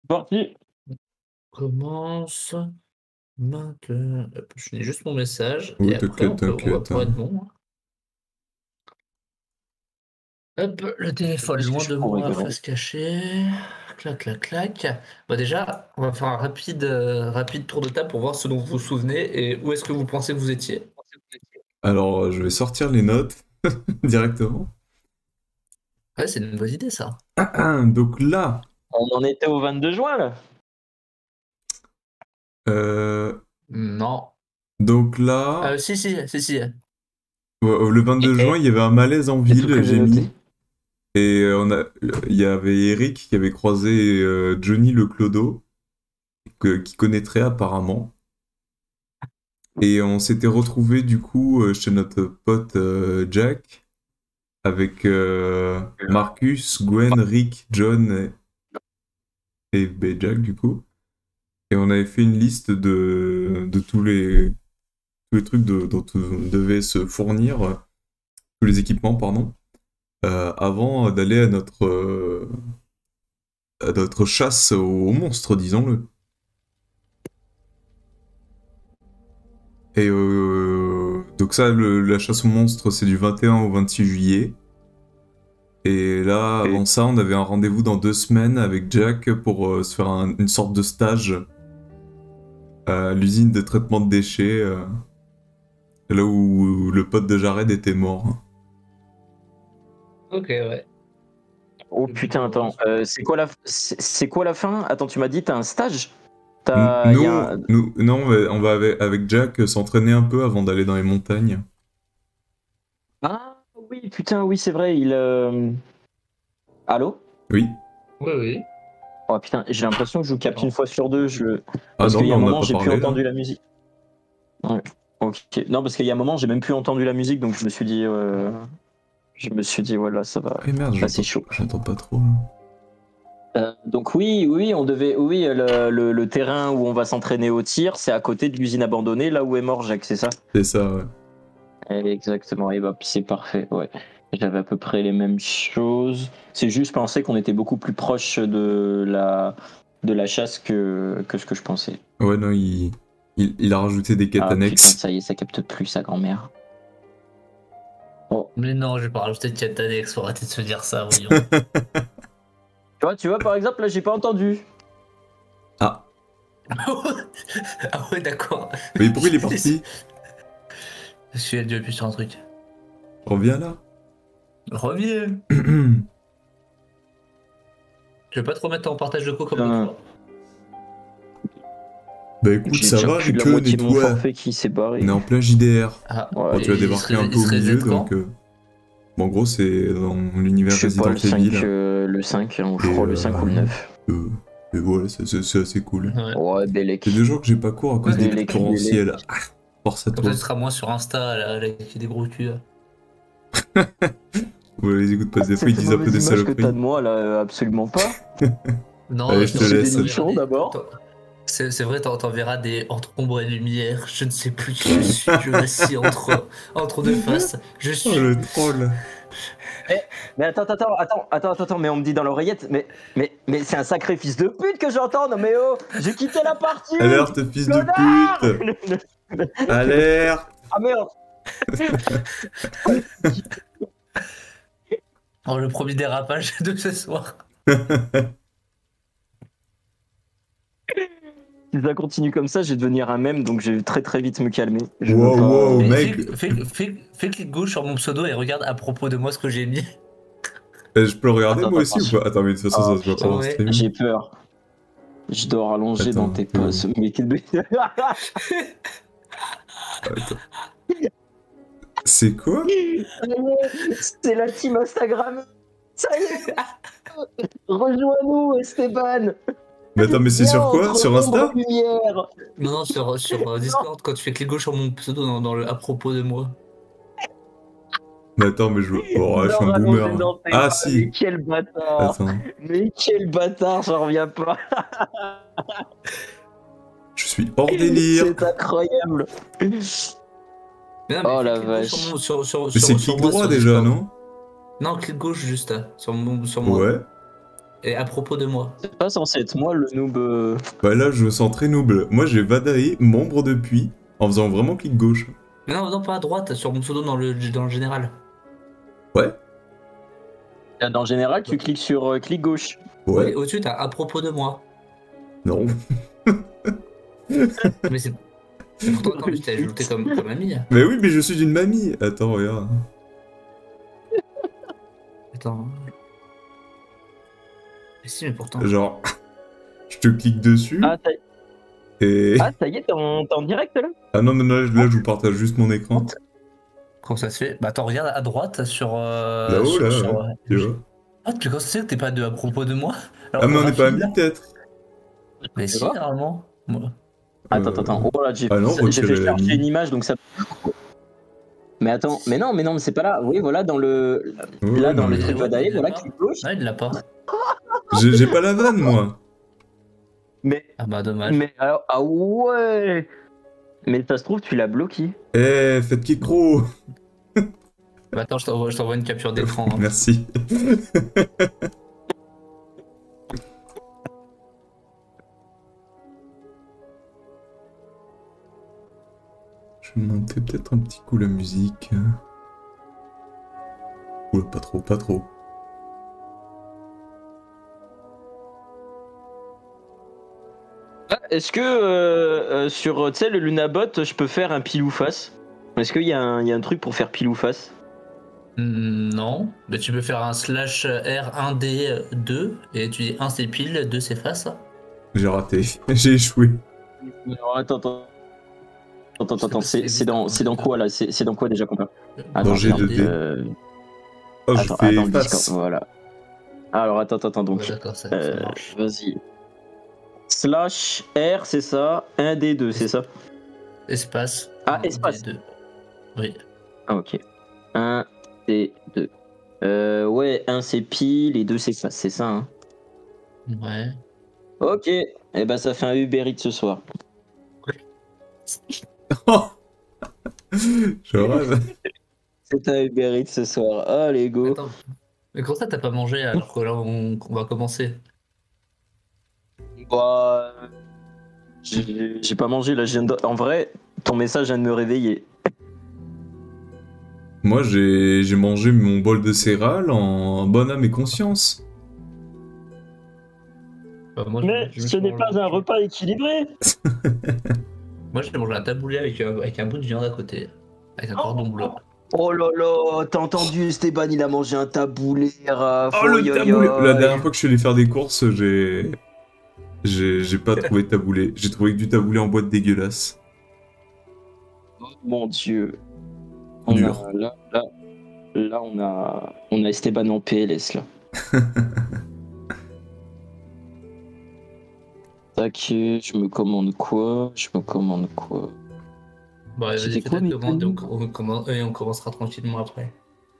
Parti. Commence maintenant. Hop, je lis juste mon message et Oui, après t'inquiète, on va t'inquiète. pouvoir être bon, hein. Hop, le téléphone Qu'est-ce que loin je de pourrais moi, faire? face cachée. Clac, clac, clac. Bah déjà, on va faire un rapide tour de table pour voir ce dont vous vous souvenez et où est-ce que vous pensez que vous étiez. Alors, je vais sortir les notes directement. Ouais, c'est une bonne idée ça. Donc là, On en était au 22 juin là. euh, Non. donc là, Si. le 22 juin, il y avait un malaise en C'est tout ce ville, que j'ai j'ai noté. mis. Et il y avait Eric qui avait croisé Johnny le Clodo, qui connaîtrait apparemment. Et on s'était retrouvé du coup chez notre pote Jack, avec Marcus, Gwen, Rick, John et Jack du coup. Et on avait fait une liste de tous les trucs dont on devait se fournir, tous les équipements, pardon, avant d'aller à notre chasse aux monstres, disons-le. Et donc ça, la chasse aux monstres, c'est du 21 au 26 juillet. Et là, avant ça, on avait un rendez-vous dans 2 semaines avec Jack pour se faire une sorte de stage à l'usine de traitement de déchets, là où le pote de Jared était mort. Ok, ouais. Oh putain, attends. C'est quoi la fin? Attends, tu m'as dit t'as un stage? Non, on va avec Jack s'entraîner un peu avant d'aller dans les montagnes. Ah oui, putain, oui, c'est vrai. Allô? Oui. Oui. Oh putain, j'ai l'impression que je vous capte une fois sur deux. Ah Parce non, qu'il y mais a un on n'a moment, pas j'ai plus parlé là. entendu la musique. Ouais. Ok. Non, parce qu'il y a un moment, j'ai même plus entendu la musique, donc je me suis dit, voilà, ça va. Eh merde, Là, c'est chaud. j'entends pas trop. Là. Donc oui, on devait, oui, le terrain où on va s'entraîner au tir, c'est à côté de l'usine abandonnée, là où est mort Jacques, c'est ça? C'est ça, ouais. Exactement, et bah c'est parfait, ouais. J'avais à peu près les mêmes choses. C'est juste penser qu'on était beaucoup plus proche de la chasse que ce que je pensais. Ouais, non, il a rajouté des quêtes Ah putain, annexes. ça y est, ça capte plus sa grand-mère. Oh. Mais non, je vais pas rajouter de chat annexe, faut arrêter de se dire ça, voyons. Tu vois, par exemple, là, j'ai pas entendu. Ah. Ah ouais, d'accord. Mais pourquoi il est parti? Je suis dû appuyer sur un truc. Reviens là. Reviens. Je vais pas trop mettre en partage de co comme l'autre fois. Bah écoute, J'ai ça déjà va, plus de la Rickon, et moitié de mon toi? forfait qui s'est barré. On est en plein JDR. Ah, Ouais, Bon, tu vas débarquer un peu au milieu, donc... Bon, en gros, c'est dans l'univers je sais pas, Resident Evil. le 5, je crois le 5 ou le 9. Et voilà, c'est assez cool. Ouais, Bélec. C'est 2 jours que j'ai pas cours à cause des Bélec, torrentiels. Bélec. Ah, force à Comme toi. ça, tu seras moins sur Insta, là, qui des gros culs. Ouais, les écoutes pas des fois, ils Cette disent un peu des mauvaise image que t'as saloperies. de moi, là, absolument pas. Non, Allez, je te laisse. Des nichons, d'abord. C'est vrai, t'enverras des entre ombre et lumière. Je ne sais plus qui je suis. Je m'assieds entre deux faces. Je Oh, suis. le troll. Mais attends, mais on me dit dans l'oreillette, mais c'est un sacré fils de pute que j'entends, non mais oh, j'ai quitté la partie. Alerte, fils de pute. Alerte. Ah merde. Oh, le premier dérapage de ce soir. Si ça continue comme ça, je vais devenir un mème, donc je vais très très vite me calmer. Je veux Wow, pas... mec. Fais clic gauche sur mon pseudo et regarde à propos de moi ce que j'ai mis. Je peux le regarder Attends, moi aussi ou pas? Attends, mais de toute façon, ça se voit pas en ouais. stream. J'ai peur. Je dors allongé dans tes postes. Mais Attends. C'est quoi? c'est la team Instagram. Ça y est. Rejoins-nous, Esteban. Mais attends, mais c'est sur quoi? Sur Insta? Non, sur Discord, quand tu fais clic gauche sur mon pseudo dans le à propos de moi. Mais attends, mais je suis un boomer. Ah si. Mais quel bâtard. Attends. Mais quel bâtard, j'en reviens pas. Je suis hors délire. C'est incroyable. Non, oh la vache. Mais c'est clic droit déjà, non? Non, clic gauche juste sur mon. Ouais. Et à propos de moi. C'est pas censé être moi le noob. Bah là, je me sens très noble. Moi, j'ai Vadae, membre depuis, en faisant vraiment clic gauche. Mais non, non, pas à droite, sur mon pseudo dans le général. Ouais, Dans le général, tu cliques sur clic gauche. Oui, ouais, au-dessus, t'as à propos de moi. non. Mais c'est. Mais pourtant, attends, mais je t'ai ajouté comme ami. Mais oui, mais je suis une mamie. Attends, regarde. Attends. Mais si, mais pourtant. Genre, je te clique dessus Ah, et... ça y est, t'es en direct là? Ah non, non, non, là, je vous partage juste mon écran. Comment ça se fait? Bah attends, regarde à droite sur. Là-haut, là, ouais, tu vois. Ah, tu comment ça se fait que t'es pas à propos de moi? Ah, Alors mais que on n'est pas Raphaël- amis, peut-être. Mais Tu si, vois normalement. Moi. Attends. Oh là, j'ai Ah non, j'ai retirer fait l'ami. chercher une image donc ça. Mais attends, mais non, mais c'est pas là. Oui, voilà, dans le. Ouais, Là, ouais, dans non, le mais... truc ouais, Vadae, il l'a voilà, pas. clic gauche. Non, il l'a pas. J'ai pas la vanne, moi. Mais. Ah bah dommage. Mais alors, ah ouais! Mais ça se trouve, tu l'as bloqué. Eh, faites Kikro. Bah attends, je t'envoie une capture d'écran. Hein. Merci. Je vais monter peut-être un petit coup la musique. Oula, pas trop, pas trop. Ah, est-ce que sur tu sais, le Lunabot, je peux faire un pile ou face? Est-ce qu'il y a un truc pour faire pile ou face? Non, mais tu peux faire un slash R1D2 et tu dis 1 c'est pile, 2 c'est face. J'ai raté. J'ai échoué. Alors, attends, c'est dans quoi là? C'est dans quoi déjà qu'on parle? Dans Attends, G2D. Oh, je attends, fais le face. Discord, voilà. Alors attends, donc Ouais, d'accord, ça marche. vas-y. Slash R, c'est ça, 1D2, c'est ça? Espace. Ah, 1, espace. 2. Oui. Ah, ok. 1D2. Ouais, 1 c'est pile et 2 c'est face, c'est ça, hein? Ouais. Ok, et ben ça fait un Uber Eats ce soir. Oh, je rêve. C'est un Uber Eats ce soir. Allez, go. Attends. Mais comment ça t'as pas mangé alors que là on va commencer? Bah, j'ai pas mangé là. En vrai, ton message vient de me réveiller. Moi, j'ai mangé mon bol de céréales en bonne âme et conscience. Bah, moi, Mais je me ce suis n'est mangé- pas un repas équilibré. Moi j'ai mangé un taboulé avec un bout de viande à côté. Avec un cordon bleu. Oh là là, t'as entendu Esteban, il a mangé un taboulé, Raph. Oh, le Oi, oi, taboulé. La oi. dernière fois que je suis allé faire des courses, j'ai pas trouvé de taboulé. J'ai trouvé que du taboulé en boîte dégueulasse. Mon Dieu. Dur. Là, on a Esteban en PLS là. Tac, je me commande quoi? Bah vas-y, C'était fais quoi, ta mes commande commandes et on commencera tranquillement après.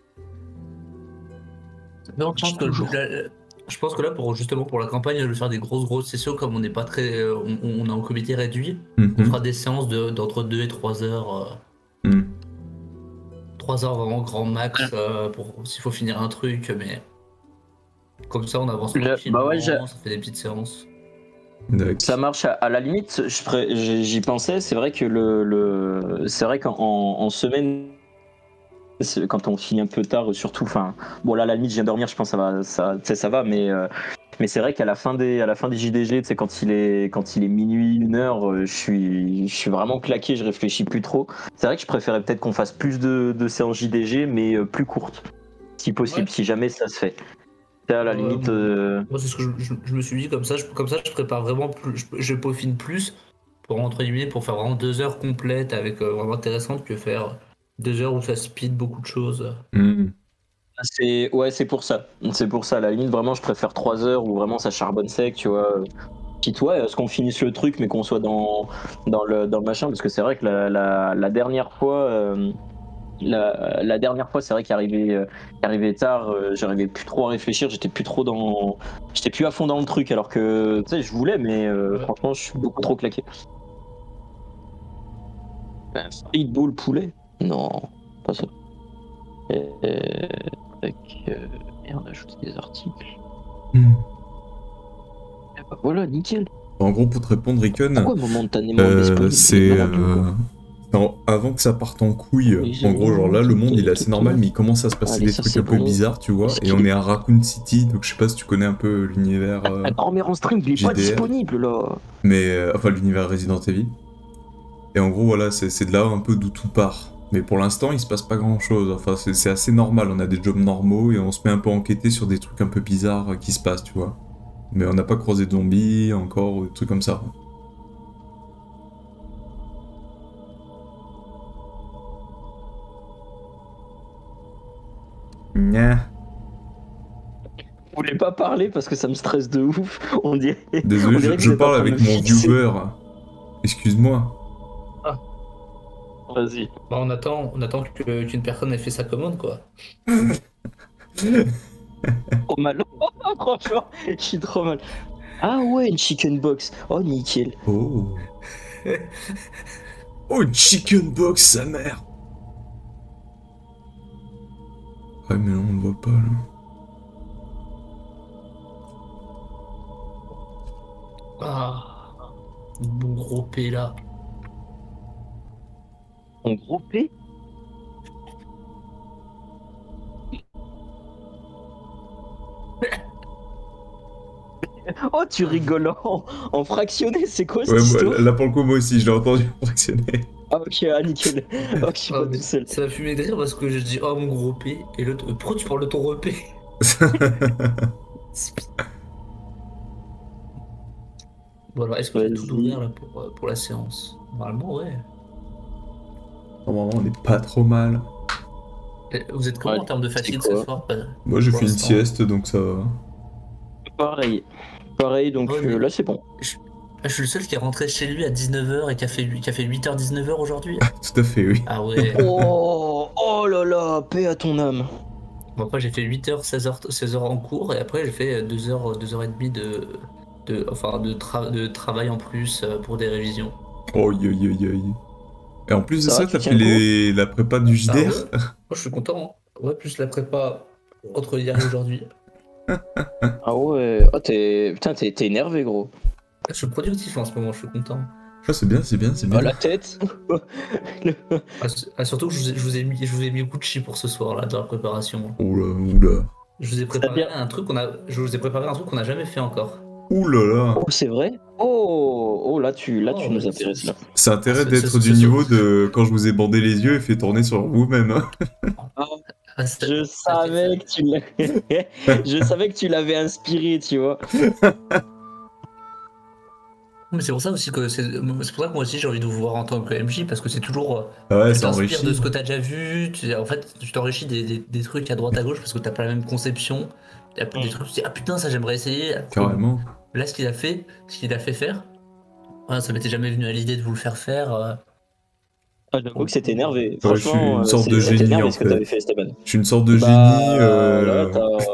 Non, je pense que Toujours. je pense que là, justement pour la campagne, je vais faire des grosses sessions comme on n'est pas très. On est en comité réduit. On Mhm. fera des séances d'entre 2 et 3 heures. Mhm. 3 heures vraiment grand max pour s'il faut finir un truc, mais comme ça on avance tranquillement, Bah ouais, ça fait des petites séances. D'accord. ça marche à la limite, j'y pensais, c'est vrai que c'est vrai qu'en semaine, quand on finit un peu tard, surtout, enfin, bon là à la limite je viens dormir, je pense que tu sais, ça va, mais c'est vrai qu'à la fin des JDG, tu sais, quand il est minuit, 1 heure, je suis vraiment claqué, je réfléchis plus trop. C'est vrai que je préférais peut-être qu'on fasse plus de séances JDG, mais plus courtes, si possible, Ouais. si jamais ça se fait. À la limite. Moi, c'est ce que je me suis dit, comme ça, je prépare vraiment plus, je peaufine plus pour entre guillemets pour faire vraiment 2 heures complètes avec vraiment intéressantes que faire 2 heures où ça speed beaucoup de choses. Mhm. C'est pour ça. C'est pour ça. À la limite, vraiment, je préfère 3 heures où vraiment ça charbonne sec, tu vois. Quitte, ouais, à ce qu'on finisse le truc, mais qu'on soit dans le machin, parce que c'est vrai que la dernière fois. La dernière fois, c'est vrai qu'arrivé tard, j'arrivais plus trop à réfléchir, j'étais plus à fond dans le truc, alors que tu sais, je voulais, mais Ouais. franchement, je suis beaucoup trop claqué. Streetball poulet? Non, pas ça. Avec, merde, ajouter des articles. Mhm. voilà, nickel. En gros, pour te répondre, Rickon, Pourquoi momentanément disponible? c'est Malade ou quoi? avant que ça parte en couille. En gros, genre là, le monde il est assez normal, mais il commence à se passer Allez, des ça, trucs c'est un peu bon. bizarres, tu vois. Est-ce Et qu'il on est- est à Raccoon City, donc je sais pas si tu connais un peu l'univers, La grand-mère en stream, il est pas JDR. disponible là. mais enfin l'univers Resident Evil. Et en gros, voilà, c'est de là un peu d'où tout part. Mais pour l'instant, il se passe pas grand chose. Enfin, c'est assez normal. On a des jobs normaux et on se met un peu à enquêter sur des trucs un peu bizarres qui se passent, tu vois. Mais on n'a pas croisé de zombies encore ou des trucs comme ça. Nya. Vous voulez pas parler parce que ça me stresse de ouf. On dirait. Désolé, on dirait que je vous êtes en parle train de avec me mon fixer. viewer. Excuse-moi. Vas-y. Bah, on attend qu'une personne ait fait sa commande, quoi. Trop mal. Franchement, je suis trop mal. Ah ouais, une chicken box. Oh nickel. Oh. Oh, une chicken box, sa mère. Ouais, mais non, on le voit pas, là. Ah, bon gros P là. En gros P. Oh, tu rigoles en fractionné, c'est quoi cette Ouais, histoire? là, pour le coup, moi aussi, je l'ai entendu fractionner. Ah ok, ah nickel. Oh, je suis Ah, pas mais tout seul. ça m'a fumé de rire parce que je dis oh mon gros P et l'autre pourquoi tu parles de ton repé? Bon alors est-ce que t'as tout Vas-y. ouvert là pour la séance? Normalement ouais. Normalement, on est pas trop mal. Vous êtes comment Ouais, en termes de c'est fatigue quoi ce soir? Moi, j'ai Pour fait une l'instant. sieste, donc ça va. Pareil. Pareil, donc Ouais, mais- là c'est bon. Je suis le seul qui est rentré chez lui à 19h et qui a fait 8h-19h aujourd'hui. Tout à fait, oui. Ah ouais. Oh là là, paix à ton âme. Bon, après j'ai fait 8h, 16h en cours et après j'ai fait 2h, 2h30 de travail en plus pour des révisions. Oh, yo, yo, yo, yo. Et en plus de Ça ça, va, tu t'as fait tiens la prépa du Ah JDR? ouais, moi je suis content. Hein. Ouais, plus la prépa entre hier et aujourd'hui. Ah ouais, oh, t'es énervé gros. Je suis productif en ce moment, je suis content. Ah, c'est bien, c'est bien, c'est bien. Ah la tête. Surtout que je vous ai mis Gucci pour ce soir là dans la préparation. Oula, oula. Je vous ai préparé C'est-à-dire un truc qu'on n'a jamais fait encore. Oulala. Oh c'est vrai. Oh là tu Oh, nous ouais, intéresses là. C'est intérêt Ce- d'être ce- du ce- niveau de quand je vous ai bandé les yeux et fait tourner sur vous-même. Hein. Ah, ça- Je ça fait savais que tu l'avais. Je savais que tu l'avais inspiré, tu vois. Mais c'est pour ça aussi que c'est pour ça que moi aussi j'ai envie de vous voir en tant que MJ parce que c'est toujours Ah ouais, tu c'est t'inspires enrichi. de ce que t'as déjà vu, en fait tu t'enrichis des trucs à droite à gauche parce que t'as pas la même conception. Il y a des trucs où tu dis ah putain ça j'aimerais essayer. Alors que Carrément. là ce qu'il a fait faire, voilà, ça m'était jamais venu à l'idée de vous le faire faire. Ah, j'avoue que c'était énervé. Ouais, je suis Franchement, une sorte de c'était génie, énervé en ce que fait. t'avais fait, Esteban. Je suis une sorte de Bah, génie. là,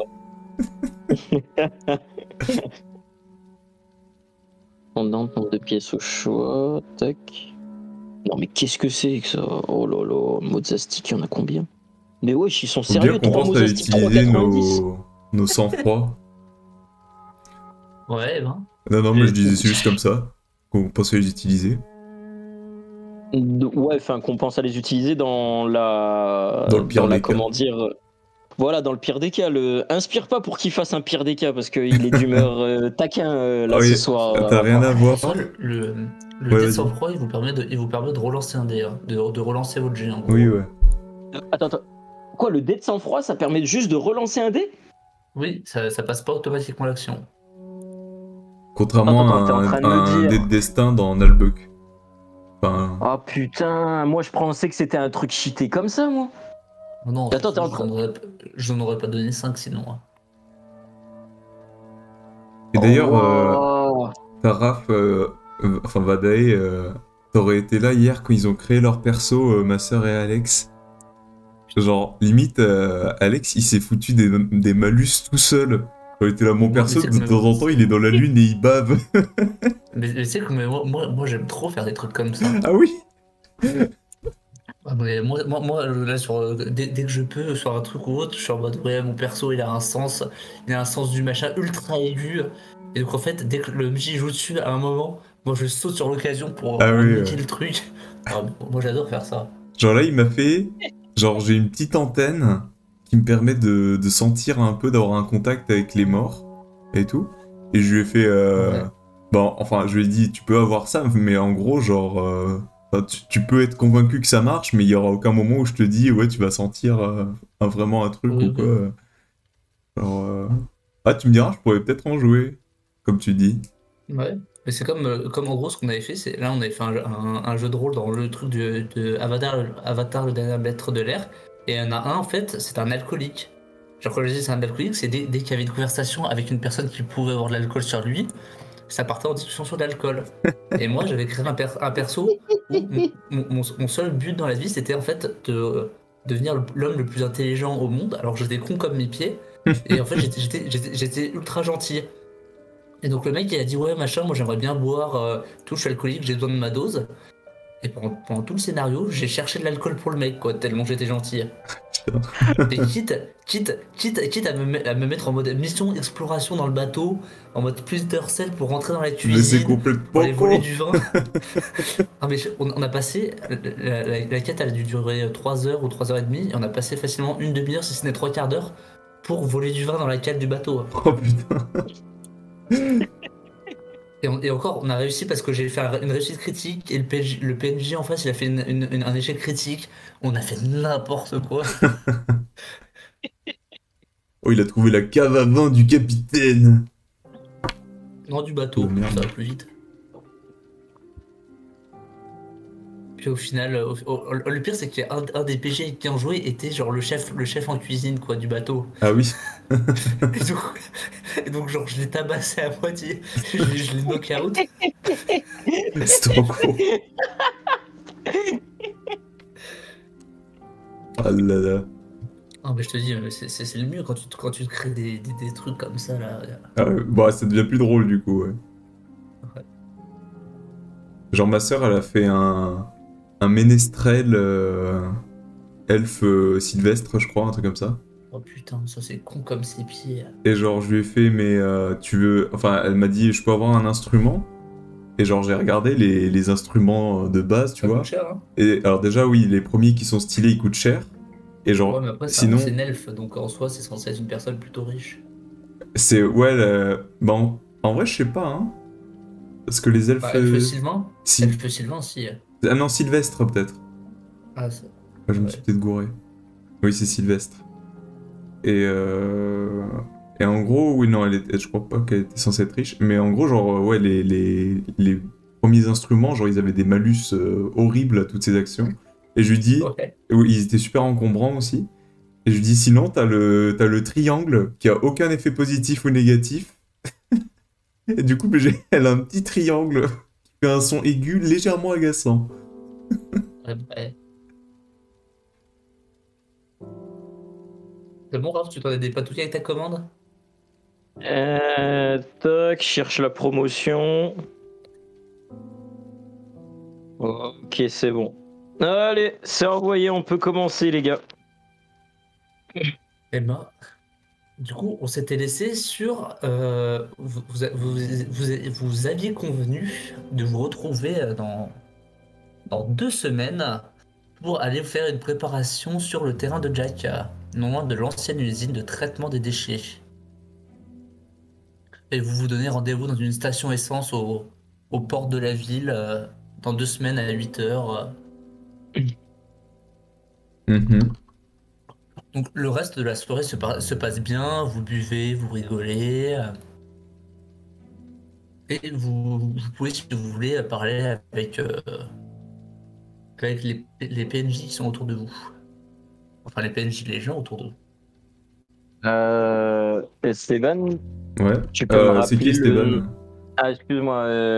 Pendant nombre de pièces au choix, tac. Non mais qu'est-ce que c'est que ça? Oh là là, Mozastic, il y en a combien? Mais wesh, ils sont Faut bien sérieux, qu'on 3 pense à Mozastic, utiliser 3,90. nos sang-froids. Ouais ben. Non, non, mais je disais c'est juste comme ça. Qu'on pense à les utiliser. Ouais, enfin, qu'on pense à les utiliser dans la... Dans le pire des cas. comment dire... Voilà, dans le pire des cas. Inspire pas pour qu'il fasse un pire des cas, parce qu'il est d'humeur taquin là Ah oui, ce soir. t'as rien à voir. Ça, le Ouais, dé de vas-y. sang-froid il vous permet de relancer un dé, hein, de relancer votre jet en gros. Oui, ouais. Attends. Quoi, le dé de sang-froid, ça permet juste de relancer un dé? Oui, ça passe pas automatiquement l'action. Contrairement Attends, t'es en train de me à un dire. dé de destin dans Nullbuck. Enfin, Ah putain, moi je pensais que c'était un truc cheaté comme ça, moi. Oh non, Attends, t'es en train- je n'aurais pas donné 5 sinon. Hein. et d'ailleurs, Oh, Taraf, enfin Vadae, t'aurais été là hier quand ils ont créé leur perso, ma sœur et Alex. Genre, limite, Alex, il s'est foutu des malus tout seul. Quand il était là, mon Ouais, perso, mais c'est de que- temps en temps, il est dans la lune et il bave. Mais tu sais que moi j'aime trop faire des trucs comme ça. Ah oui? Ah, mais moi, là, dès que je peux, sur un truc ou autre, je suis en mode ouais, mon perso il a un sens du machin ultra aigu. Et donc en fait, dès que le MJ joue dessus à un moment, moi je saute sur l'occasion Ah pour oui, niquer le truc. Alors, moi j'adore faire ça. genre là, il m'a fait. Genre, j'ai une petite antenne qui me permet de sentir un peu, d'avoir un contact avec les morts et tout. Et je lui ai fait. Ouais. Bon, enfin, je lui ai dit, tu peux avoir ça, mais en gros, genre. Enfin, tu peux être convaincu que ça marche, mais il y aura aucun moment où je te dis, ouais, tu vas sentir vraiment un truc Oui, ou oui. quoi. Genre. Ah, tu me diras, je pourrais peut-être en jouer, comme tu dis. Ouais. Mais c'est comme en gros ce qu'on avait fait, c'est là on avait fait un jeu de rôle dans le truc de Avatar, le dernier maître de l'air. Et il y en a un en fait, c'est un alcoolique. Genre quand je dis c'est un alcoolique, c'est dès qu'il y avait une conversation avec une personne qui pouvait avoir de l'alcool sur lui, ça partait en discussion sur l'alcool. Et moi j'avais créé un perso où mon seul but dans la vie c'était en fait de devenir l'homme le plus intelligent au monde, alors que j'étais con comme mes pieds. Et en fait j'étais ultra gentil. Et donc le mec il a dit ouais machin, moi j'aimerais bien boire, tout, je suis alcoolique, j'ai besoin de ma dose. Et pendant tout le scénario, j'ai cherché de l'alcool pour le mec quoi, tellement j'étais gentil. Et quitte à me mettre en mode mission exploration dans le bateau, en mode plus d'heures sel pour rentrer dans la Mais c'est cuisine, pour complètement aller voler con! du vin. Ah mais on a passé, la quête elle a dû durer 3 heures ou 3 heures et demie, et on a passé facilement une demi-heure si ce n'est trois quarts d'heure pour voler du vin dans la cale du bateau. Oh putain! Et encore, on a réussi parce que j'ai fait une réussite critique et le PNJ en face, il a fait un échec critique. On a fait n'importe quoi. Oh, il a trouvé la cave à vin du capitaine! Non, du Oh bateau, ça merde. va plus vite. Puis au final, le pire, c'est qu'il y a un des PG qui ont joué était genre le chef en cuisine quoi du bateau. Ah oui, Et donc, genre, je l'ai tabassé à moitié. Je l'ai knock out. c'est trop con. Ah là là. Ah, mais je te dis, c'est le mieux quand tu te crées des trucs comme ça là. Ah ouais, bah, ça devient plus drôle du coup, ouais. Ouais. Genre ma sœur, elle a fait un ménestrel elfe sylvestre, je crois, un truc comme ça. Oh putain, ça c'est con comme ses pieds. Et genre, je lui ai fait, mais tu veux. Enfin, elle m'a dit, je peux avoir un instrument? Et genre, j'ai regardé les instruments de base, tu Ça coûte vois. cher, hein. Et alors, déjà, oui, les premiers qui sont stylés, ils coûtent cher. Et Ouais, genre, mais après, c'est sinon, une elfe, donc en soi, c'est censé être une personne plutôt riche. c'est. Ouais, bah, en vrai, je sais pas, hein. Parce que les elfes. Bah, elfe Sylvain? Si. Elfe Sylvain, si. Ah non, Sylvestre, peut-être. Ah, Je me suis ouais. peut-être gouré. Oui, c'est Sylvestre. Et, euh... et en gros, oui, non, je crois pas qu'elle était censée être riche, mais en gros, genre, ouais, les premiers instruments, genre, ils avaient des malus horribles à toutes ces actions. Et je lui dis, Ouais. oui, ils étaient super encombrants aussi. Et je lui dis, sinon, t'as le triangle qui a aucun effet positif ou négatif. Et du coup, elle a un petit triangle qui fait un son aigu légèrement agaçant. Ouais, ouais. C'est bon, Raph, tu t'en as dépatouillé avec ta commande? Toc, cherche la promotion. Ok, c'est bon. Allez, c'est envoyé, on peut commencer, les gars. Eh ben, du coup, on s'était laissé sur. Vous aviez convenu de vous retrouver dans 2 semaines pour aller faire une préparation sur le terrain de Jack, non loin de l'ancienne usine de traitement des déchets. Et vous vous donnez rendez-vous dans une station essence aux portes de la ville dans 2 semaines à 8 heures. Mhm. Donc le reste de la soirée se passe bien, vous buvez, vous rigolez. Et vous pouvez, si vous voulez, parler avec les PNJ qui sont autour de vous. Enfin, les PNJ, les gens autour de vous. Esteban, Ouais. tu peux me C'est qui rappeler le. Esteban? Ah, excuse-moi.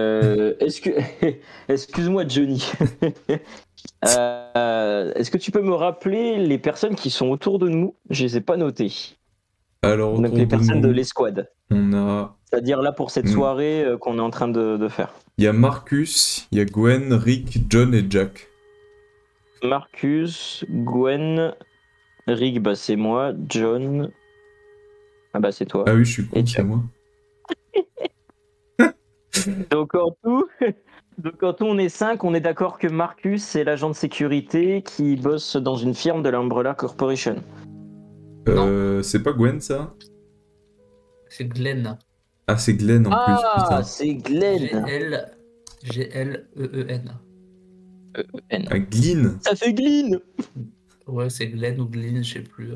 Excuse-moi, Johnny. Est-ce que tu peux me rappeler les personnes qui sont autour de nous? Je les ai pas notées. Alors, Donc autour les de personnes de nous, l'escouade. on a. C'est-à-dire là pour cette soirée qu'on est en train de faire. Il y a Marcus, il y a Gwen, Rick, John et Jack. Marcus, Gwen, Rick, bah c'est moi, John, ah bah c'est toi, Ah oui, je suis et con, c'est Jack. moi. Donc en tout, on est 5. On est d'accord que Marcus, c'est l'agent de sécurité qui bosse dans une firme de l'Umbrella Corporation. C'est pas Gwen, ça? C'est Glenn. Ah, c'est Glenn en plus, Ah, putain. c'est Glenn. Glenn. N. Ah, Glynn. Ça fait Glynn. Ouais, c'est Glenn ou Glynn, je sais plus.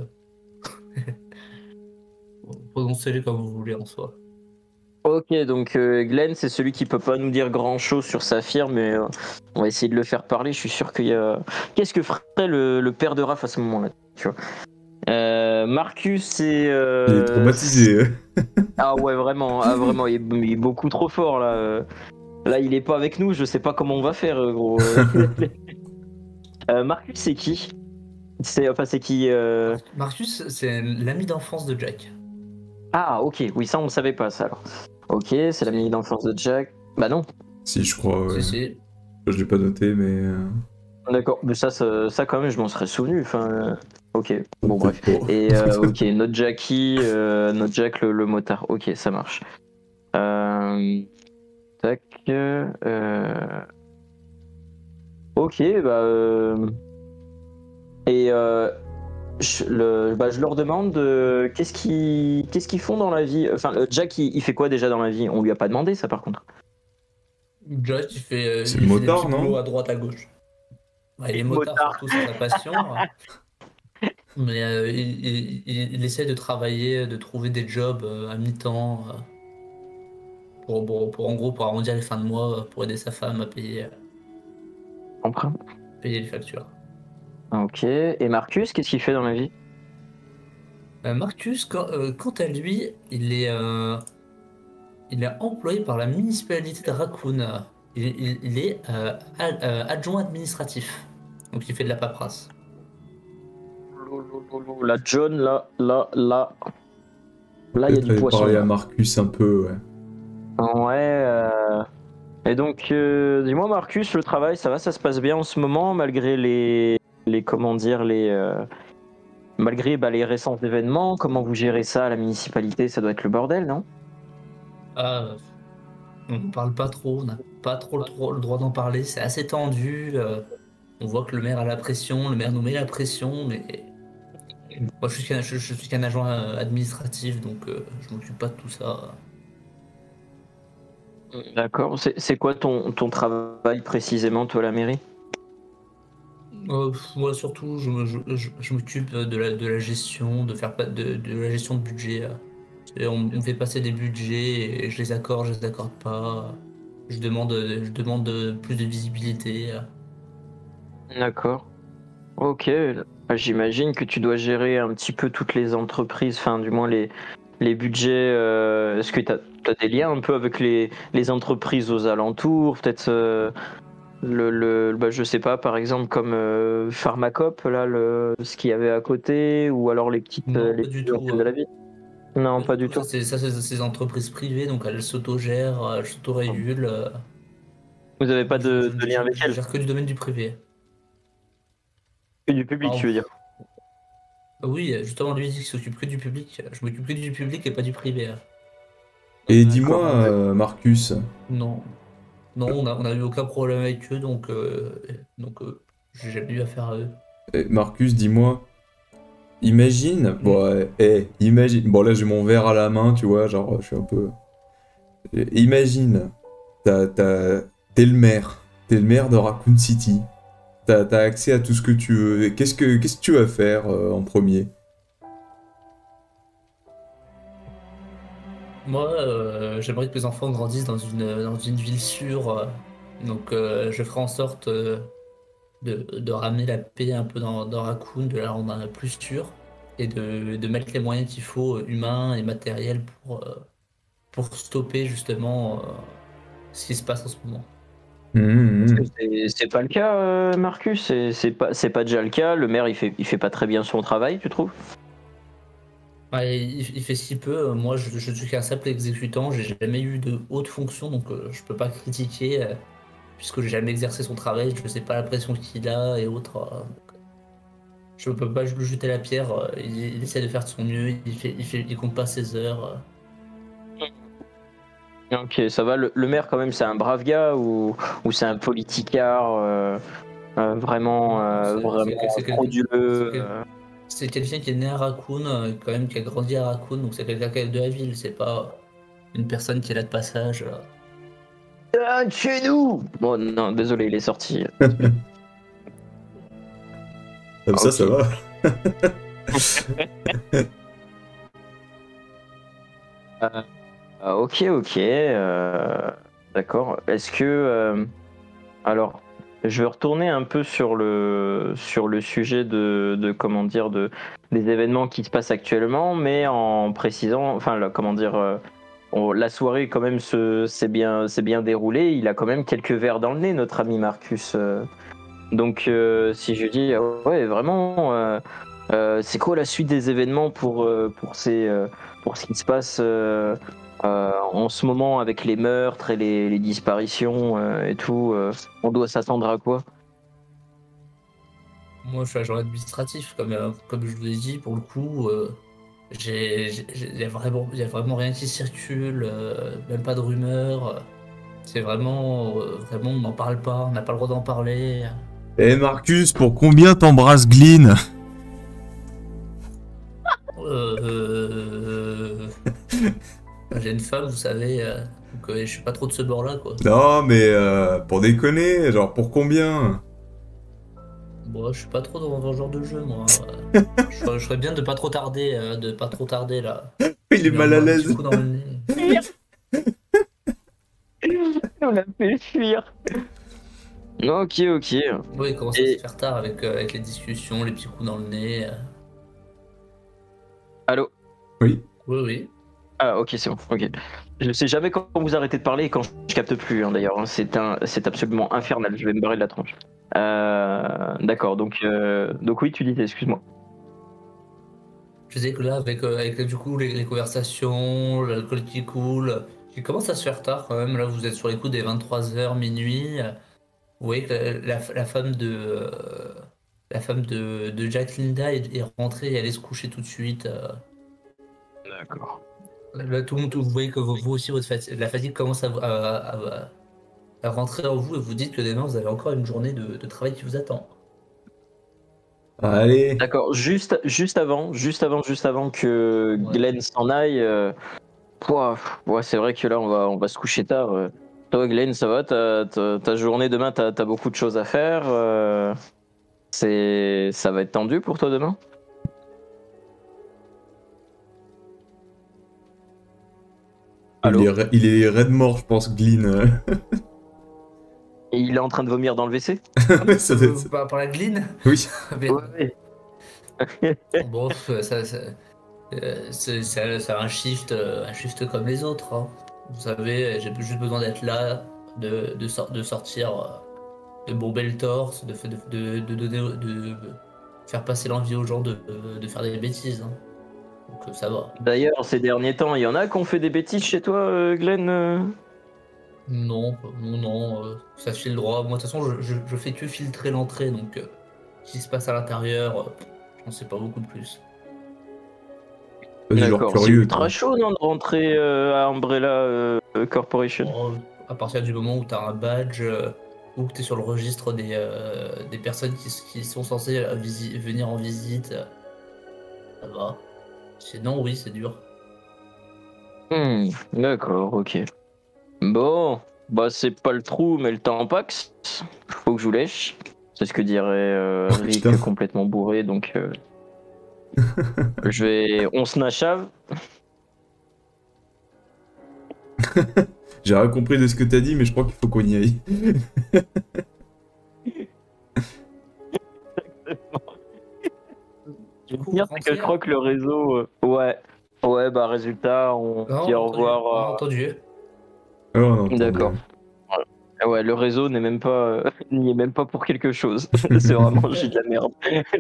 Prononcez-les comme vous voulez en soi. Ok, donc Glenn, c'est celui qui peut pas nous dire grand chose sur sa firme, mais on va essayer de le faire parler. Je suis sûr qu'il y a. Qu'est-ce que ferait le père de Raph à ce moment-là, tu vois? Marcus, c'est. Il est traumatisé. Ah ouais, vraiment, il est beaucoup trop fort là. Là, il est pas avec nous, je sais pas comment on va faire, gros. Marcus, c'est qui? C'est qui Marcus, c'est l'ami d'enfance de Jack. Ah, ok, oui, ça on le savait pas, ça alors. Ok, c'est l'ami d'enfance de Jack. Bah non, Si, je crois, ouais. Si. Je l'ai pas noté, mais. d'accord, mais ça quand même, je m'en serais souvenu. Enfin, ok, bon, bref. Peut-être pas. Et ok, notre Jackie, notre Jack le motard. Ok, ça marche. Tac. Ok, bah. Et je leur demande qu'est-ce qu'ils font dans la vie. Enfin, Jack, il fait quoi déjà dans la vie? On lui a pas demandé ça par contre. Jack, C'est il fait des petits motard, boulots non? à droite, à gauche. Ouais, il est motard, Motard. surtout, c'est sa passion. Mais il essaie de travailler, de trouver des jobs à mi-temps pour en gros pour arrondir les fins de mois, pour aider sa femme à Emprunt. payer les factures. Ok. Et Marcus, qu'est-ce qu'il fait dans la vie? Marcus, quant à lui, il est employé par la municipalité de Raccoon. Il est adjoint administratif. Donc il fait de la paperasse. La John, là, il y a du Peut-être poisson. parler à Là. Marcus un peu, ouais. Ouais. Et donc, dis-moi, Marcus, le travail, ça va, ça se passe bien en ce moment, malgré les comment dire, malgré les récents événements. Comment vous gérez ça à la municipalité? Ça doit être le bordel, non? Ah, on ne parle pas trop, on n'a pas trop le droit d'en parler, c'est assez tendu. On voit que le maire a la pression, le maire nous met la pression, mais moi je suis qu'un agent administratif, donc je m'occupe pas de tout ça. D'accord. C'est quoi ton travail précisément, toi, à la mairie? Moi surtout, je m'occupe de la gestion, de la gestion de budget. Et on me fait passer des budgets et je les accorde pas. Je demande plus de visibilité. D'accord. Ok. J'imagine que tu dois gérer un petit peu toutes les entreprises, enfin, du moins les budgets. Est-ce que tu as des liens un peu avec les entreprises aux alentours? Peut-être je sais pas, par exemple, comme Pharmacop, là, ce qu'il y avait à côté, ou alors Non, les pas du petites tout. antennes de la ville? Non, Pas pas du du tout. tout. C'est des entreprises privées, donc elles s'autogèrent, elles s'autorégulent. Vous n'avez pas Moi, de lien avec je elles? gère que du domaine du privé. Que du public, Ah, tu veux dire? oui, justement, lui il dit qu'il s'occupe que du public. Je m'occupe que du public et pas du privé. Et D'accord. dis-moi, Marcus, Non, non, on a eu aucun problème avec eux, donc j'ai jamais eu affaire à eux. Marcus, dis-moi, imagine, Mm. bon, imagine, bon là j'ai mon verre à la main, tu vois, genre je suis un peu... Imagine, t'es le maire de Raccoon City, t'as accès à tout ce que tu veux, et qu'est-ce que tu vas faire en premier? Moi, j'aimerais que mes enfants grandissent dans une ville sûre, je ferai en sorte de ramener la paix un peu dans Raccoon, de la rendre un peu plus sûre, et de mettre les moyens qu'il faut, humains et matériels, pour stopper justement ce qui se passe en ce moment. Parce que Mhm. c'est pas le cas, Marcus. C'est pas déjà le cas. Le maire, il fait pas très bien son travail, tu trouves? Ouais, il fait si peu. Moi, je suis qu'un simple exécutant. J'ai jamais eu de haute fonction, donc je peux pas critiquer, puisque j'ai jamais exercé son travail. Je sais pas la pression qu'il a et autres. Je peux pas lui jeter la pierre. Il essaie de faire de son mieux. Il compte pas ses heures. Ok, ça va. Le maire, quand même, c'est un brave gars ou c'est un politicard vraiment, vraiment frauduleux C'est quelqu'un qui est né à Raccoon, quand même qui a grandi à Raccoon, donc c'est quelqu'un qui est de la ville, c'est pas une personne qui est là de passage. Ah, chez nous! Bon, non, désolé, il est sorti. Comme ça Ok. va. Ok, ok. D'accord. Est-ce que... alors, je vais retourner un peu sur le sujet comment dire, des événements qui se passent actuellement, mais en précisant, enfin, comment dire, la soirée quand même s'est bien déroulée. Il a quand même quelques verres dans le nez, notre ami Marcus. Donc, si je dis, ouais, vraiment, c'est quoi la suite des événements pour ce qui se passe en ce moment avec les meurtres et les disparitions et tout on doit s'attendre à quoi? Moi, je suis agent administratif, comme je vous l'ai dit, pour le coup, il y a vraiment rien qui circule, même pas de rumeurs. C'est vraiment, on n'en parle pas, on n'a pas le droit d'en parler. Eh Marcus, pour combien t'embrasses Glyn? J'ai une femme, vous savez, donc je suis pas trop de ce bord-là, quoi. Non, mais pour déconner, genre pour combien? Moi, je suis pas trop dans ce genre de jeu, moi. Je ferais bien de pas trop tarder là. Il est Lui mal à envoie un petit l'aise. coup dans le nez. On l'a fait fuir. Ok, ok. Oui, il commence à se faire tard avec les discussions, les petits coups dans le nez. Allô? Oui. Oui, oui. Ah, ok, c'est bon. Ok. Je sais jamais quand vous arrêtez de parler et quand je capte plus, hein, d'ailleurs. Hein. C'est absolument infernal. Je vais me barrer de la tronche. D'accord. Donc oui, tu disais, excuse-moi. Je sais que là, avec du coup les conversations, l'alcool qui coule, il commence à se faire tard quand même. Là, vous êtes sur les coups des 23 h minuit. Vous voyez que la femme de Jack Linda est rentrée et elle est se coucher tout de suite. D'accord. Là, tout le monde, vous voyez que vous aussi, la fatigue commence à rentrer en vous et vous dites que demain, vous avez encore une journée de travail qui vous attend. Allez. D'accord. Juste avant que Ouais. Glenn s'en aille. Ouais, c'est vrai que là, on va se coucher tard. Toi, Glenn, ça va? Ta journée demain, t'as beaucoup de choses à faire. Ça va être tendu pour toi demain? Allô? Il est raide mort, je pense, Glyn. Et il est en train de vomir dans le WC? Ouais, ça doit être ça. Par la gline. Oui. Merde. Ouais. Bon, c'est un shift comme les autres, hein. Vous savez, j'ai juste besoin d'être là, de sortir, de bomber le torse, faire passer l'envie aux gens de faire des bêtises, hein. Donc ça va. D'ailleurs, ces derniers temps, il y en a qui ont fait des bêtises chez toi, Glenn? Non, non, non, ça file droit. Moi, de toute façon, je fais que filtrer l'entrée, donc ce qui se passe à l'intérieur, j'en sais pas beaucoup de plus. Vas-y, genre D'accord, c'est curieux, ultra toi. chaud, non, de rentrer à Umbrella Corporation. Oh, à partir du moment où tu as un badge ou que tu es sur le registre des personnes qui sont censées venir en visite, ça va. Sinon, oui, c'est dur. D'accord, ok. Bon, bah c'est pas le trou, mais le temps paxe. Faut que je vous lèche. C'est ce que dirait Putain. Rick complètement bourré, donc on se nachave. J'ai rien compris de ce que t'as dit, mais je crois qu'il faut qu'on y aille. Je veux dire, c'est que je crois que le réseau. Ouais, bah résultat, on Non, dit au entendu. revoir. Non, entendu. Ah, on entend D'accord. bien. Ouais, le réseau n'est même pas, n'y est même pas pour quelque chose. C'est vraiment juste de la merde.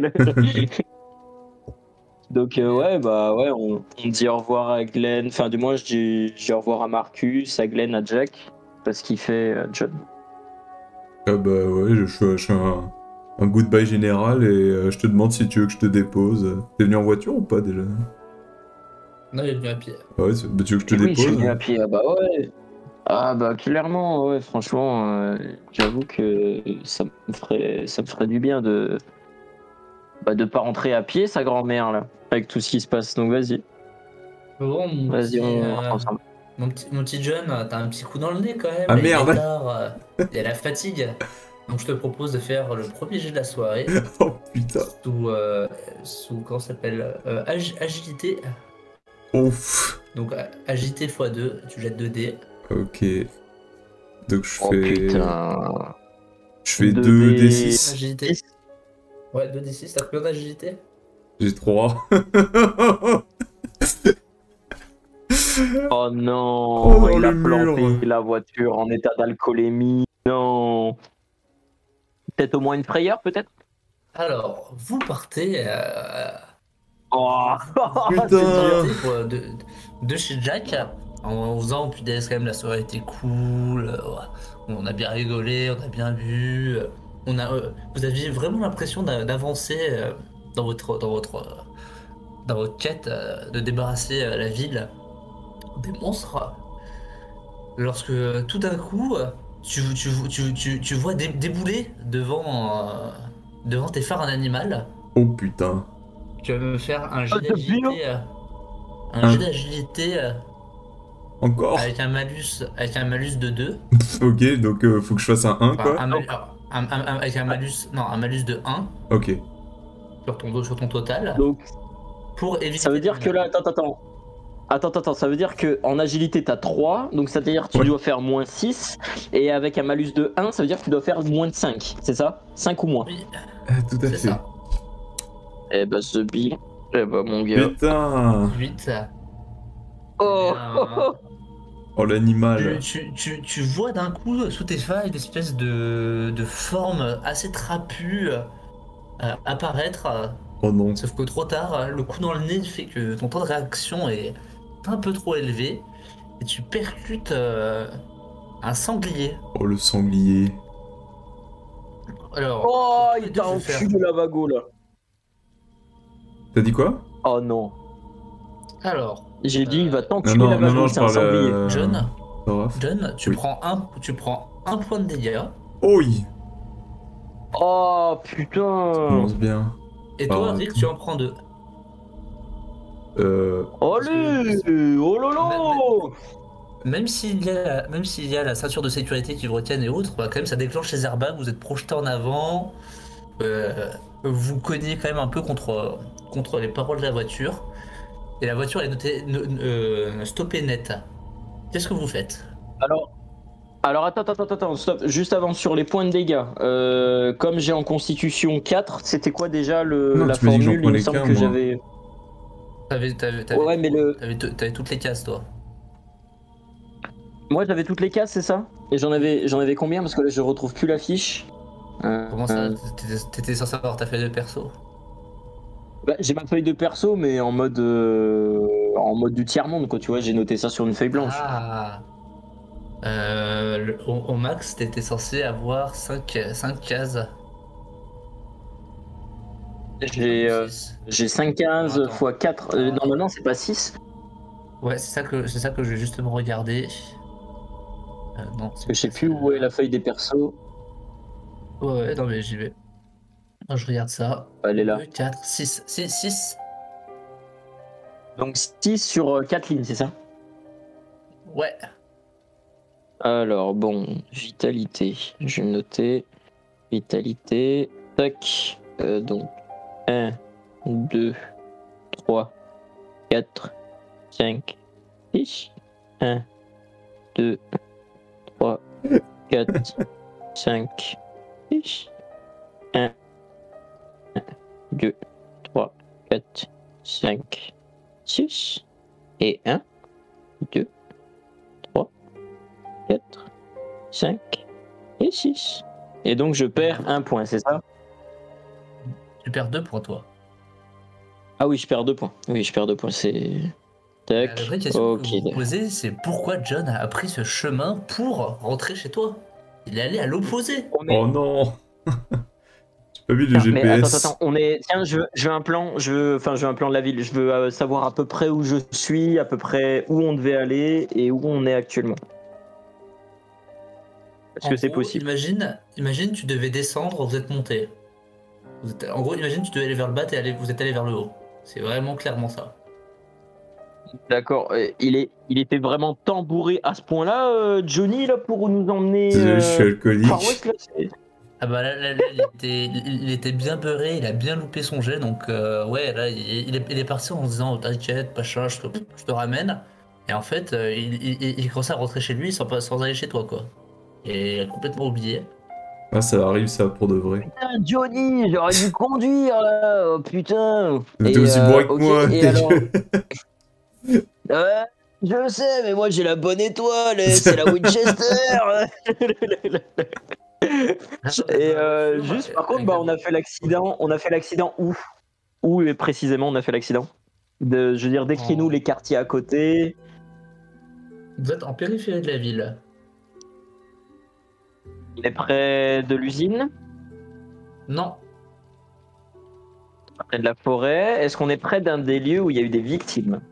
Donc ouais, bah ouais, on dit au revoir à Glenn. Enfin, du moins, je dis au revoir à Marcus, à Glenn, à Jack, parce qu'il fait John. Ah bah ouais, je fais un goodbye général et je te demande si tu veux que je te dépose. T'es venu en voiture ou pas déjà? Non, il est venu à pied. Ah ouais, bah, tu veux que je te Et oui, je suis dépose? venu à pied. Ah bah ouais. Ah bah clairement, ouais, franchement, j'avoue que ça me ferait du bien de pas rentrer à pied, sa grand-mère là, avec tout ce qui se passe. Donc vas-y, Mais bon, vas-y, on rentre ensemble. mon petit John, t'as un petit coup dans le nez quand même. Ah Là, il est merde! tard, il y a la fatigue. Donc je te propose de faire le premier jet de la soirée Oh putain! sous comment ça s'appelle agilité. Ouf! Donc agilité x2, tu jettes 2 dés. Ok. Donc je Oh fais. putain. Je fais 2 2d6. Agilité. Ouais, 2d6, t'as combien d'agilité? J'ai 3. Oh Oh non, non, il a le planté mur! la voiture en état d'alcoolémie. Non. Peut-être au moins une frayeur, peut-être? Alors, vous partez, Oh, c'est Putain! dur. partez de chez Jack en faisant, putain, quand même, la soirée était cool. Ouais. On a bien rigolé, on a bien bu. Vous aviez vraiment l'impression d'avancer dans votre quête de débarrasser la ville des monstres. Lorsque tout d'un coup, tu vois débouler devant tes phares un animal. Oh putain. Tu vas me faire un Oh, jet c'est bien. d'agilité. Un jet Un... d'agilité Encore? avec un malus de 2. Ok, donc faut que je fasse un 1 Enfin, quoi? Donc, avec un malus. Non, un malus de 1 Ok. sur ton total. donc, Pour ça éviter veut dire que là, attends, ça veut dire que en agilité, t'as 3, donc c'est-à-dire que tu Ouais. dois faire moins 6, et avec un malus de 1, ça veut dire que tu dois faire moins de 5, c'est ça? 5 ou moins? Oui, Tout à c'est fait. ça. Eh bah, The Bill, eh bah, mon gars. Putain! 8. Oh, Oh l'animal. Tu vois d'un coup sous tes failles une espèce de forme assez trapue apparaître. Oh non. Sauf que trop tard, le coup dans le nez fait que ton temps de réaction est un peu trop élevé et tu percutes un sanglier. Oh le sanglier. Alors, oh, tous les il deux, t'a je vais faire. enculé la vago là. T'as dit quoi? Oh non. Alors, J'ai dit, il va Non, t'enculer non, la non, vago, non, je c'est un parle. sanglier. John, Raph. John, Oui. tu prends un point de dégâts. Oh oui! Oh Ça putain. commence bien. Et toi, Ah, Rick, tu en prends 2. Allez, oh lolo. Même s'il y a la ceinture de sécurité qui vous retienne et autres, bah, quand même ça déclenche les airbags, vous êtes projeté en avant, vous cognez quand même un peu contre les paroles de la voiture, et la voiture est stoppée net. Qu'est-ce que vous faites? Alors, attends, stop. Juste avant, sur les points de dégâts, comme j'ai en constitution 4, c'était quoi déjà Non, la tu m'as dit que j'en formule? Il me prenais semble qu'un, que moi. j'avais. Ouais, mais T'avais toutes les cases, toi. moi j'avais toutes les cases, c'est ça? Et j'en avais combien? Parce que là je retrouve plus la fiche. Comment ça? T'étais censé avoir ta feuille de perso. Bah, j'ai ma feuille de perso, mais en mode du tiers-monde, quoi, tu vois, j'ai noté ça sur une feuille blanche. Ah! Au max, t'étais censé avoir 5 cases. J'ai Ou 6. j'ai 5 Alors, cases attends. x 4. Normalement, c'est pas 6. Ouais, c'est ça que je vais justement regarder. Non, Parce c'est que je sais pas plus où est celle-là. la feuille des persos. Ouais, non, mais j'y vais. Non, je regarde ça. Elle est là. 2, 4, 6. 6. Donc 6 sur 4 lignes, c'est ça? Ouais. Alors, bon, vitalité. Je vais me noter. Vitalité. Tac. Donc, 1, 2, 3, 4, 5, 6. 1, 2, 3, 4, 5, 6. 1, 2, 3, 4, 5, 6. Et 1, 2, 3, 4, 5 et 6. Et donc je perds un point, c'est ça? Tu perds 2 pour toi. Ah oui, je perds 2 points. Oui, je perds 2 points, c'est... La Tac. vraie question Ok. que vous vous posez, c'est pourquoi John a pris ce chemin pour rentrer chez toi? Il est allé à l'opposé. Oh non! J'ai pas vu le Tiens, mais attends, GPS. on est... Tiens, je veux un plan, enfin, je veux un plan de la ville. Je veux savoir à peu près où je suis, à peu près où on devait aller et où on est actuellement. Est-ce En que c'est gros, possible? imagine tu devais descendre, vous êtes monté. En gros, imagine tu devais aller vers le bas et vous êtes allé vers le haut. C'est vraiment clairement ça. D'accord. Il était vraiment tambouré à ce point-là, Johnny, là, pour nous emmener Désolé, je suis Far alcoolique. West, là. Ah bah là, il était bien beurré, il a bien loupé son jet, donc ouais, là il est parti en se disant t'inquiète, Pacha, je te ramène. Et en fait, il commençait à rentrer chez lui sans aller chez toi, quoi. Et il a complètement oublié. Ah, ça arrive, ça, pour de vrai. Putain, Johnny, j'aurais dû conduire, là. Oh, putain. Mais t'es Et, aussi bourré que ok, moi, et ta alors? gueule. Ouais, je sais, mais moi j'ai la bonne étoile, c'est la Winchester. Et juste, par contre, bah, on a fait l'accident. On a fait l'accident où? Où précisément on a fait l'accident? Je veux dire, décris-nous les quartiers à côté. Vous êtes en périphérie de la ville. On est près de l'usine, Non, près de la forêt. Est-ce qu'on est près d'un des lieux où il y a eu des victimes?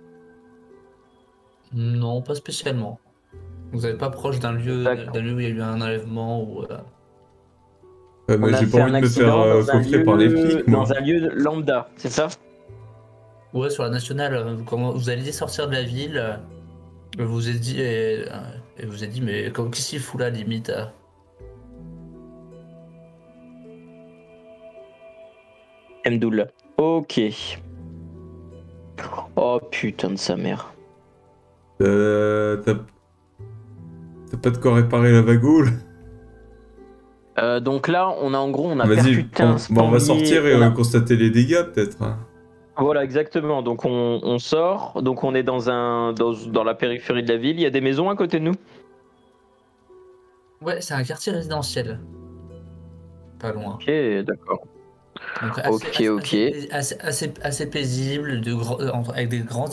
non, pas spécialement. Vous n'êtes pas proche D'accord. d'un lieu où il y a eu un enlèvement ou. On Mais a j'ai pas fait envie un de me faire accident coffrer par les flics, dans moi. un lieu lambda, c'est ça? Ouais, sur la nationale, vous alliez sortir de la ville, vous vous êtes dit, et vous êtes dit, mais qu'est-ce qu'il fout là, limite? Mdoul. Ok. Oh putain de sa mère. T'as pas de quoi réparer la vago, là? Donc là, on a Vas-y, percuté un on va sanglier. sortir et constater les dégâts, peut-être, hein. Voilà, exactement. Donc on sort. Donc on est dans la périphérie de la ville. Il y a des maisons à côté de nous. Ouais, c'est un quartier résidentiel, pas loin. Ok, d'accord. Donc Ok, ok. assez paisible, avec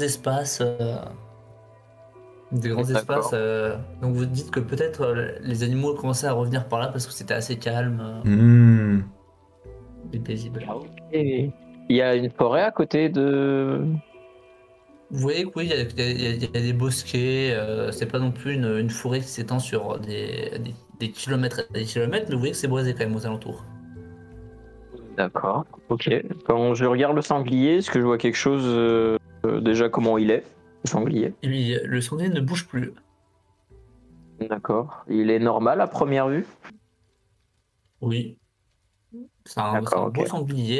des grands espaces. D'accord. Donc vous dites que peut-être les animaux commençaient à revenir par là parce que c'était assez calme Hmm. et paisible. Ok. Il y a une forêt à côté de. Vous voyez que oui, il y a des bosquets, c'est pas non plus une forêt qui s'étend sur des kilomètres et des kilomètres, mais vous voyez que c'est boisé quand même aux alentours. D'accord. Ok. Quand je regarde le sanglier, est-ce que je vois quelque chose déjà comment il est, le sanglier? Et puis le sanglier ne bouge plus. D'accord. Il est normal à première vue? Oui, c'est D'accord, un beau ok. sanglier.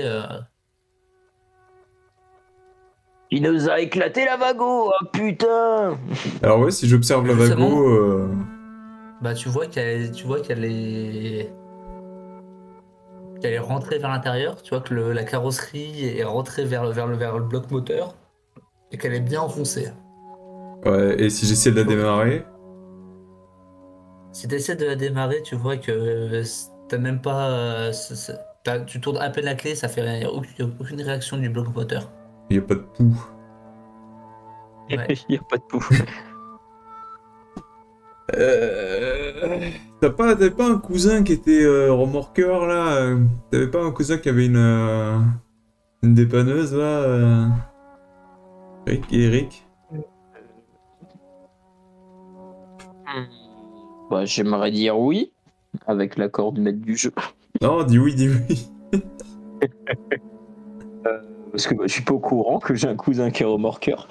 Il nous a éclaté la vago, oh putain! Alors ouais, si j'observe la Justement, vago, bah tu vois qu'elle est rentrée vers l'intérieur. Tu vois que la carrosserie est rentrée vers le bloc moteur et qu'elle est bien enfoncée. ouais, et si j'essaie de la Donc, démarrer, si tu essaies de la démarrer, tu vois que t'as même pas. Tu tournes à peine la clé, ça fait aucune réaction du bloc moteur. il y a pas de pouls. Ouais. Il n'y a pas de pouls. T'avais pas un cousin qui était remorqueur, là? T'avais pas un cousin qui avait une dépanneuse, là? Eric? Bah, j'aimerais dire oui, avec l'accord du maître du jeu. Non, dis oui, dis oui. Parce que bah, je suis pas au courant que j'ai un cousin qui est remorqueur.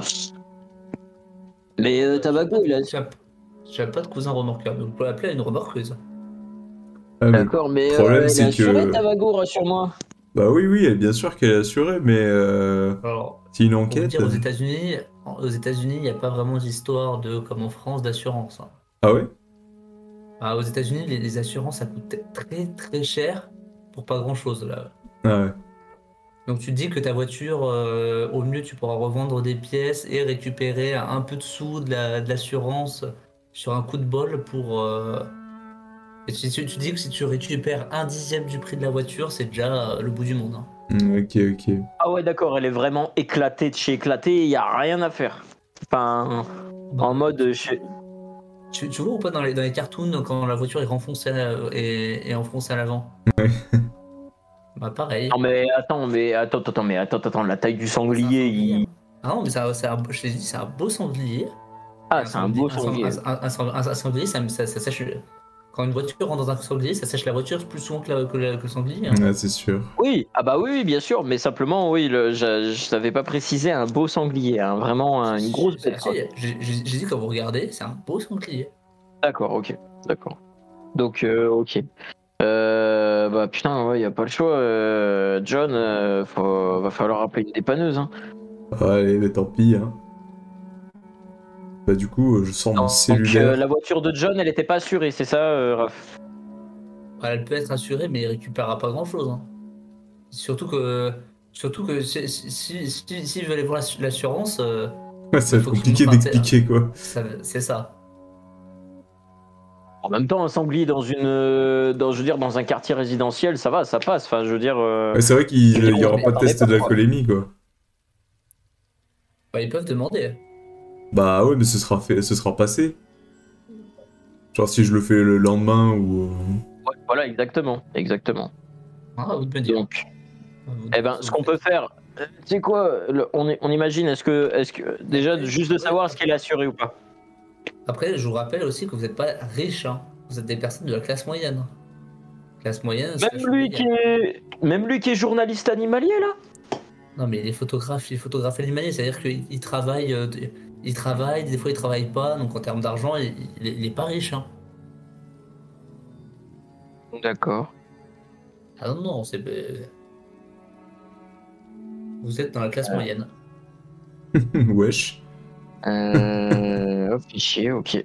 Mais Tabaco, il a. J'avais pas de cousin remorqueur, mais vous pouvez l'appeler une remorqueuse. Ah, mais le D'accord, mais problème, il a c'est assuré que... Tabago, rassure-moi. Bah oui, oui, bien sûr qu'elle est assurée, mais Alors, c'est une pour vous enquête. dire, aux États-Unis, il n'y a pas vraiment d'histoire de, comme en France, d'assurance, hein. Ah ouais? Ah, aux États-Unis, les assurances, ça coûte très très cher pour pas grand-chose là. Ah ouais. Donc tu te dis que ta voiture, au mieux, tu pourras revendre des pièces et récupérer un peu de sous de l'assurance sur un coup de bol pour. Et tu dis que si tu récupères un dixième du prix de la voiture, c'est déjà le bout du monde, hein. Ok, ok. Ah ouais, d'accord, elle est vraiment éclatée de chez éclatée, il y a rien à faire. Enfin, Bah, en mode. tu vois ou pas dans les cartoons quand la voiture est renfoncée et enfoncée à l'avant? Ouais. Bah pareil. Non mais attends, la taille du C'est un sanglier, sanglier, hein. Ah non, mais je t'ai dit, c'est un beau sanglier. Et Ah, c'est un beau sanglier. un sanglier, ça sèche. Quand une voiture rentre dans un sanglier, ça sèche la voiture plus souvent que le sanglier. Hein. Ouais, c'est sûr. Oui, ah bah oui, bien sûr, mais simplement, oui, je t'avais pas précisé un beau sanglier, hein, vraiment une grosse bête, quoi. J'ai dit quand vous regardez, c'est un beau sanglier. D'accord, ok, d'accord. Donc, ok. Bah putain, ouais, y a pas le choix, John, va falloir appeler une dépanneuse, hein. Allez, mais tant pis, hein. Bah du coup, je sors mon Donc, cellulaire. la voiture de John, elle était pas assurée, c'est ça, Raph? Elle peut être assurée, mais elle récupérera pas grand chose. Hein. Surtout que s'il veut aller voir l'assurance, Ouais, ça il va être faut qu'il compliqué montre un d'expliquer, quoi. C'est ça. En même temps, un sanglier je veux dire, dans un quartier résidentiel, ça va, ça passe. Enfin, je veux dire, Ouais, c'est vrai qu'il je veux dire, y on aura s'y pas de attendait test pas, quoi. d'alcoolémie, quoi. Bah, ils peuvent demander. Bah ouais, mais ce sera passé. Genre si je le fais le lendemain ou... Ouais, voilà, exactement, exactement. Ah, à vous de me dire. Donc, À vous eh de ben, ce ce que qu'on vous peut faites. faire, tu sais quoi, on imagine, est-ce que, déjà, Après, juste de savoir est-ce qu'elle est assurée ou pas. après, je vous rappelle aussi que vous n'êtes pas riche. Hein. Vous êtes des personnes de la classe moyenne. Classe moyenne slash ouvrière. Même lui qui est journaliste animalier, là? Non, mais les photographes animaliers, c'est-à-dire qu'ils travaillent, ils travaillent, des fois ils travaillent pas, donc en termes d'argent, il est pas riche. Hein. D'accord. Ah non, non, vous êtes dans la classe moyenne. Wesh. Oh, fichier, ok.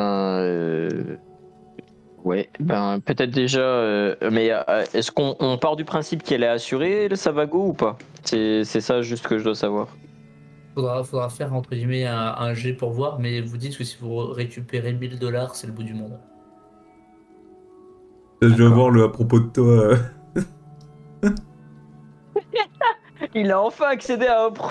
Ouais, ben peut-être déjà, mais est-ce qu'on part du principe qu'elle est assurée, le Savago, ou pas? C'est ça juste que je dois savoir. Faudra faire entre guillemets un jet pour voir, mais vous dites que si vous récupérez 1000 $, c'est le bout du monde. Je viens D'accord. voir le à propos de toi. Il a enfin accédé à un pro.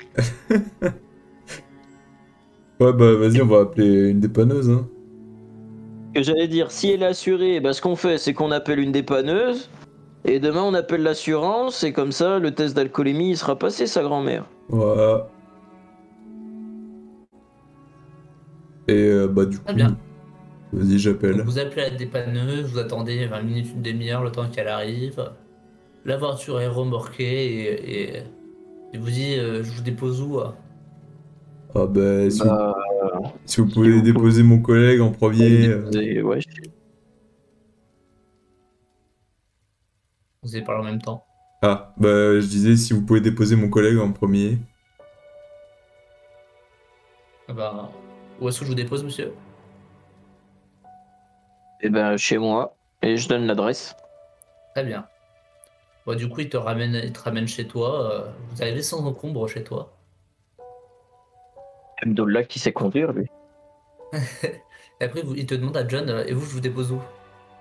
Ouais, bah vas-y, on va appeler une dépanneuse, hein. Que j'allais dire, si elle est assurée, ben, ce qu'on fait, c'est qu'on appelle une dépanneuse, et demain on appelle l'assurance, et comme ça, le test d'alcoolémie il sera passé, sa grand-mère. Voilà. Et bah du Très coup, bien. vas-y, Donc j'appelle. vous appelez la dépanneuse, vous attendez 20 minutes, une demi-heure, le temps qu'elle arrive. La voiture est remorquée et il vous dit je vous dépose où? Ah bah, Bah, si vous si pouvez vous pouvez déposer mon collègue en me premier... déposer, ouais. Vous avez parlé en même temps. Ah, bah je disais, si vous pouvez déposer mon collègue en premier. Ah bah, où est-ce que je vous dépose, monsieur? Et ben chez moi, et je donne l'adresse. Très bien. Bon, du coup, il te ramène chez toi. Vous arrivez sans encombre chez toi. Abdullah qui sait conduire, lui. Et après, il te demande à John, et vous, je vous dépose où?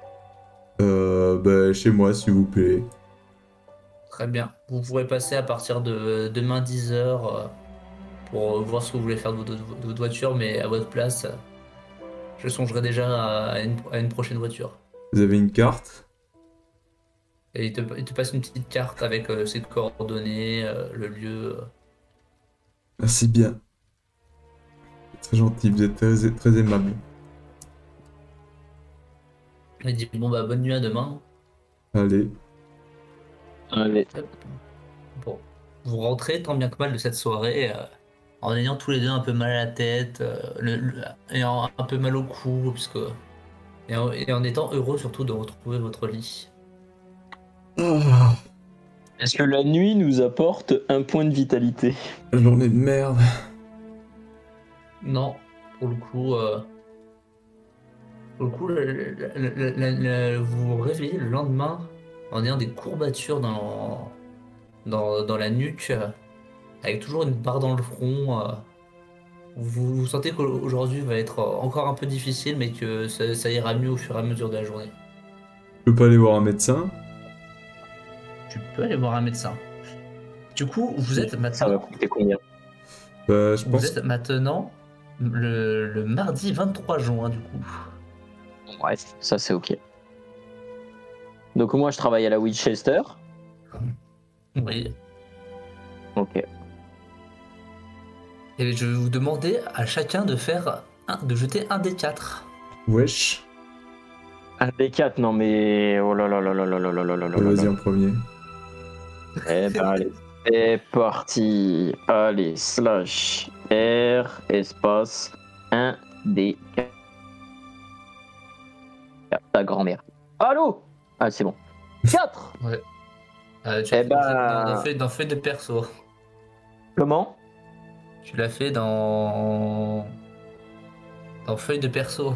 Bah chez moi, s'il vous plaît. Très bien. Vous pourrez passer à partir de demain 10h pour voir ce que vous voulez faire de votre voiture, mais à votre place, je songerai déjà à une prochaine voiture. Vous avez une carte? Et il te passe une petite carte avec ses coordonnées, le lieu. Merci bien. Très gentil, vous êtes très aimable. Il dit bon bah bonne nuit à demain. Allez. Allez. Hop. Bon, vous rentrez tant bien que mal de cette soirée en ayant tous les deux un peu mal à la tête, ayant un peu mal au cou, et en étant heureux surtout de retrouver votre lit. Ah, Est-ce que la nuit nous apporte un point de vitalité? journée de merde. Non, pour le coup, vous vous réveillez le lendemain en ayant des courbatures dans la nuque, avec toujours une barre dans le front. Vous sentez qu'aujourd'hui va être encore un peu difficile, mais que ça ira mieux au fur et à mesure de la journée. Je peux pas aller voir un médecin? Tu peux aller voir un médecin. Du coup, Ça va coûter combien? Bah je vous pense... êtes maintenant le mardi 23 juin, du coup. Ouais, ça c'est ok. Donc moi je travaille à la Winchester. Oui. Ok. Et je vais vous demander à chacun de jeter un des 4. Wesh. Un des 4, non mais... Oh là là là là là là là là là là Vas-y là. en premier. Eh ben allez, c'est parti. Allez, slash R espace 1 des 4. Ta grand-mère. Allô? Ah c'est bon. 4. Ouais. Tu Eh l'as fait ben... dans feuille de perso. Comment? Tu l'as fait dans feuille de perso.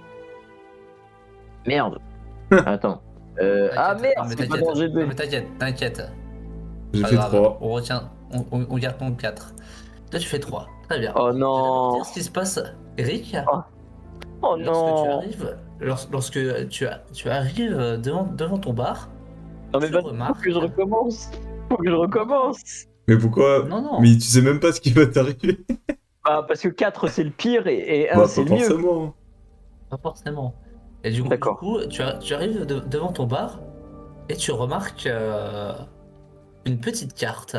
Merde. Attends. Ah T'inquiète. merde, Non mais c'est pas t'inquiète. dans Non G2. mais t'inquiète. J'ai Pas fait grave. 3. On retient. On garde ton 4. Toi tu fais 3. Très bien. Oh Je vais d'abord non. dire ce qui se passe, Eric. Oh, oh Lorsque tu non. arrives, lorsque tu arrives devant ton bar, Non mais tu vas-y, faut que je remarques. recommence. Faut que je Non, recommence. Mais pourquoi? non, non, Mais tu sais même pas ce qui va t'arriver. Bah parce que 4 c'est le pire et 1 Bah, c'est pas le mieux. forcément. pas forcément. Et du D'accord. coup, tu arrives devant ton bar et tu remarques une petite carte.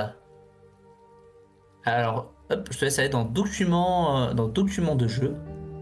Alors, hop, je te laisse aller dans documents de jeu.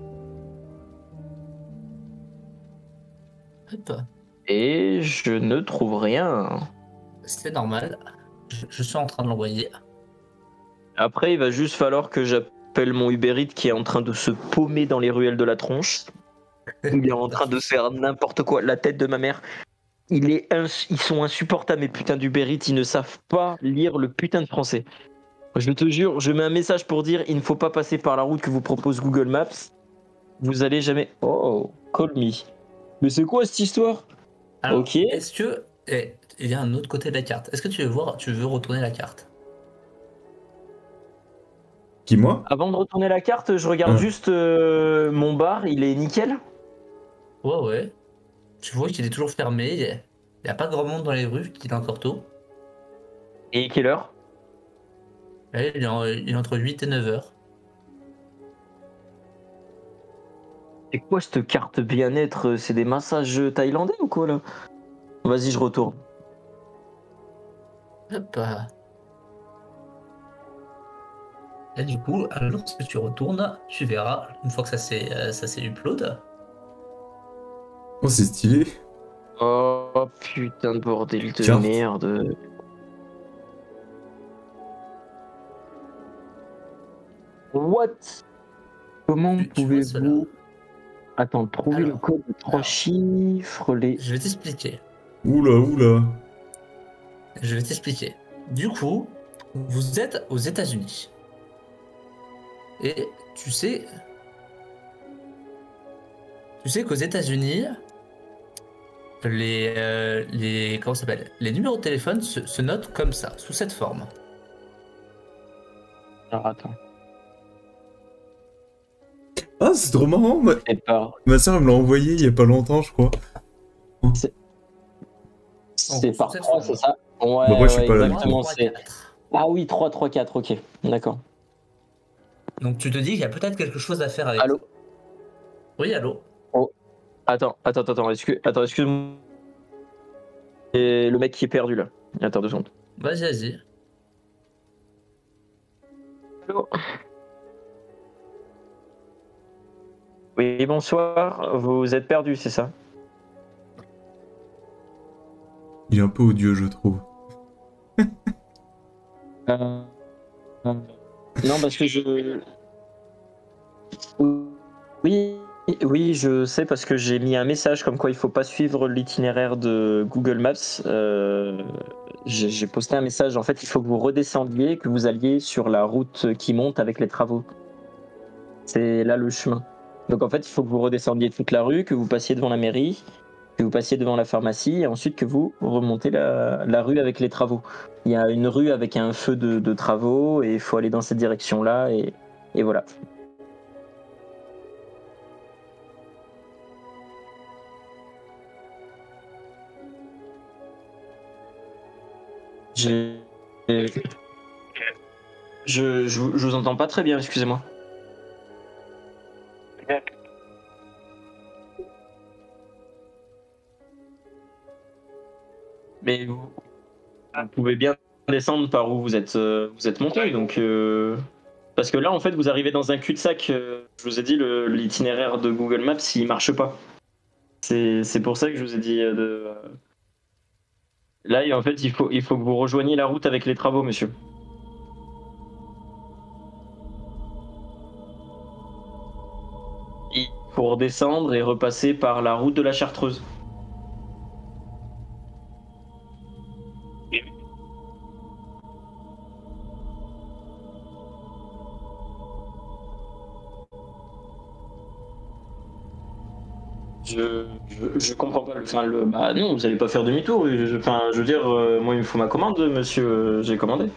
Hop, Et je ne trouve rien. c'est normal. Je suis en train de l'envoyer. Après, il va juste falloir que j'appelle mon Uber Eats qui est en train de se paumer dans les ruelles de la tronche. Il est en train de faire n'importe quoi. La tête de ma mère. Ils sont insupportables, mes putains d'Uber Eats. Ils ne savent pas lire le putain de français. Je te jure, je mets un message pour dire il ne faut pas passer par la route que vous propose Google Maps. Vous allez jamais. Oh, call me. Mais c'est quoi cette histoire? Alors, Ok. est-ce que. Il y a un autre côté de la carte. Est-ce que tu veux retourner la carte? Qui, moi? Avant de retourner la carte, je regarde Ah. juste mon bar. Il est nickel. Ouais, ouais. Tu vois qu'il est toujours fermé. Il n'y a pas grand monde dans les rues, qu'il est encore tôt. Et quelle heure? Et il est entre 8 et 9 heures. C'est quoi cette carte bien-être? C'est des massages thaïlandais ou quoi là? Vas-y, je retourne. Hop. Et du coup, lorsque tu retournes, tu verras, une fois que ça s'est upload, Oh, c'est stylé. Oh putain de bordel de Carte. merde. What? Comment tu vois cela. pouvez-vous... Attends, trouver le Alors, code de 3 chiffres, les... Je vais t'expliquer. Oula, oula. Je vais t'expliquer. Du coup, vous êtes aux États-Unis. Et tu sais qu'aux États-Unis, comment ça s'appelle? Les numéros de téléphone se notent comme ça, sous cette forme. Alors attends. Ah, c'est trop marrant. C'est pas... Ma soeur me l'a envoyé il y a pas longtemps, je crois. C'est sous par cette 3, forme. c'est ça? Ouais, Bah, moi, je suis ouais, pas là, exactement. Trois, C'est... quatre. Ah oui, 3, 3, 4, ok. D'accord. Donc tu te dis qu'il y a peut-être quelque chose à faire avec. Allô? Oui, allô? Oh. Attends. Excuse-moi. Et le mec qui est perdu là. Attends 2 secondes. Vas-y, vas-y. Allô? Oui, bonsoir. Vous êtes perdu, c'est ça? Il est un peu odieux, je trouve. Non, parce que je... Oui, je sais parce que j'ai mis un message comme quoi il faut pas suivre l'itinéraire de Google Maps. J'ai posté un message. En fait, il faut que vous redescendiez, que vous alliez sur la route qui monte avec les travaux. C'est là le chemin. Donc en fait, il faut que vous redescendiez toute la rue, que vous passiez devant la mairie, que vous passiez devant la pharmacie, et ensuite que vous remontez la rue avec les travaux. Il y a une rue avec un feu de travaux, et il faut aller dans cette direction-là, et voilà. J'ai... Je vous entends pas très bien, excusez-moi. Mais vous pouvez bien descendre par où vous êtes monté, donc parce que là en fait vous arrivez dans un cul-de-sac. Je vous ai dit l'itinéraire de Google Maps il marche pas. C'est pour ça que je vous ai dit de. Là, en fait, il faut que vous rejoigniez la route avec les travaux, monsieur. Il faut redescendre et repasser par la route de la Chartreuse. Je comprends pas. Bah non, vous allez pas faire demi-tour. Enfin, je veux dire, moi, il me faut ma commande, monsieur. J'ai commandé.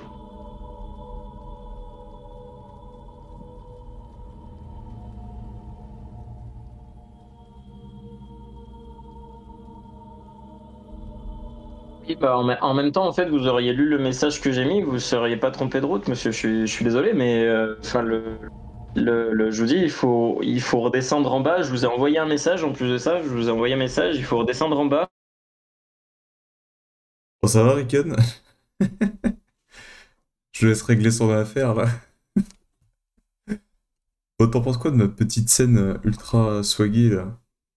Oui, bah, en même temps, en fait, vous auriez lu le message que j'ai mis, vous seriez pas trompé de route, monsieur. Je suis désolé, mais enfin, je vous dis, il faut redescendre en bas. Je vous ai envoyé un message. En plus de ça, je vous ai envoyé un message. Il faut redescendre en bas. Bon, ça va, Rickon? Je laisse régler son affaire, là. Bon, t'en penses quoi de ma petite scène ultra swaggy, là?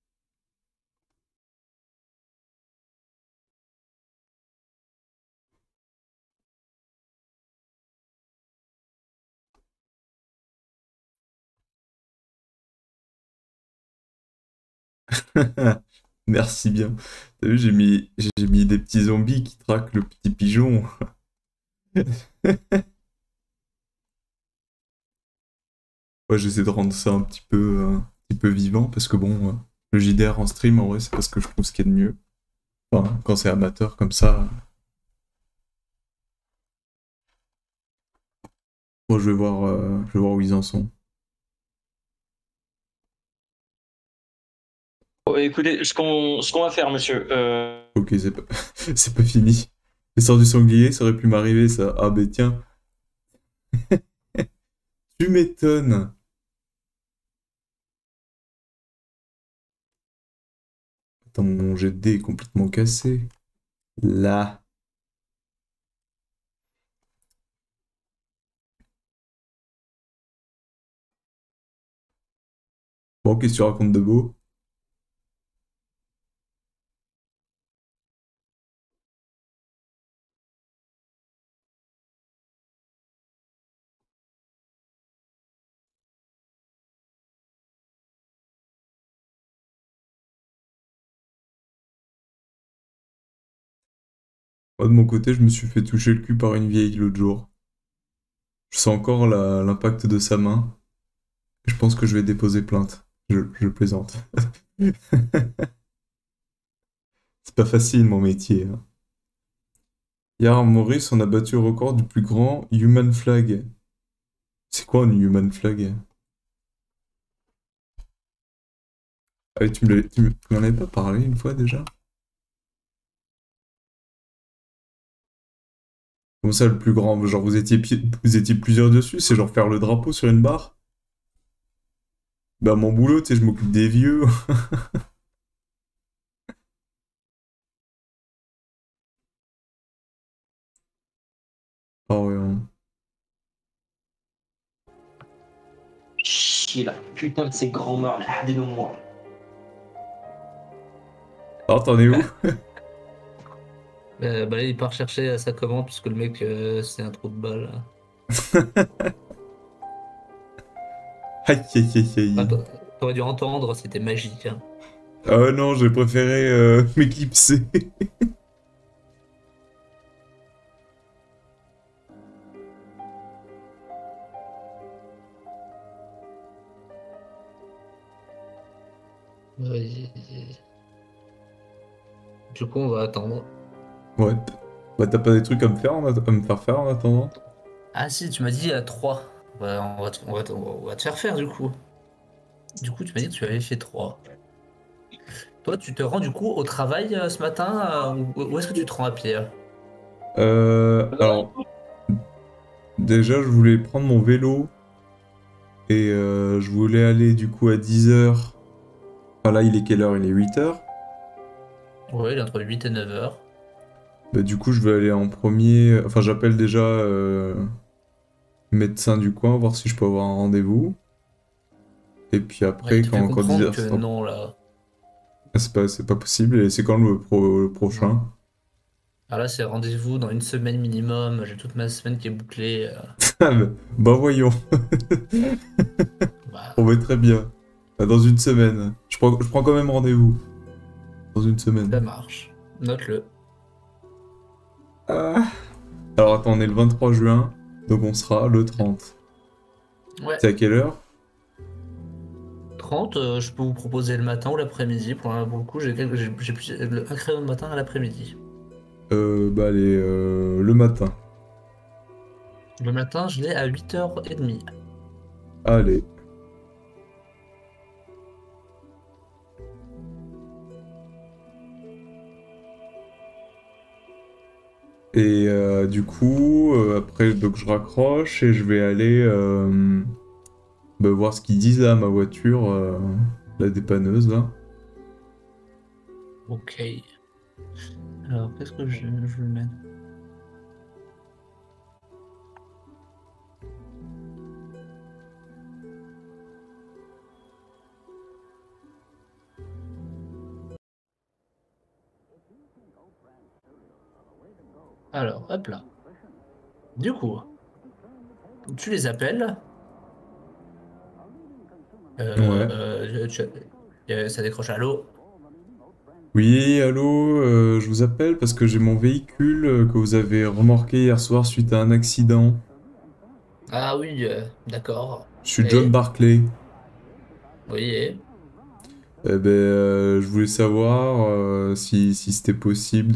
Merci bien. T'as vu, j'ai mis des petits zombies qui traquent le petit pigeon. Ouais, j'essaie de rendre ça un petit peu vivant parce que bon, le JDR en stream, en vrai, c'est parce que je trouve ce qu'il y a de mieux. Enfin, quand c'est amateur comme ça, moi je vais voir où ils en sont. Oh, écoutez, ce qu'on va faire, monsieur. Ok, c'est pas fini. L'histoire du sanglier, ça aurait pu m'arriver ça. Ah, ben tiens, tu m'étonnes. Attends, mon jet de dés est complètement cassé. Là. Bon, qu'est-ce que tu racontes de beau? Moi, de mon côté, je me suis fait toucher le cul par une vieille l'autre jour. Je sens encore l'impact de sa main. Je pense que je vais déposer plainte. Je plaisante. C'est pas facile, mon métier, hein. Hier, Maurice, on a battu le record du plus grand human flag. C'est quoi un human flag? Ah, tu m'en avais pas parlé une fois déjà? Comment ça, le plus grand? Genre, vous étiez plusieurs dessus? C'est genre faire le drapeau sur une barre? Bah, mon boulot, tu sais, je m'occupe des vieux. Ah ouais, hein. Chier là. Putain de ces grands morts là. Aidez-moi. Alors, t'en es où? Bah là, il part chercher sa commande puisque le mec, c'est un trou de balle. Aïe, aïe, aïe, Ah, aïe. t'aurais dû entendre, c'était magique, hein. Ah non, j'ai préféré m'éclipser. Ouais. Du coup, on va attendre. Ouais. Bah, t'as pas des trucs à me faire faire en attendant? Ah si, tu m'as dit à 3. On va te faire faire du coup. Du coup, tu m'as dit que tu avais fait 3. Toi, tu te rends du coup au travail ce matin ou est-ce que tu te rends à pied? Alors, déjà, je voulais prendre mon vélo et je voulais aller du coup à 10 heures. Enfin là, il est quelle heure? Il est 8 heures. Ouais, il est entre 8 et 9 heures. Bah, du coup, je vais aller en premier. Enfin, j'appelle déjà le médecin du coin, voir si je peux avoir un rendez-vous. Et puis Ouais, il après, te fait quand 10 comprendre heures que sera... non, là. Ah, c'est pas possible. Et c'est quand le Non. prochain? Ah là, c'est rendez-vous dans une semaine minimum. J'ai toute ma semaine qui est bouclée. Ah, bah voyons. Bah, On va très bien. Bah, dans une semaine. Je prends quand même rendez-vous. Dans une semaine. ça marche. Note-le. Ah. Alors attends, on est le 23 juin. Donc on sera le 30. Ouais. C'est à quelle heure? 30, je peux vous proposer le matin ou l'après-midi. Pour le coup, un créneau le matin à l'après-midi. Bah allez, le matin. Le matin, je l'ai à 8h30. Allez. Et du coup, après, donc je raccroche et je vais aller bah, voir ce qu'ils disent là à ma voiture, la dépanneuse là. Ok. Alors, qu'est-ce que je vais mettre? Alors, hop là. Du coup, tu les appelles. Ouais. Ça décroche à l'eau. Oui, allô, je vous appelle parce que j'ai mon véhicule que vous avez remorqué hier soir suite à un accident. Ah oui, d'accord. Je suis John Et? Barclay. Oui, et? Eh ben, je voulais savoir si c'était possible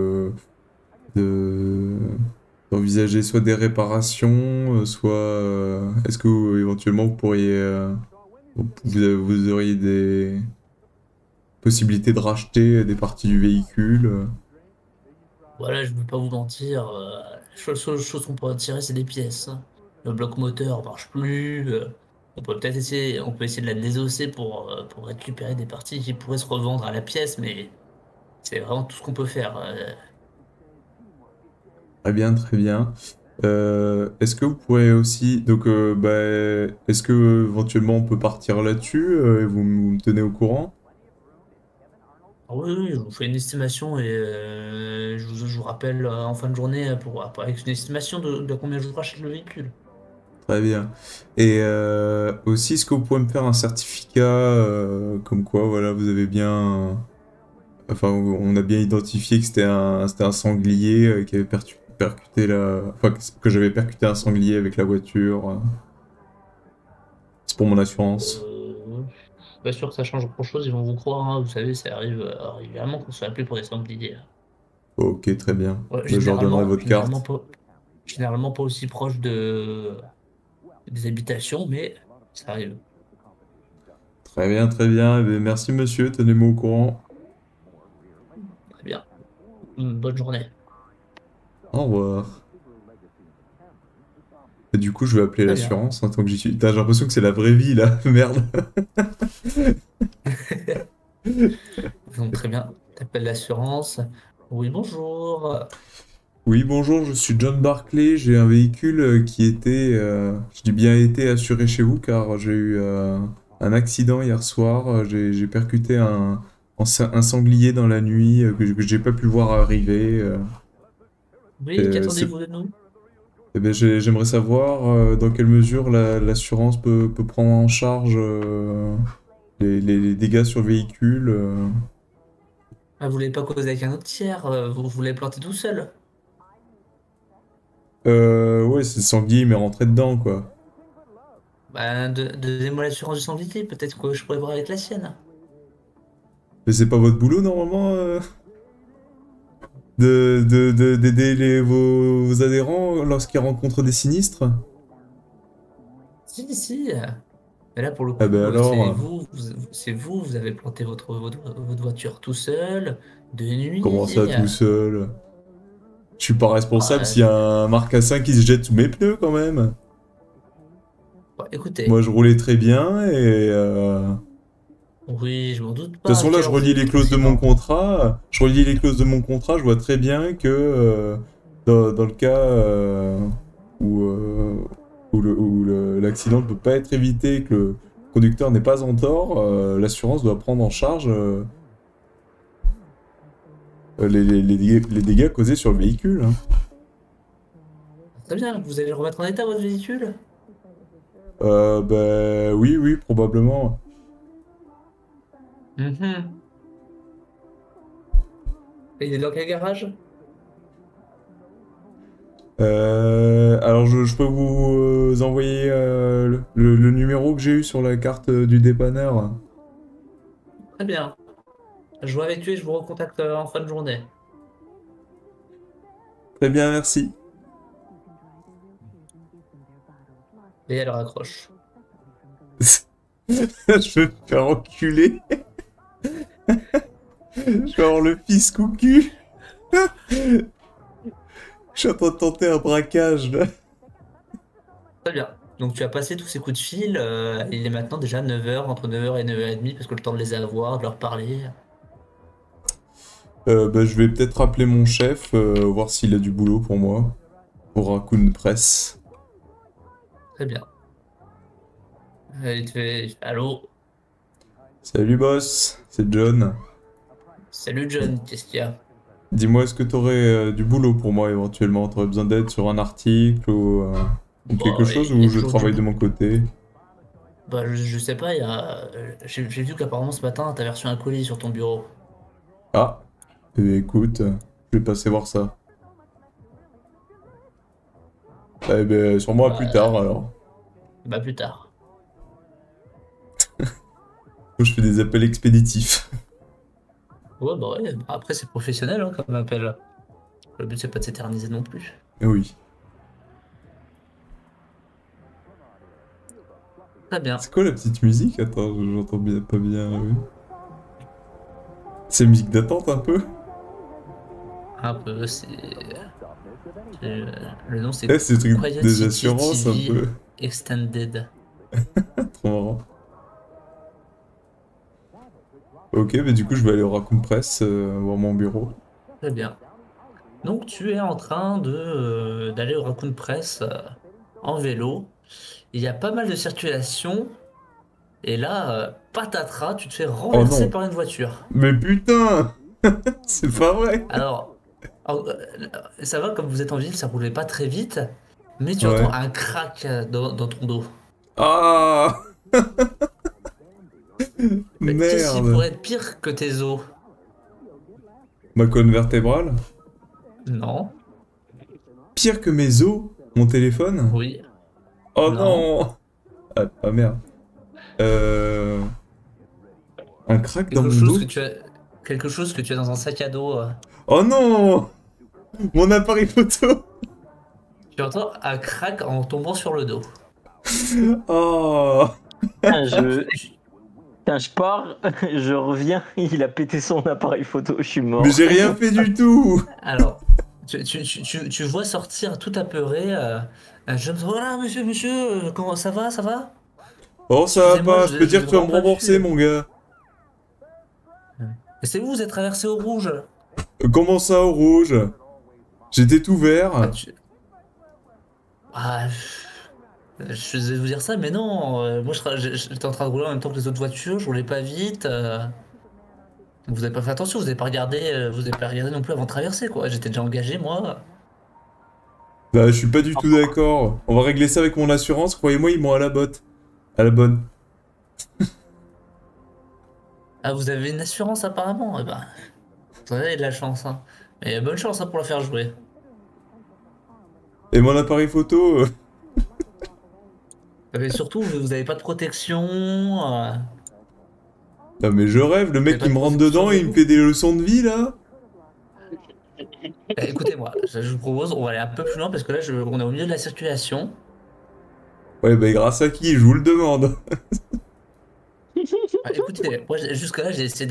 de- d'envisager soit des réparations, soit est-ce que éventuellement vous pourriez vous auriez des possibilités de racheter des parties du véhicule. Voilà, je ne veux pas vous mentir. La seule chose qu'on peut retirer, c'est des pièces. Le bloc moteur marche plus. On peut essayer de la désosser pour récupérer des parties qui pourraient se revendre à la pièce, mais c'est vraiment tout ce qu'on peut faire. Très bien, très bien. Est-ce que vous pourrez aussi donc bah, est-ce que éventuellement on peut partir là-dessus et vous me tenez au courant? Ah oui, oui, je vous fais une estimation et je vous rappelle en fin de journée avec une estimation de combien je vous rachète le véhicule. Très bien. Et aussi, est-ce que vous pouvez me faire un certificat comme quoi, voilà, vous avez bien, enfin, on a bien identifié que c'était un sanglier qui avait percuté enfin, que j'avais percuté un sanglier avec la voiture. C'est pour mon assurance. Je suis pas sûr que ça change grand-chose, ils vont vous croire, hein. Vous savez, ça arrive régulièrement qu'on se fait appeler pour des sangliers. Ok, très bien. Ouais, Ben, je leur donnerai votre carte. généralement pas aussi proche des habitations, mais ça arrive. Très bien, très bien. Eh bien, merci monsieur, tenez-moi au courant. Très bien. Bonne journée. Au revoir. Et du coup, je vais appeler Très bien. l'assurance en tant que j'y suis. Putain, j'ai l'impression que c'est la vraie vie là, merde. Donc, très bien. T'appelles l'assurance. Oui, bonjour. Oui, bonjour, je suis John Barclay. J'ai un véhicule qui était, je dis bien été assuré chez vous car j'ai eu un accident hier soir. J'ai percuté un sanglier dans la nuit que j'ai pas pu voir arriver. Oui, C'est, qu'attendez-vous de nous? eh ben, j'aimerais savoir dans quelle mesure l'assurance peut prendre en charge les dégâts sur le véhicule. Ah, vous voulez pas causer avec un autre tiers, vous voulez planter tout seul. Ouais, c'est le sanglier, mais rentré dedans, quoi. Bah, donnez-moi l'assurance du sanglier, peut-être que je pourrais voir avec la sienne. Mais c'est pas votre boulot, normalement, d'aider vos adhérents lorsqu'ils rencontrent des sinistres? Si, si. Mais là, pour le Ah ben coup, alors, vous avez planté votre voiture tout seul, de comment nuit. ça tout seul? Je suis pas responsable Bah, s'il y a un marcassin qui se jette sous mes pneus, quand même. bah, écoutez, Moi, je roulais très bien et... oui, je m'en doute De toute pas à façon, là, quelle je heure vous relis avez les votre clauses de mon accident. contrat. Je relis les clauses de mon contrat. Je vois très bien que dans le cas où, l'accident ne peut pas être évité, que le conducteur n'est pas en tort, l'assurance doit prendre en charge. les dégâts causés sur le véhicule. Hein. Très bien, vous allez le remettre en état votre véhicule? Bah oui, oui, probablement. Mhm. Et il est dans quel garage? Alors je peux vous envoyer le numéro que j'ai eu sur la carte du dépanneur. Très bien. Je vois avec lui et je vous recontacte en fin de journée. Très bien, merci. Et elle raccroche. Je vais me faire enculer. Je vais avoir le fils coucu. Je suis en train de tenter un braquage là. Très bien. Donc tu as passé tous ces coups de fil. Il est maintenant déjà 9h, entre 9h et 9h30, parce que le temps de les avoir, de leur parler. Bah, je vais peut-être appeler mon chef, voir s'il a du boulot pour moi. Pour Raccoon Press. Très bien. Il te fait allô? Salut boss, c'est John. Salut John, qu'est-ce qu'il y a? Dis-moi, est-ce que t'aurais du boulot pour moi éventuellement? T'aurais besoin d'aide sur un article ou quelque Bon, chose il y où a je toujours travaille de mon côté? Bah, je sais pas, il y a. J'ai vu qu'apparemment ce matin, t'avais reçu un colis sur ton bureau. Ah, écoute, je vais passer voir ça. Eh ben, sûrement à plus tard Bah, alors. bah plus tard. Je fais des appels expéditifs. Ouais, bah ouais, bah après c'est professionnel hein, comme appel. Le but c'est pas de s'éterniser non plus. Oui. Très bien. C'est quoi la petite musique? Attends, j'entends bien, pas bien. Oui. C'est musique d'attente un peu? Un peu, c'est- le nom c'est Eh, c'est le truc Quiet des City assurances un TV peu. Extended. Trop marrant. Ok, bah du coup, je vais aller au Raccoon Press, voir mon bureau. Très bien. Donc tu es en train de d'aller au Raccoon Press en vélo. Il y a pas mal de circulation. Et là, patatras, tu te fais Oh renverser non! par une voiture. Mais putain! C'est pas vrai! Alors, ça va, comme vous êtes en ville, ça roulait pas très vite, mais tu entends Ouais. un crack dans ton dos. Ah! Mais qu'est-ce qui Merde! pourrait être pire que tes os? Ma colonne vertébrale? Non, Pire que mes os? Mon téléphone? oui, Oh non. non! Ah merde. Euh... Un crack dans Quelque mon chose que dos? tu as, quelque chose que tu as dans un sac à dos. Oh non! Mon appareil photo! Tu entends un crack en tombant sur le dos. Oh! Putain, Alors, putain, je pars, je reviens, il a pété son appareil photo, je suis Mais mort. j'ai rien fait du tout! alors, tu vois sortir tout apeuré un jeune. Voilà, monsieur, monsieur, comment ça va, ça va? Oh, ça va Excusez-moi, pas, je peux je dire vous que ai tu vas vraiment me pas rembourser, vu. mon gars. Et c'est vous êtes traversé au rouge. Comment ça, au rouge? J'étais tout Bah, vert. Ah, je suis désolé de vous dire ça, mais non. Moi, j'étais en train de rouler en même temps que les autres voitures. Je roulais pas vite. Vous avez pas fait attention. Vous avez pas regardé non plus avant de traverser, quoi. J'étais déjà engagé, moi. Bah, je suis pas du tout d'accord. On va régler ça avec mon assurance, croyez-moi, ils m'ont à la botte. À la bonne. Ah, vous avez une assurance apparemment. Eh ben, vous avez de la chance, hein. Et bonne chance hein, pour la faire jouer. Et mon appareil photo, Et surtout, vous avez pas de protection. Non mais je rêve, le Vous mec avez pas il de me rentre protection dedans sur et le il me dos. fait des leçons de vie là. Écoutez-moi, je vous propose, on va aller un peu plus loin parce que là, on est au milieu de la circulation. Ouais bah grâce à qui, je vous le demande. Écoutez, moi jusque-là j'ai essayé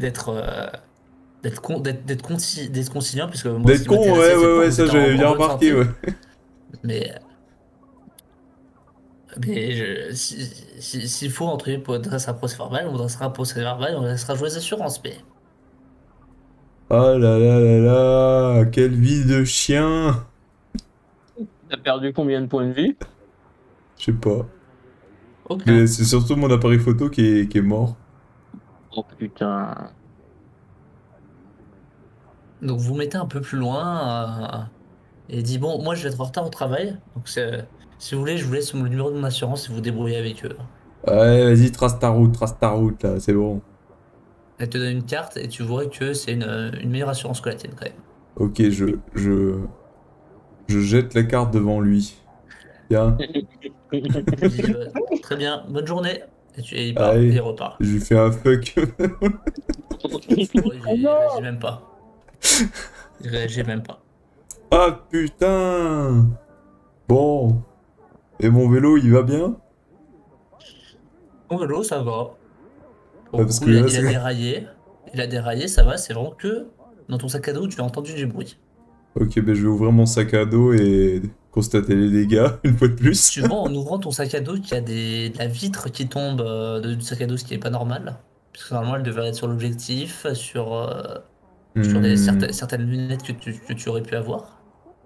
d'être conciliant puisque moi ce D'être qui con, m'intéressait ouais c'est de ouais voir ouais, que vous ça êtes j'avais en bien bonne remarqué, ouais. santé, mais s'il faut entre guillemets pour dresser un procès verbal, on dressera un procès verbal et on laissera jouer les assurances. Mais Oh là là là là, quelle vie de chien. T'as perdu combien de points de vue? Je sais pas. aucun. Mais c'est surtout mon appareil photo qui est mort. Oh putain. Donc vous mettez un peu plus loin et dit bon, moi je vais être en retard au travail. Donc si vous voulez, je vous laisse le numéro de mon assurance et vous débrouillez avec eux. Ouais, vas-y, trace ta route, là, c'est bon. Elle te donne une carte et tu vois que c'est une meilleure assurance que la tienne quand même. Ok, je jette la carte devant lui. Tiens, Il dit, très bien, bonne journée. Et il part, et il allez, repart. je lui fais un fuck. Oh, il réagit même pas. Il réagit même pas. Ah putain! Bon, et mon vélo, il va bien? Ton vélo, ça va. Pour Ah, le parce coup, que là, il a c'est... déraillé. Il a déraillé, ça va, c'est vraiment que dans ton sac à dos, tu as entendu du bruit. Ok, ben je vais ouvrir mon sac à dos et constater les dégâts, une fois de plus. Tu vois en ouvrant ton sac à dos qu'il y a de la vitre qui tombe du sac à dos, ce qui est pas normal. Parce que normalement, elle devrait être sur l'objectif, sur Hmm, certaines lunettes que tu aurais pu avoir.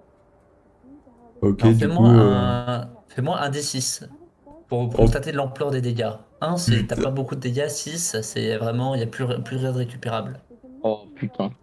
ok, Alors du coup... fais-moi un D6 pour Oh constater l'ampleur des dégâts. Un, c'est t'as putain. pas beaucoup de dégâts. 6, c'est vraiment, il n'y a plus rien de récupérable. Oh putain.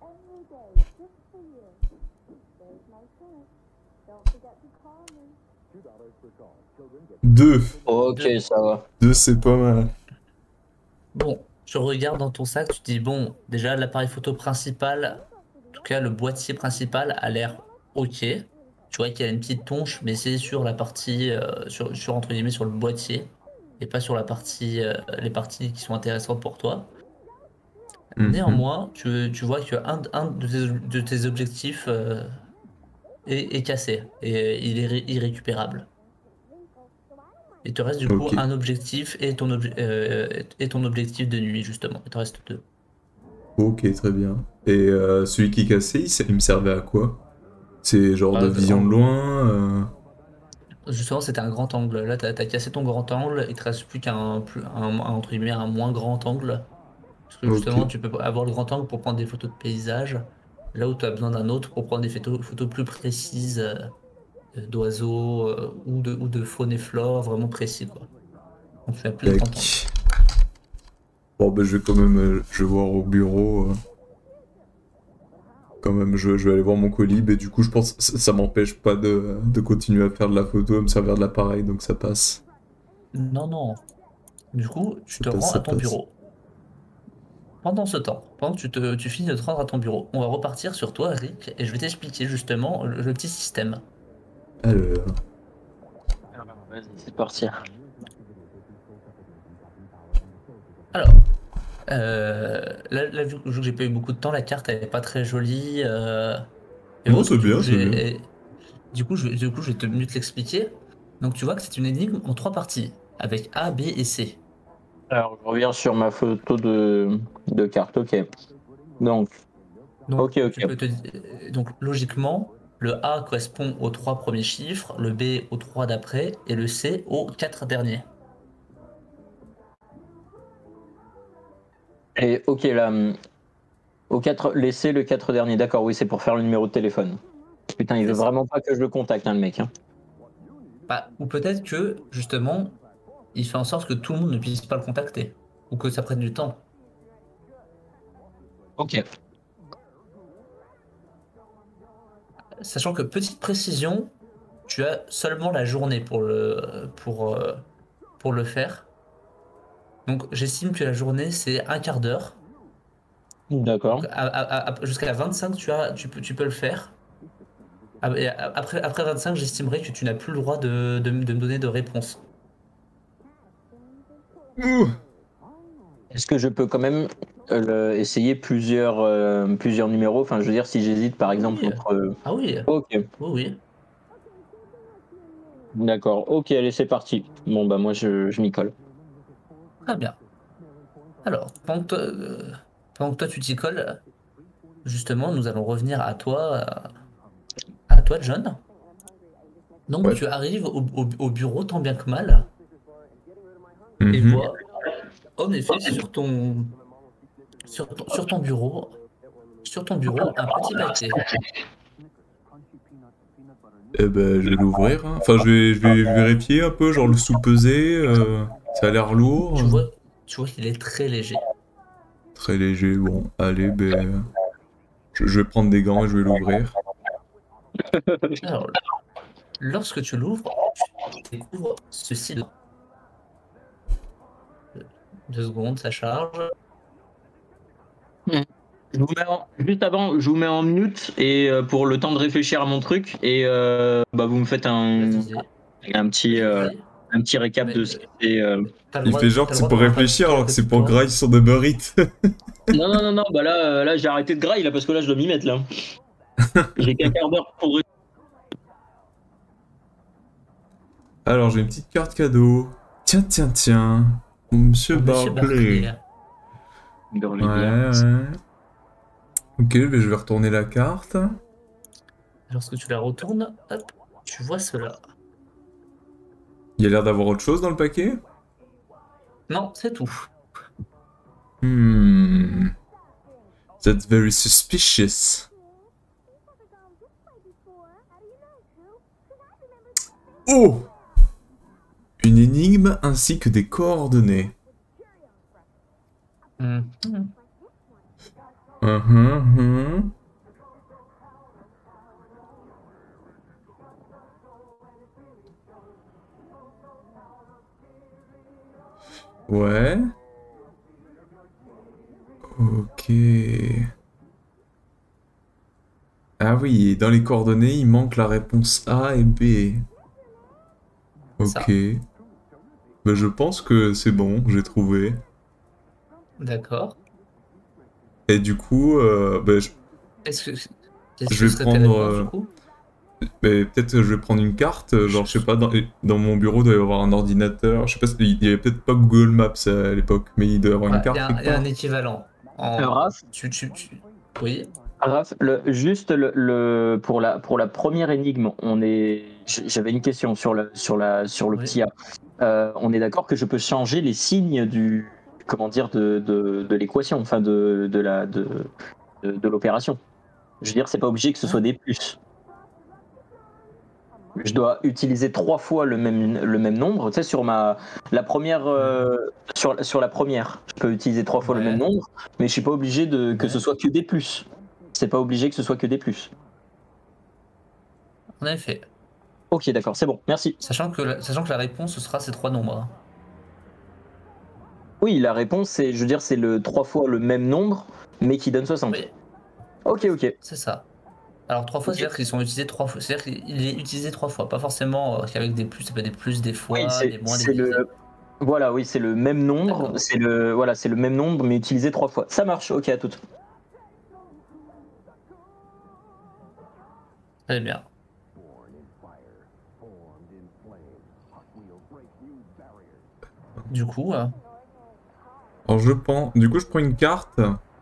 2. Ok, Deux. ça va. 2, c'est pas mal. Bon, tu regardes dans ton sac, tu te dis, bon, déjà, l'appareil photo principal, en tout cas, le boîtier principal a l'air ok. Tu vois qu'il y a une petite tonche, mais c'est sur la partie, entre guillemets, sur le boîtier, et pas sur les parties qui sont intéressantes pour toi. Mhm. Néanmoins, tu vois que un de tes objectifs est cassé, et il est irrécupérable. Il te reste du coup Ok. un objectif et ton objectif de nuit, justement. Il te reste deux. Ok, très bien. Et celui qui est cassé, il me servait à quoi? C'est genre de Ah, vision de loin justement, c'était un grand angle. Là, t'as cassé ton grand angle, il te reste plus entre guillemets, un moins grand angle. Parce que Ok. justement, tu peux avoir le grand angle pour prendre des photos de paysage, là où tu as besoin d'un autre pour prendre des photos plus précises d'oiseaux ou de faune et flore, vraiment précis, quoi. Donc tu as plus de grand angle. Tac. Bon, ben je vais quand même... je vais voir au bureau. Quand même, je vais aller voir mon colis. Et du coup, je pense que ça m'empêche pas de continuer à faire de la photo, à me servir de l'appareil, donc ça passe. Non, non. Du coup, tu Ça te passe, rends ça à ton passe. bureau. Pendant ce temps, pendant que tu finis de te rendre à ton bureau, on va repartir sur toi, Rick, et je vais t'expliquer justement le petit système. Alors... Vas-y, c'est parti. Alors, vu que j'ai pas eu beaucoup de temps, la carte elle est pas très jolie et Non, autres. c'est bien, c'est bien. Du coup, je vais mieux te l'expliquer. Donc, tu vois que c'est une énigme en trois parties, avec A, B et C. Alors, je reviens sur ma photo de carte. Ok. Donc, Donc, ok, ok. donc, logiquement, le A correspond aux trois premiers chiffres, le B aux trois d'après et le C aux quatre derniers. Et ok, là, au 4, laisser le 4 dernier. D'accord, oui, c'est pour faire le numéro de téléphone. Putain, il veut C'est ça. vraiment pas que je le contacte, hein, le mec. Hein. Bah, ou peut-être que, justement, il fait en sorte que tout le monde ne puisse pas le contacter, ou que ça prenne du temps. Ok. Sachant que, petite précision, tu as seulement la journée pour le faire. Donc j'estime que la journée, c'est un quart d'heure. Donc D'accord. jusqu'à 25, tu peux le faire. Après 25, j'estimerais que tu n'as plus le droit de me donner de réponse. Ouh. Est-ce que je peux quand même essayer plusieurs numéros? Enfin, je veux dire, si j'hésite, par exemple, Oui. entre. Ah oui. Ok. Oui, oui. D'accord. Ok, allez, c'est parti. Bon, bah, moi, je m'y colle. Très bien. Alors, pendant que toi tu t'y colles, justement, nous allons revenir à toi, John. Donc Ouais. tu arrives au bureau tant bien que mal et Mhm. vois, en effet, sur ton bureau, un petit paquet. Eh ben, je vais l'ouvrir, hein. Enfin, je vais vérifier un peu, genre le sous-peser. Ça a l'air lourd. Tu vois, tu vois qu'il est très léger. Très léger. Bon, allez, ben. Je vais prendre des gants et je vais l'ouvrir. Alors, lorsque tu l'ouvres, tu découvres ceci-là. 2 secondes, ça charge. Je vous mets juste avant, je vous mets en mute et pour le temps de réfléchir à mon truc et vous me faites Vas-y. un petit récap Mais, de ce qui est. T'as le Il droit- fait genre t'as que le c'est droit pour d'avoir un réfléchir papier à alors que côté c'est de pour toi. grailler son Uber Eats. Non, bah là j'ai arrêté de grailler là parce que là je dois m'y mettre là. J'ai qu'un quart d'heure pour. Alors j'ai une petite carte cadeau. Tiens. Pour Monsieur Monsieur Barclay. Barclay. Ouais. Ok, mais je vais retourner la carte. Lorsque tu la retournes, hop, tu vois cela. Il y a l'air d'avoir autre chose dans le paquet. Non, c'est tout. That's very suspicious. Oh! Une énigme ainsi que des coordonnées. Mhm. Mhm. Ouais. Ok. Ah oui, dans les coordonnées, il manque la réponse A et B. Ok. Ça. Bah, je pense que c'est bon, j'ai trouvé. D'accord. Et du coup, Qu'est-ce que je vais serait tes prendre... réponses, du coup? peut-être je vais prendre une carte, genre je sais pas, dans mon bureau il doit y avoir un ordinateur, je sais pas, il y avait peut-être pas Google Maps à l'époque, mais il doit y avoir une Ouais, carte il quelque y a part. un équivalent. Raph, Oui. Raph, pour la première énigme, j'avais une question sur le Oui. petit A. On est d'accord que je peux changer les signes de l'équation, enfin de l'opération. Je veux dire, c'est pas obligé que ce soit des plus. Je dois utiliser 3 fois le même nombre. Tu sais, sur la première, sur la première, je peux utiliser 3 fois le Ouais. même nombre, mais je suis pas obligé que Ouais. ce soit que des plus. C'est pas obligé que ce soit que des plus. En effet. Ok, d'accord, c'est bon, merci. Sachant que la réponse, ce sera ces 3 nombres. Hein. Oui, la réponse, je veux dire, c'est le 3 fois le même nombre, mais qui donne 60. Oui, Ok. c'est ça. Alors 3 fois, Ok. c'est-à-dire qu'ils sont utilisés 3 fois. C'est-à-dire qu'il est utilisé 3 fois. Pas forcément qu'avec des plus, ça peut être des plus, des Oui, fois, des moins, des c'est divisés. voilà, oui, c'est le même nombre, D'accord. c'est le même nombre, mais utilisé 3 fois. Ça marche, ok, à toutes. Très bien. Du coup, Alors du coup je prends une carte,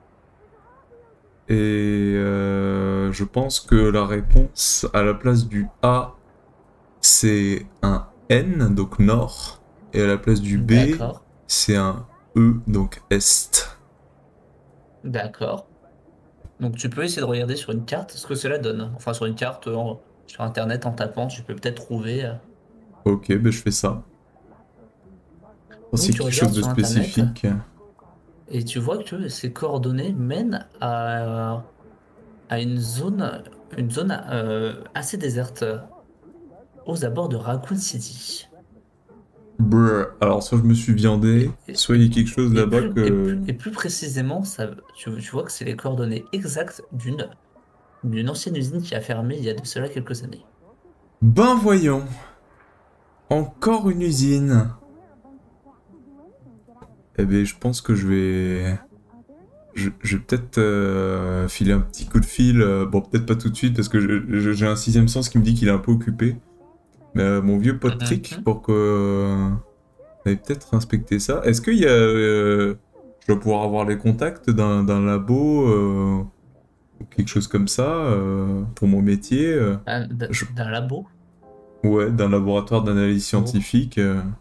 et je pense que la réponse à la place du A, c'est un N, donc nord, et à la place du B, d'accord. c'est un E, donc est. D'accord. Donc tu peux essayer de regarder sur une carte ce que cela donne. Enfin, sur une carte, sur Internet, en tapant, tu peux peut-être trouver. Ok, ben je fais ça. Donc C'est tu quelque regardes chose de sur Internet spécifique. et tu vois que ces coordonnées mènent à une zone assez déserte aux abords de Raccoon City. Brr. Alors soit je me suis viandé, soit il y a quelque chose là-bas que... Et plus précisément, tu vois que c'est les coordonnées exactes d'une ancienne usine qui a fermé il y a de cela quelques années. Ben voyons. Encore une usine. Eh ben je pense que je vais... Je vais peut-être filer un petit coup de fil. Bon, peut-être pas tout de suite parce que j'ai un sixième sens qui me dit qu'il est un peu occupé. Mais mon vieux pote Trick, pour que... on avait peut-être inspecté ça. Est-ce qu'il y a... je dois pouvoir avoir les contacts d'un labo ou quelque chose comme ça pour mon métier D'un labo. Ouais, d'un laboratoire d'analyse scientifique.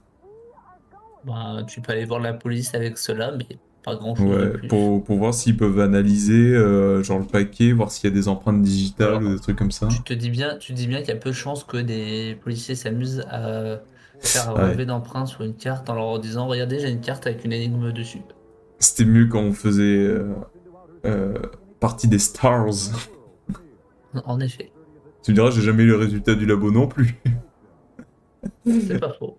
Tu peux aller voir la police avec cela, mais pas grand-chose de Ouais, plus. pour voir s'ils peuvent analyser genre le paquet, voir s'il y a des empreintes digitales Alors, ou des trucs comme ça. tu dis bien qu'il y a peu de chances que des policiers s'amusent à faire Ouais. relever d'empreintes sur une carte en leur disant regardez, j'ai une carte avec une énigme dessus. C'était mieux quand on faisait partie des stars. En effet, Tu me diras, j'ai jamais eu le résultat du labo non plus. c'est pas faux.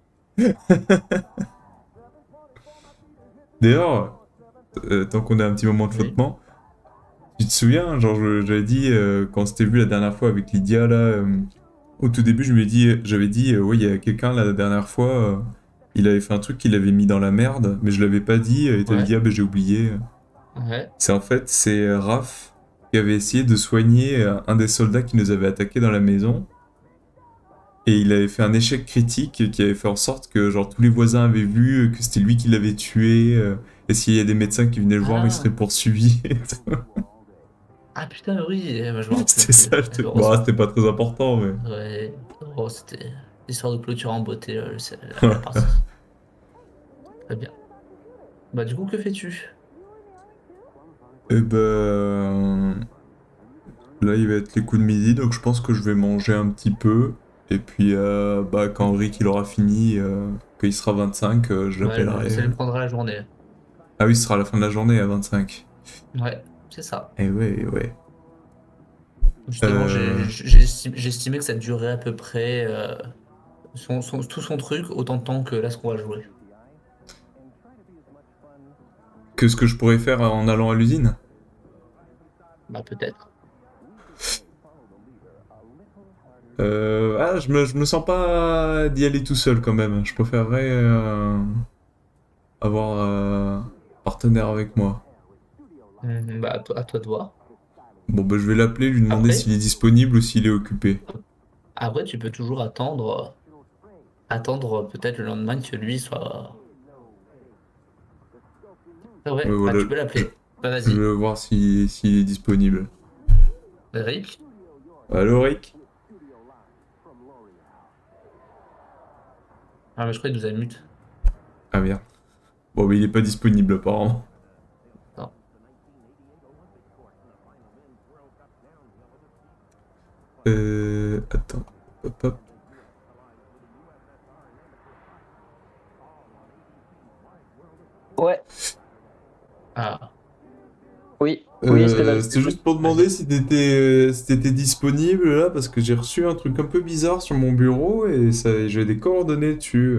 D'ailleurs, tant qu'on a un petit moment de Oui. flottement, tu te souviens, genre j'avais dit quand on s'était vu la dernière fois avec Lydia là, au tout début j'avais dit ouais il y a quelqu'un là la dernière fois, il avait fait un truc qu'il avait mis dans la merde, mais je l'avais pas dit et t'avais Ouais. dit ah ben j'ai oublié. Ouais. C'est Raph qui avait essayé de soigner un des soldats qui nous avait attaqué dans la maison. Et il avait fait un échec critique qui avait fait en sorte que genre tous les voisins avaient vu que c'était lui qui l'avait tué. Et s'il y a des médecins qui venaient le voir, il serait poursuivi. Et tout. Ah putain, oui, je me rappelle C'était plus. ça le truc. Bon, Heureusement. c'était pas très important, mais. Ouais. Oh, c'était l'histoire de clôture en beauté, la partie. Très bien. Bah, du coup, que fais-tu? Et ben. Là, il va être les coups de midi, donc je pense que je vais manger un petit peu. Et puis, bah, quand Rick il aura fini, qu'il sera 25, je Ouais, l'appellerai. ça lui prendra la journée. Ah oui, ce sera à la fin de la journée à 25. Ouais, c'est ça. Eh ouais, ouais. Justement, Euh, j'estimais que ça durait à peu près tout son truc, autant de temps que là ce qu'on va jouer. Que ce que je pourrais faire en allant à l'usine? Bah, peut-être. Je me sens pas d'y aller tout seul quand même. Je préférerais avoir un partenaire avec moi. Bah, à toi de voir. Bon, bah, je vais l'appeler, lui demander Après, s'il est disponible ou s'il est occupé. après, tu peux toujours attendre peut-être le lendemain que lui soit. Ah ouais, bah, Voilà, tu peux l'appeler. Bah, je vas-y. vais voir s'il est disponible. Rick? Allô, Rick? Ah, mais je crois qu'il nous a mute. Ah merde. Bon, mais il est pas disponible apparemment. Non. Attends. Hop, hop. Ouais, Ah, oui, oui, Esteban. C'était juste pour demander si t'étais disponible là, parce que j'ai reçu un truc un peu bizarre sur mon bureau et j'ai des coordonnées dessus.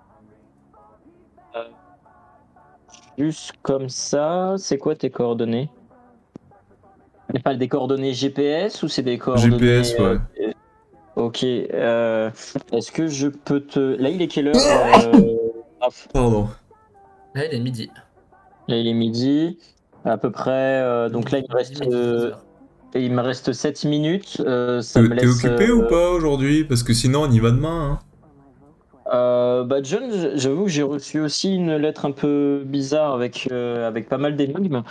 Juste comme ça, c'est quoi tes coordonnées? C'est pas des coordonnées GPS ou c'est des coordonnées... GPS, ouais. Ok, est-ce que je peux te... Là, il est quelle heure Raph Pardon. là il est midi. Là, il est midi, à peu près. Donc là, Midi, 13 heures. il me reste 7 minutes. Ça me T'es laisse... occupé ou pas aujourd'hui? Parce que sinon on y va demain, hein. Bah John, j'avoue que j'ai reçu aussi une lettre un peu bizarre avec pas mal d'énigmes.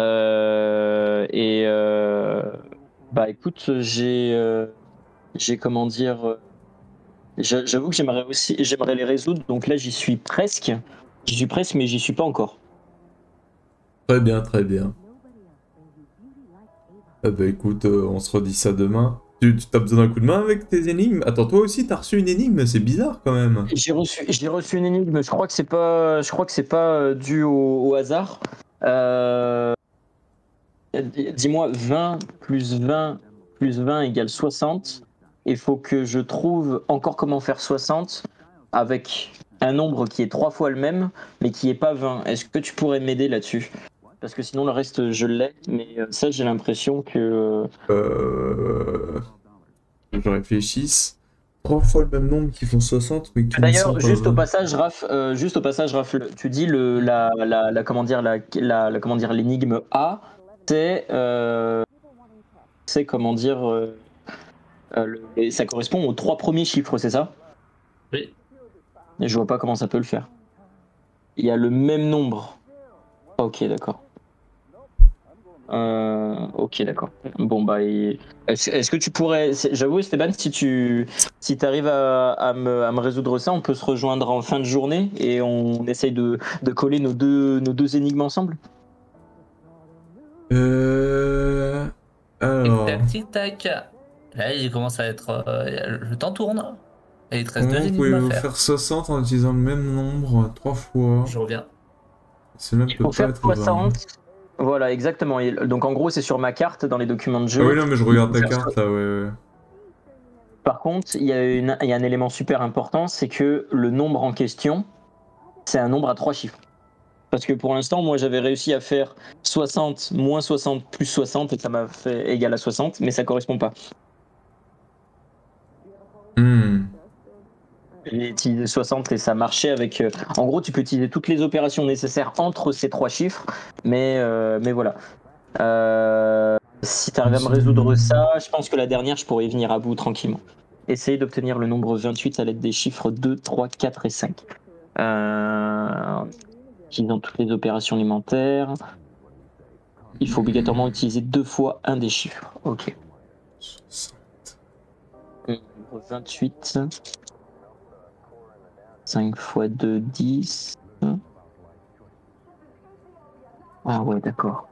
Bah écoute, j'ai comment dire, j'avoue que j'aimerais les résoudre. Donc là, j'y suis presque, mais j'y suis pas encore. Très bien, très bien. Ah bah écoute, on se redit ça demain. Tu t'as besoin d'un coup de main avec tes énigmes? Attends, toi aussi t'as reçu une énigme, c'est bizarre quand même. J'ai reçu une énigme. Je crois que c'est pas dû au hasard. Euh, Dis-moi, 20 plus 20 plus 20 égale 60. Il faut que je trouve encore comment faire 60 avec un nombre qui est 3 fois le même, mais qui est pas 20. Est-ce que tu pourrais m'aider là-dessus? Parce que sinon, le reste, je l'ai. Mais ça, j'ai l'impression que... Je réfléchisse. 3 fois le même nombre qui font 60 mais qui ne sont D'ailleurs, pas juste au 20. passage, Raph, tu dis comment dire, comment dire, l'énigme A, c'est comment dire, et ça correspond aux 3 premiers chiffres, c'est ça? Oui. Et je vois pas comment ça peut le faire. Il y a le même nombre. Ok, d'accord. Ok, d'accord. Bon, bah, est-ce que tu pourrais. J'avoue, Esteban, si t'arrives à me résoudre ça, on peut se rejoindre en fin de journée et on essaye de coller nos deux énigmes ensemble? Alors, Tic-tac, tic-tac. Là, il commence à être. Le temps tourne. Et il te reste comment 2 énigmes à pouvez-vous faire. faire 60 en utilisant le même nombre 3 fois? Je reviens. Cela ne Il peut faut pas faire être 20. 60. Voilà, exactement. Et donc en gros, c'est sur ma carte dans les documents de Ah jeu. oui, non, mais je regarde ta carte là, ouais. Par contre, il y a un élément super important, c'est que le nombre en question, c'est un nombre à 3 chiffres. Parce que pour l'instant, moi, j'avais réussi à faire 60, moins 60, plus 60, et ça m'a fait égal à 60, mais ça correspond pas. J'ai utilisé 60 et ça marchait avec... en gros, tu peux utiliser toutes les opérations nécessaires entre ces 3 chiffres, mais voilà. Si tu arrives à me résoudre ça, je pense que la dernière, je pourrais y venir à bout tranquillement. Essayez d'obtenir le nombre 28 à l'aide des chiffres 2, 3, 4 et 5. Utilisant toutes les opérations alimentaires. Il faut obligatoirement utiliser 2 fois un des chiffres. Ok. 28. 5 fois 2, 10. Ah ouais, d'accord.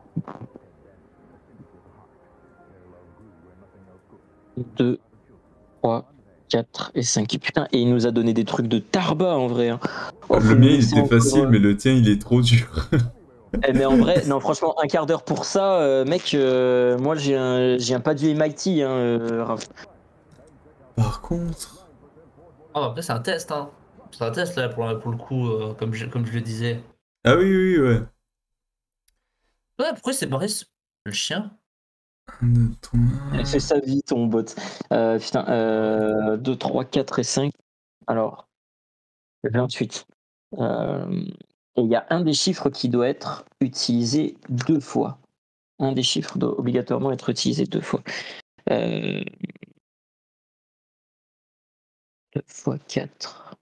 2, 3, 4 et 5. Putain, et il nous a donné des trucs de tarba en vrai. Hein. Oh, Le mien, il était facile, mais le tien, il est trop dur. Mais en vrai, non, franchement, un quart d'heure pour ça, mec, moi j'ai un pas du MIT, hein, Raph. Par contre... Ah, après, c'est un test, hein. C'est un test, là, pour le coup, comme je le disais. Ah oui, ouais. Ouais, pourquoi c'est barré le chien? Elle fait sa vie, ton bot. Putain, 2, 3, 4 et 5. Alors, 28. Et il y a un des chiffres qui doit être utilisé 2 fois. Un des chiffres doit obligatoirement être utilisé 2 fois. 2 fois 4.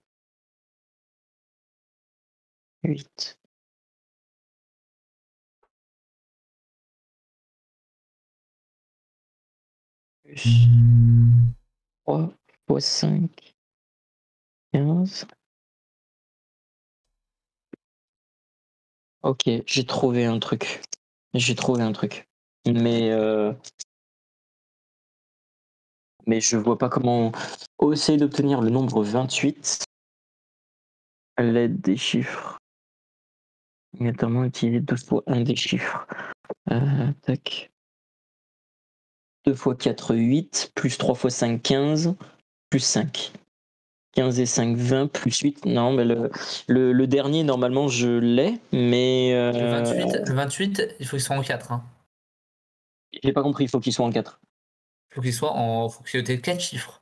8. 3 fois 5. 15. Ok, j'ai trouvé un truc. Mais je vois pas comment essayer d'obtenir le nombre 28 à l'aide des chiffres. Notamment utiliser 2 fois un des chiffres. Tac. 2 fois 4, 8. Plus 3 fois 5, 15. Plus 5. 15 et 5, 20. Plus 8. Non, mais le dernier, normalement, je l'ai. Mais... Le 28, il faut qu'il soit en 4. Hein. J'ai pas compris, il faut qu'il soit en 4. Il faut qu'il soit en fonctionnalité 4 chiffres.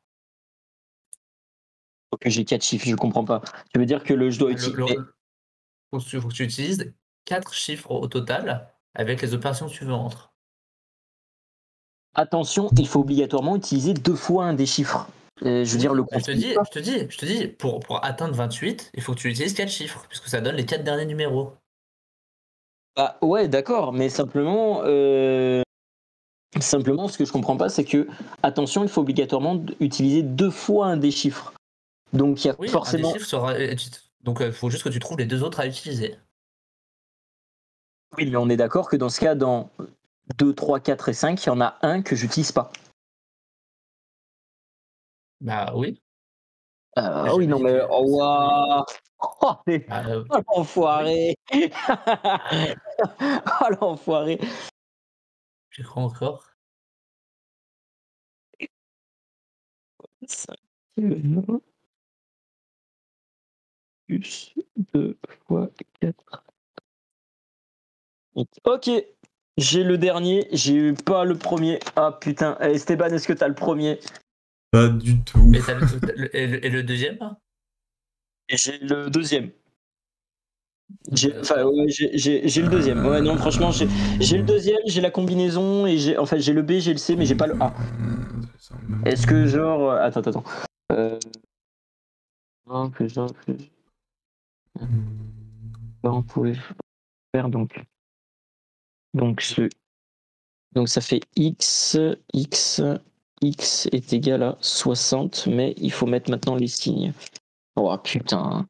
Faut que j'ai 4 chiffres, je comprends pas. Tu veux dire que je dois utiliser... Faut que tu utilises 4 chiffres au total avec les opérations que tu veux entre. Attention, il faut obligatoirement utiliser 2 fois un des chiffres. Je veux dire, le Je te dis, pour atteindre 28, il faut que tu utilises 4 chiffres, puisque ça donne les 4 derniers numéros. Bah ouais, d'accord, mais simplement, ce que je comprends pas, c'est que, attention, il faut obligatoirement utiliser 2 fois un des chiffres. Donc il y a Oui, forcément... un des chiffres sera... Donc il faut juste que tu trouves les 2 autres à utiliser. Oui, mais on est d'accord que dans ce cas, dans 2, 3, 4 et 5, il y en a un que j'utilise pas. Bah oui. Oui, non, mais... Oh, waouh. Oh, oh, l'enfoiré. Oh, l'enfoiré. Je crois encore. 5, plus 2 fois 4. Ok, j'ai le dernier, j'ai eu pas le premier. Ah putain, Esteban, est-ce que t'as le premier? Pas du tout. Et le deuxième là? J'ai le deuxième. J'ai le deuxième. Ouais, non, franchement, j'ai le deuxième, j'ai la combinaison, et j'ai le B, j'ai le C, mais j'ai pas le A. Est-ce que genre... Attends. Non, plus. On pouvait faire donc ça fait x est égal à 60, mais il faut mettre maintenant les signes. Oh putain.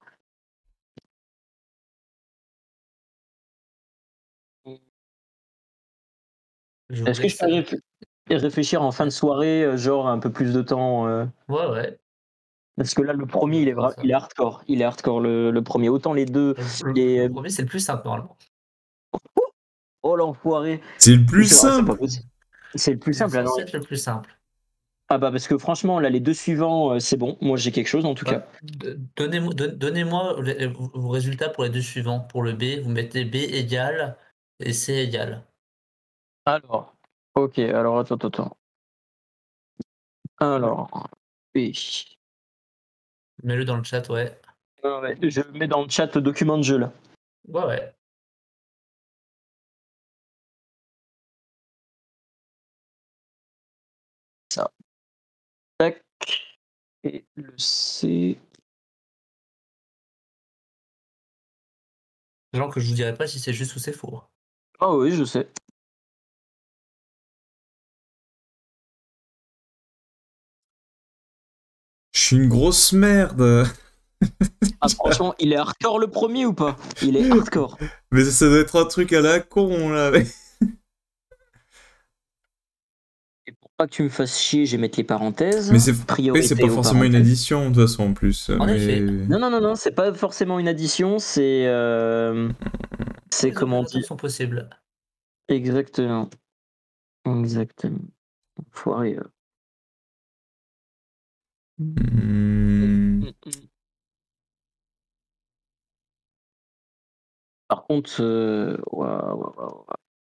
Est-ce que je peux réfléchir en fin de soirée, genre un peu plus de temps Ouais. Parce que là, le premier, il est hardcore. Il est hardcore, le premier. Autant les deux. Le premier, c'est le plus simple normalement. Oh l'enfoiré. C'est le plus C'est pas simple. possible. C'est le plus simple. C'est Ah, non. censé être le plus simple. Ah bah parce que franchement, là, les deux suivants, c'est bon. Moi, j'ai quelque chose en tout cas. Donnez-moi vos résultats pour les deux suivants. Pour le B, vous mettez B égale et C égale. Alors. Ok, alors attends. Alors. B. Mets-le dans le chat, ouais. Ah ouais, je mets dans le chat le document de jeu là. Ouais, ouais. Ça. Tac. Et le C. Genre que je vous dirai pas si c'est juste ou c'est faux. Ah oui, je sais. Je suis une grosse merde. Ah franchement, il est hardcore le premier ou pas? Il est hardcore. Mais ça doit être un truc à la con, là. Et pour pas que tu me fasses chier, je vais mettre les parenthèses. Mais c'est oui, c'est Priorité pas aux forcément une parenthèses. addition, de toute façon, en plus. En effet. Non, c'est pas forcément une addition, c'est Tous les comment opérateurs dire. sont possibles. Exactement. Exactement. Foiré. Hmm. Par contre, waouh.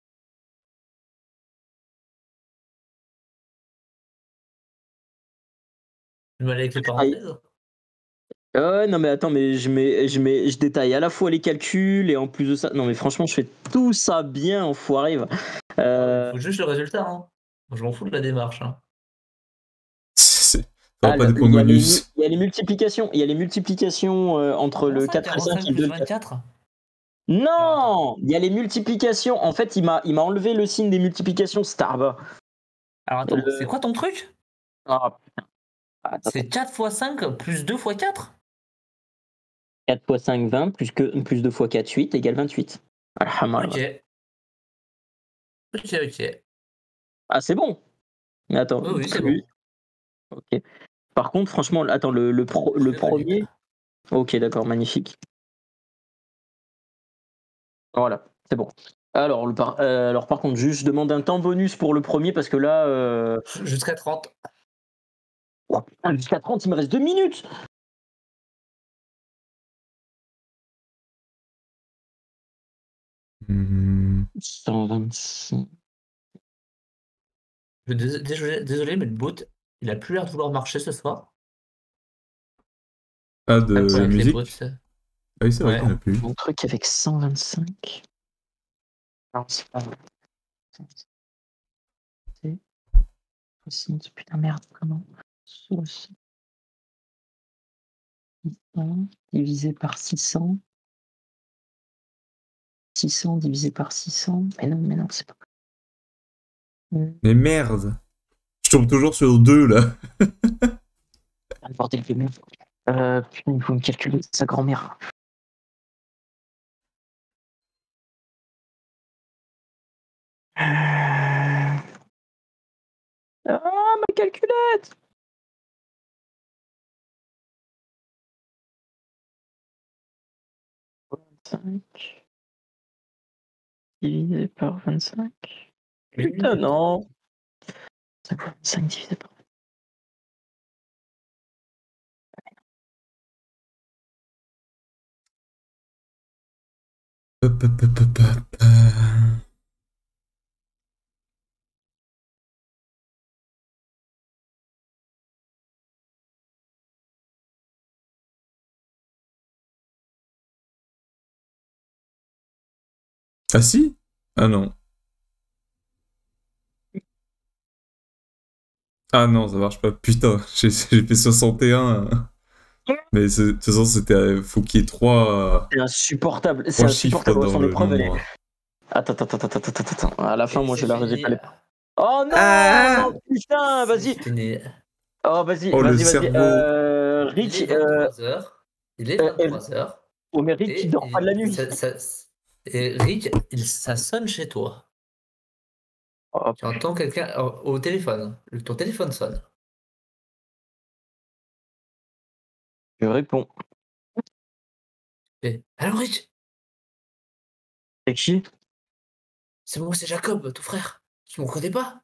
Tu me aller avec les Aïe. parenthèses? Ouais, non mais attends, mais je détaille à la fois les calculs et en plus de ça, non mais franchement, je fais tout ça bien, enfoiré. Va. Il faut juste le résultat. Hein. Je m'en fous de la démarche. Hein. T'auras pas de points bonus. il y a les multiplications, entre Comment le ça, 4 et 5 45 et plus 2 et 4. 24? Alors, attends. Non, il y a les multiplications. En fait, il m'a enlevé le signe des multiplications Starva. Alors attends, c'est Le... quoi ton truc? Ah, putain. C'est 4 fois 5 plus 2 fois 4? 4 fois 5, 20, plus 2 fois 4, 8, égale 28. Alhamdulillah. Ok. Ok. Ah, c'est bon. Mais attends, Oui, c'est plus. bon. Ok. Par contre, franchement, attends, Je le le valide. premier. Ok, d'accord, magnifique. Voilà, c'est bon. Alors, par contre, juste, je demande un temps bonus pour le premier parce que là. Jusqu'à 30. Oh, putain, jusqu'à 30, il me reste 2 minutes. Hmm. 125. Désolé, mais le bot, il a plus l'air de vouloir marcher ce soir. Ah, Pas le de problème avec les bots. musique? Ah oui, c'est vrai qu'il n'y Ouais. en a plus. Mon truc avec 125. Non, c'est pas vrai. 60, putain, merde, comment 60 divisé par 600. 600 divisé par 600. Mais non, c'est pas. Mais merde! Je tombe toujours sur 2 là. Un bordel de merde. Putain, il faut me calculer sa grand-mère. Ah, ma calculette! 25 divisé par 25. Putain, non! 5 divisé par. Hop, hop, hop, hop, hop. Ah si? Ah non. Ah non, ça marche pas. Putain, j'ai fait 61. Mais de toute façon, faut qu'il y ait 3 C'est insupportable. C'est chiffres insupportable. dans Son le épreuve, elle est. nombre. Attends. À la fin, Et moi, je c'est vais la résultat. fini. Oh Ah! non! Putain, vas-y! C'est fini. Oh, vas-y. Oh, le Vas-y. cerveau. Il est Rich, 23h. Il est euh, 23h. oh, mais Rich, il Et, dort pas de la nuit. et Rick, ça sonne chez toi. Oh, Tu entends quelqu'un au téléphone. Ton téléphone sonne. je réponds. Et, allô Rick? C'est qui? C'est moi, c'est Jacob, ton frère. Tu me reconnais pas?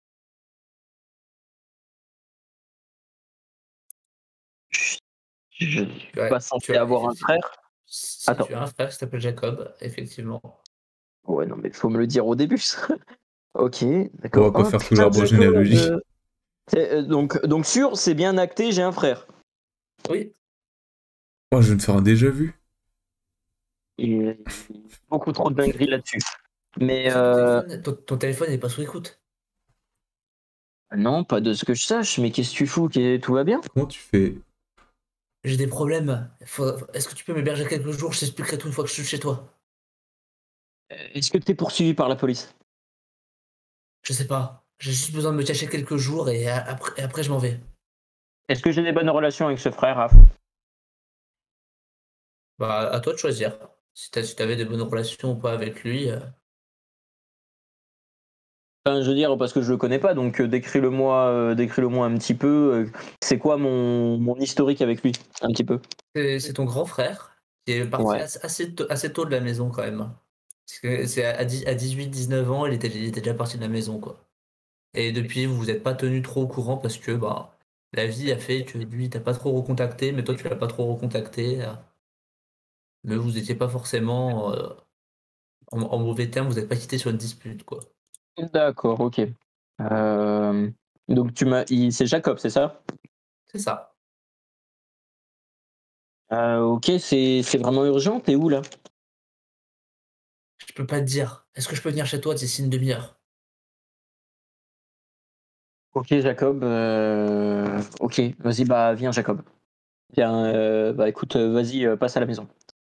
Je suis Tu as, pas tu censé as, avoir un frère. si Attends. tu as un frère qui s'appelle Jacob, effectivement. Ouais, non, mais faut me le dire au début. Ça. Ok, On d'accord. va pas Oh faire tout putain, l'arbre Jacob. généalogique. Donc sûr, c'est bien acté, j'ai un frère. Oui, Oh, je viens de faire un déjà vu. Il y a beaucoup trop de dingueries là-dessus. Mais est-ce que ton téléphone n'est pas sous écoute? non, pas de ce que je sache. Mais qu'est-ce que tu fous? Tout va bien? Comment tu fais? J'ai des problèmes. Est-ce que tu peux m'héberger quelques jours? Je t'expliquerai tout une fois que je suis chez toi. Est-ce que t'es poursuivi par la police? Je sais pas. J'ai juste besoin de me cacher quelques jours et après je m'en vais. Est-ce que j'ai des bonnes relations avec ce frère, Raph? Bah, à toi de choisir. Si t'avais des bonnes relations ou pas avec lui. Enfin, je veux dire, parce que je le connais pas, donc décris-le-moi un petit peu. C'est quoi mon historique avec lui? Un petit peu. C'est ton grand frère qui est parti Ouais. assez tôt de la maison quand même. Parce que c'est à 18-19 ans, il était déjà parti de la maison, quoi. Et depuis, vous vous êtes pas tenu trop au courant parce que bah, la vie a fait que lui, t'as pas trop recontacté, mais toi, tu l'as pas trop recontacté. Mais vous étiez pas forcément en mauvais termes, vous n'êtes pas quitté sur une dispute, quoi. D'accord, ok. Euh, donc c'est Jacob, c'est ça? C'est ça. Ok, c'est vraiment urgent. T'es où là? Je peux pas te dire. Est-ce que je peux venir chez toi d'ici une demi-heure? Ok, Jacob. Ok, vas-y, bah viens, Jacob. Viens, bah écoute, vas-y, passe à la maison.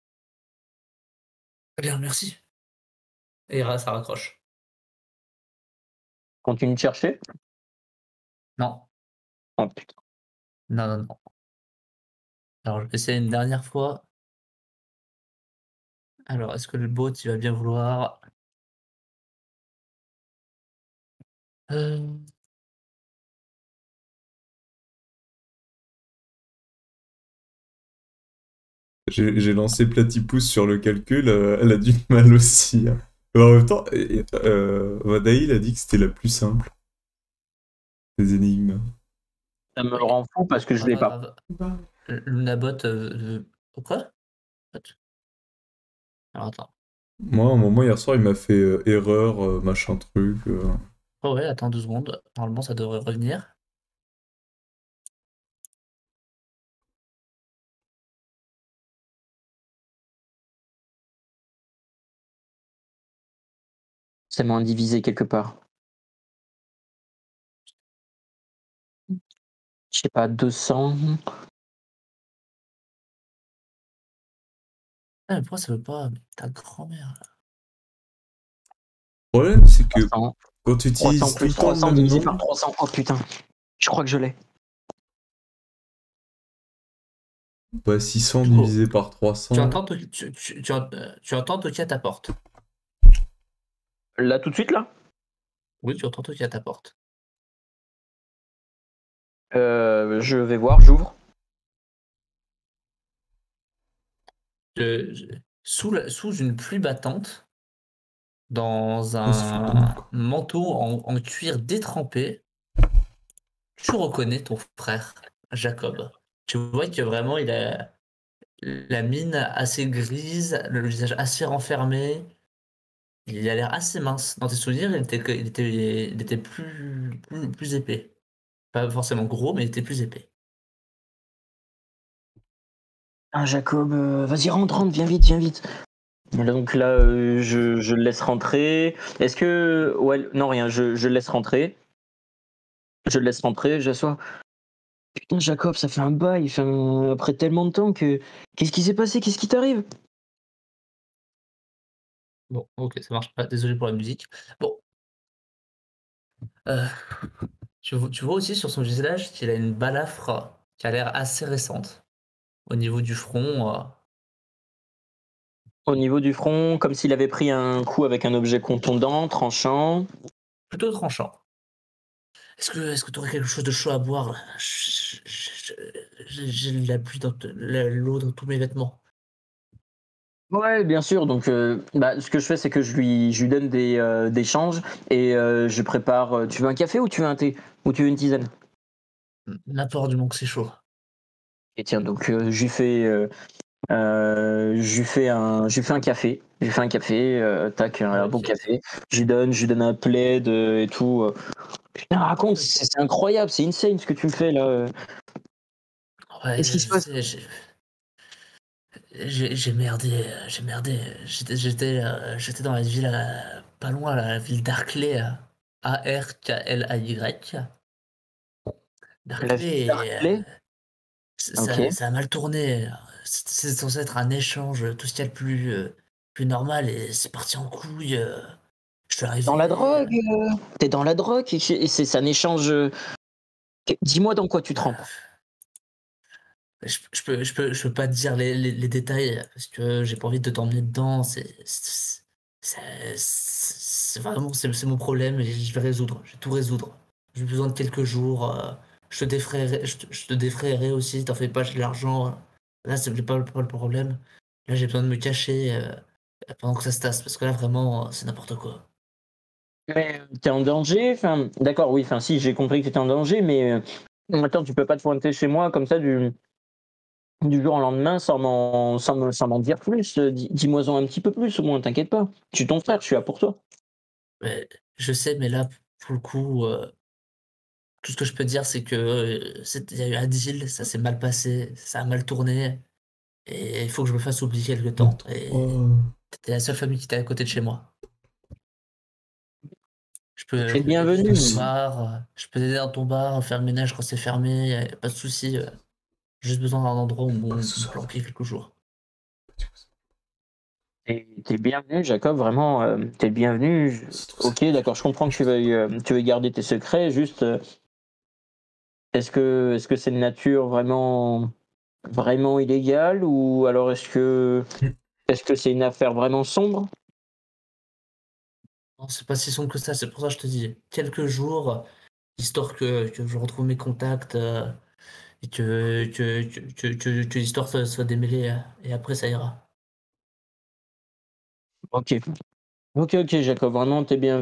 Très bien, merci. Et ça raccroche. Continue de chercher. Non, Oh putain. non, non, non. Alors, je vais essayer une dernière fois. Alors, est-ce que le bot, il va bien vouloir? Euh, J'ai lancé Platypus sur le calcul, elle a du mal aussi, hein. Mais en même temps, Vadaïl a dit que c'était la plus simple des énigmes. Ça me oui, rend fou parce que je pas l'ai pas. grave. Lunabot, quoi? What? Alors, attends. Moi, à un moment, hier soir, il m'a fait erreur, machin truc. Oh ouais, attends 2 secondes. Normalement, ça devrait revenir. C'est moins divisé quelque part. Je sais pas, 200. Ah, mais pourquoi ça veut pas? Mais ta grand-mère, là. Le problème, c'est que 300. quand tu 300 utilises tout le plus temps le 300 même divisé nom, par 300. Oh putain, je crois que je l'ai. bah 600 Du coup, divisé par tu 300. entends, tu entends toquer à ta porte. Là tout de suite là? Oui, tu entends toquer à ta porte. Je vais voir, j'ouvre. Sous une pluie battante, dans On se fout de nous, un quoi. manteau en cuir détrempé, tu reconnais ton frère, Jacob. Tu vois que vraiment, il a la mine assez grise, le visage assez renfermé. Il a l'air assez mince. Dans tes souvenirs, il était plus épais. Pas forcément gros, mais il était plus épais. Ah Jacob, vas-y rentre, viens vite, viens vite. Donc là, je le laisse rentrer. Est-ce que... Ouais, non rien, je le laisse rentrer. Je le laisse rentrer, j'assois. Putain Jacob, ça fait un bail, enfin, après tellement de temps que... Qu'est-ce qui s'est passé? Qu'est-ce qui t'arrive? Bon, ok, ça marche pas. Désolé pour la musique. Bon, euh, tu vois aussi sur son visage qu'il a une balafre qui a l'air assez récente. Au niveau du front, Au niveau du front, comme s'il avait pris un coup avec un objet contondant, tranchant. plutôt tranchant. Est-ce que tu aurais quelque chose de chaud à boire là? J'ai la pluie l'eau dans tous mes vêtements. Ouais, bien sûr. Donc, ce que je fais, c'est que je lui donne des changes et je prépare. Tu veux un café ou tu veux un thé ou tu veux une tisane? N'importe du moment que c'est chaud. Et tiens, donc je lui fais un café. Je lui fais un café, tac, un bon Ok. café. Je lui donne un plaid et tout. Putain, raconte, Ok. c'est incroyable, c'est insane ce que tu me fais là. Qu'est-ce Ouais, qui se je passe? sais, j'ai merdé, j'ai merdé. J'étais dans la ville, pas loin, là, la ville d'Arclay, Arklay. La vie D'Arclay, et d'Arclay? Ok. ça a mal tourné. C'est censé être un échange, tout ce qu'il y a de plus normal, et c'est parti en couille. Je suis Dans la arrivé. drogue? Tu dans la drogue et c'est un échange. Dis-moi dans quoi tu trempes. Je peux pas te dire les détails parce que j'ai pas envie de t'emmener dedans. C'est vraiment c'est mon problème et je vais résoudre. Je vais tout résoudre. J'ai besoin de quelques jours. Je te défrayerai aussi. T'en fais pas, j'ai de l'argent. Là, c'est pas le problème. Là, j'ai besoin de me cacher pendant que ça se tasse parce que là, vraiment, c'est n'importe quoi. Mais t'es en danger? Enfin, d'accord, oui, enfin si, j'ai compris que t'étais en danger, mais attends, tu peux pas te pointer chez moi comme ça du jour au lendemain sans m'en dire plus. Dis-moi-en un petit peu plus au moins, t'inquiète pas. Je suis ton frère, je suis là pour toi. Mais, je sais, mais là, pour le coup. Tout ce que je peux dire, c'est que, il y a eu un deal, ça s'est mal passé, ça a mal tourné et il faut que je me fasse oublier quelque temps Attends. et Oh. tu la seule famille qui était à côté de chez moi. Je T'es peux t'aider dans ton bienvenu. bar, je peux t'aider dans ton bar, faire le ménage quand c'est fermé, y a pas de souci, j'ai juste besoin d'un endroit où Pas que me ce soit vrai. planquer quelques jours. T'es bienvenu, Jacob, vraiment, t'es le bienvenu. C'est trop ça. Ok, d'accord, je comprends que tu veuilles garder tes secrets, juste, est-ce que c'est de nature vraiment illégale ou alors est-ce que c'est une affaire vraiment sombre? Non, c'est pas si sombre que ça, c'est pour ça que je te dis quelques jours, histoire que je retrouve mes contacts, et que l'histoire soit démêlée, et après ça ira. Ok. Ok, Jacob, vraiment,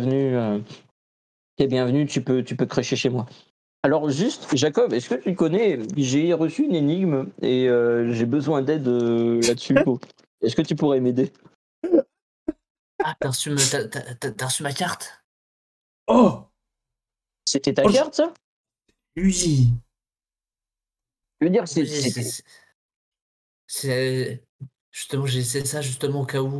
t'es bienvenu, tu peux crècher chez moi. Alors juste, Jacob, est-ce que tu connais, j'ai reçu une énigme et j'ai besoin d'aide là-dessus. Est-ce que tu pourrais m'aider? Ah, t'as reçu ma carte? Oh! C'était ta Oh, carte, ça? lui! Je veux dire, Oui, c'était. c'est justement, j'ai essayé ça justement au cas où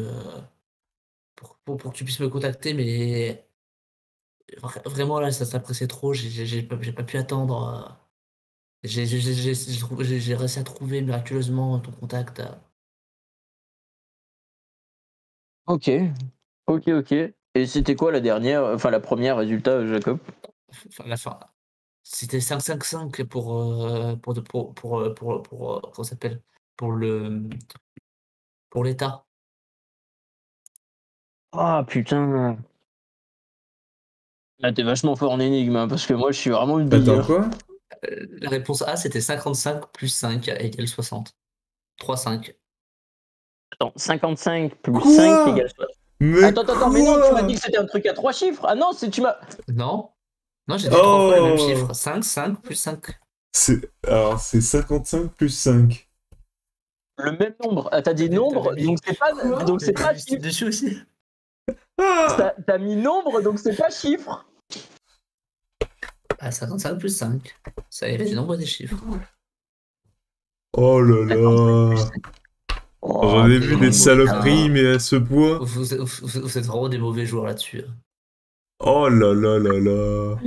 pour que tu puisses me contacter, mais vraiment là, ça pressait trop, j'ai pas pu attendre. J'ai réussi à trouver miraculeusement ton contact. Ok, ok. Et c'était quoi la dernière, enfin la première résultat, Jacob? Enfin, la fin. C'était 555 comment ça s'appelle? Pour le pour l'État. Ah putain, ah, t'es vachement fort en énigme, hein, parce que moi je suis vraiment le Attends, billard. quoi? La réponse A, c'était 55 plus 5 égale 60. 3-5. Attends, 55 plus 5 Quoi? égale 60. Mais Attends, mais non, tu m'as dit quoi? que c'était un truc à trois chiffres. Ah non, c'est tu m'as. Non, non, j'ai dit 3 fois le même chiffre. Oh! 5 plus 5. C'est 55 plus 5. Le même nombre. Ah, t'as dit T'avais nombre, mis quoi? donc c'est T'avais pas mis style chiffre. dessus aussi? Ah! T'as mis nombre, donc c'est pas chiffre. Ah, 55 plus 5. Ça y est, les nombres des chiffres. Oh là 55 plus là! 5. Oh, J'en ai t'es vu Vraiment des des mauvais. saloperies, mais à ce point. Vous êtes vraiment des mauvais joueurs là-dessus. Oh là là là là!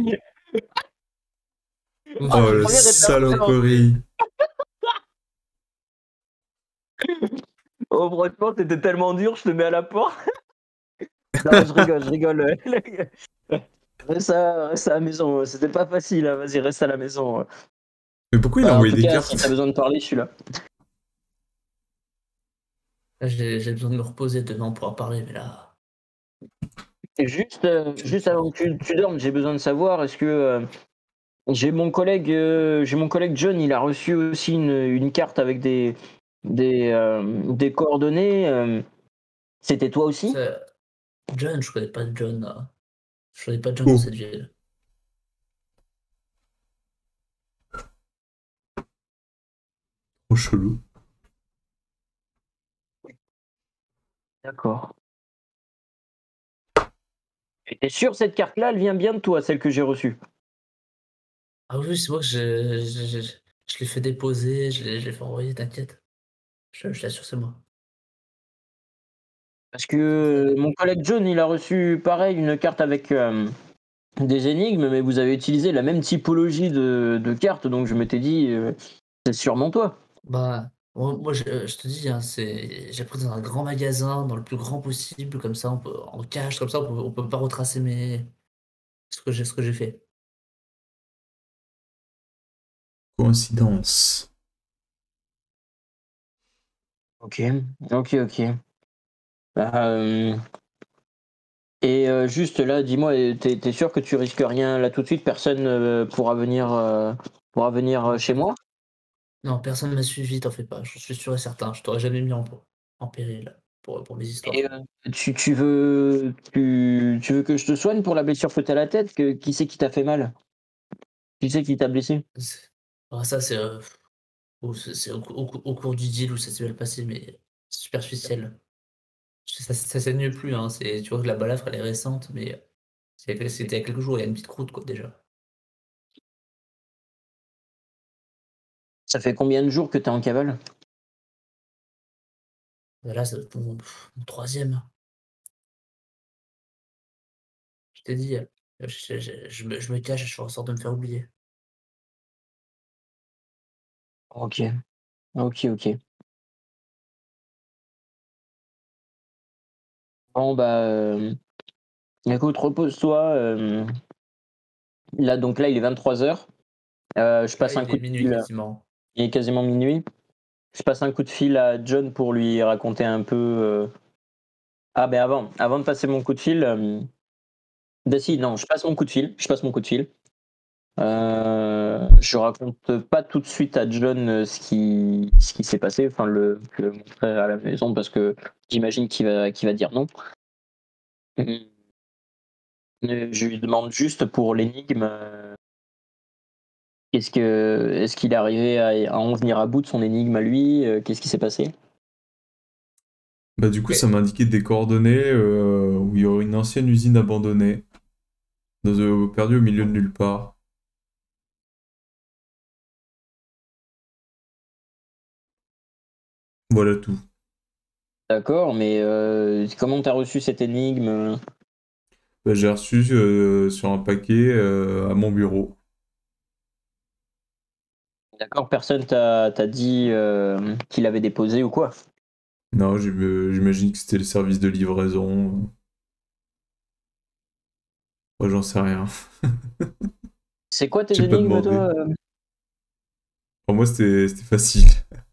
Ah, Oh le la Vous premier êtes vraiment très référent. mauvais. saloperie! Oh, franchement, t'étais tellement dur, je te mets à la porte. Non, je rigole. Reste à la maison. C'était pas facile, hein. Vas-y, reste à la maison. Mais pourquoi il a Bah, en envoyé tout des cas, si cartes? t'as besoin de parler, je suis là. Là, j'ai besoin de me reposer demain pour en parler, mais là, Et je juste suis avant que tu dormes, j'ai besoin de savoir, est-ce que j'ai mon collègue John, il a reçu aussi une carte avec des coordonnées. C'était toi aussi? Ça- John, je connais pas John. Je connais pas John dans Oh, cette ville. trop chelou. D'accord. Et t'es sûr cette carte-là, elle vient bien de toi, celle que j'ai reçue? Ah oui, c'est moi que je l'ai fait déposer, je l'ai fait envoyer, t'inquiète. Je t'assure, c'est moi. Parce C'est pour ça que que- mon collègue John, il a reçu pareil une carte avec des énigmes, mais vous avez utilisé la même typologie de cartes, donc je m'étais dit, c'est sûrement toi. Bah, moi, je te dis, hein, j'ai pris dans un grand magasin, dans le plus grand possible, comme ça, en cash, comme ça, on peut pas retracer ce que j'ai fait. Coïncidence. Ok, ok. Bah, et juste là, dis-moi, t'es sûr que tu risques rien là tout de suite? Personne pourra venir Non, chez moi? non, personne m'a suivi, t'en fais pas, je suis sûr et certain, je t'aurais jamais mis en péril pour mes Et histoires. tu veux que je te soigne pour la blessure que t'as à la tête? Qui c'est qui t'a fait mal? Qui c'est qui t'a blessé? Ah, ça, c'est au cours du deal où ça s'est mal passé, mais c'est superficiel. Ça saigne plus, hein. Tu vois que la balafre, elle est récente, mais c'était il y a quelques jours, il y a une petite croûte, quoi, déjà. Ça fait combien de jours que t'es en cavale? Là, c'est mon troisième. Je t'ai dit, je me cache, je fais en sorte de me faire oublier. Ok, ok. Bon bah, écoute, repose-toi. Là, il est 23h. Je Là, passe un il coup est de minuit, fil. quasiment. Il est quasiment minuit. Je passe un coup de fil à John pour lui raconter un peu. Ah ben avant de passer mon coup de fil, si, non, je passe mon coup de fil. Je passe mon coup de fil. Je raconte pas tout de suite à John ce qui s'est passé, enfin le montrer à la maison parce que j'imagine qu'il va dire non. Je lui demande juste pour l'énigme, est-ce qu'il est arrivé à en venir à bout de son énigme à lui? Qu'est-ce qui s'est passé? Bah du coup, ça Ok. m'indiquait des coordonnées où il y aurait une ancienne usine abandonnée, perdue au milieu de nulle part. Voilà tout. D'accord, mais comment t'as reçu cette énigme? Bah, j'ai reçu sur un paquet à mon bureau. D'accord, personne t'a dit qu'il avait déposé ou quoi? Non, j'imagine que c'était le service de livraison. Ouais, j'en sais rien. C'est quoi tes J'ai pas énigmes, demandé. toi? Pour moi, c'était facile.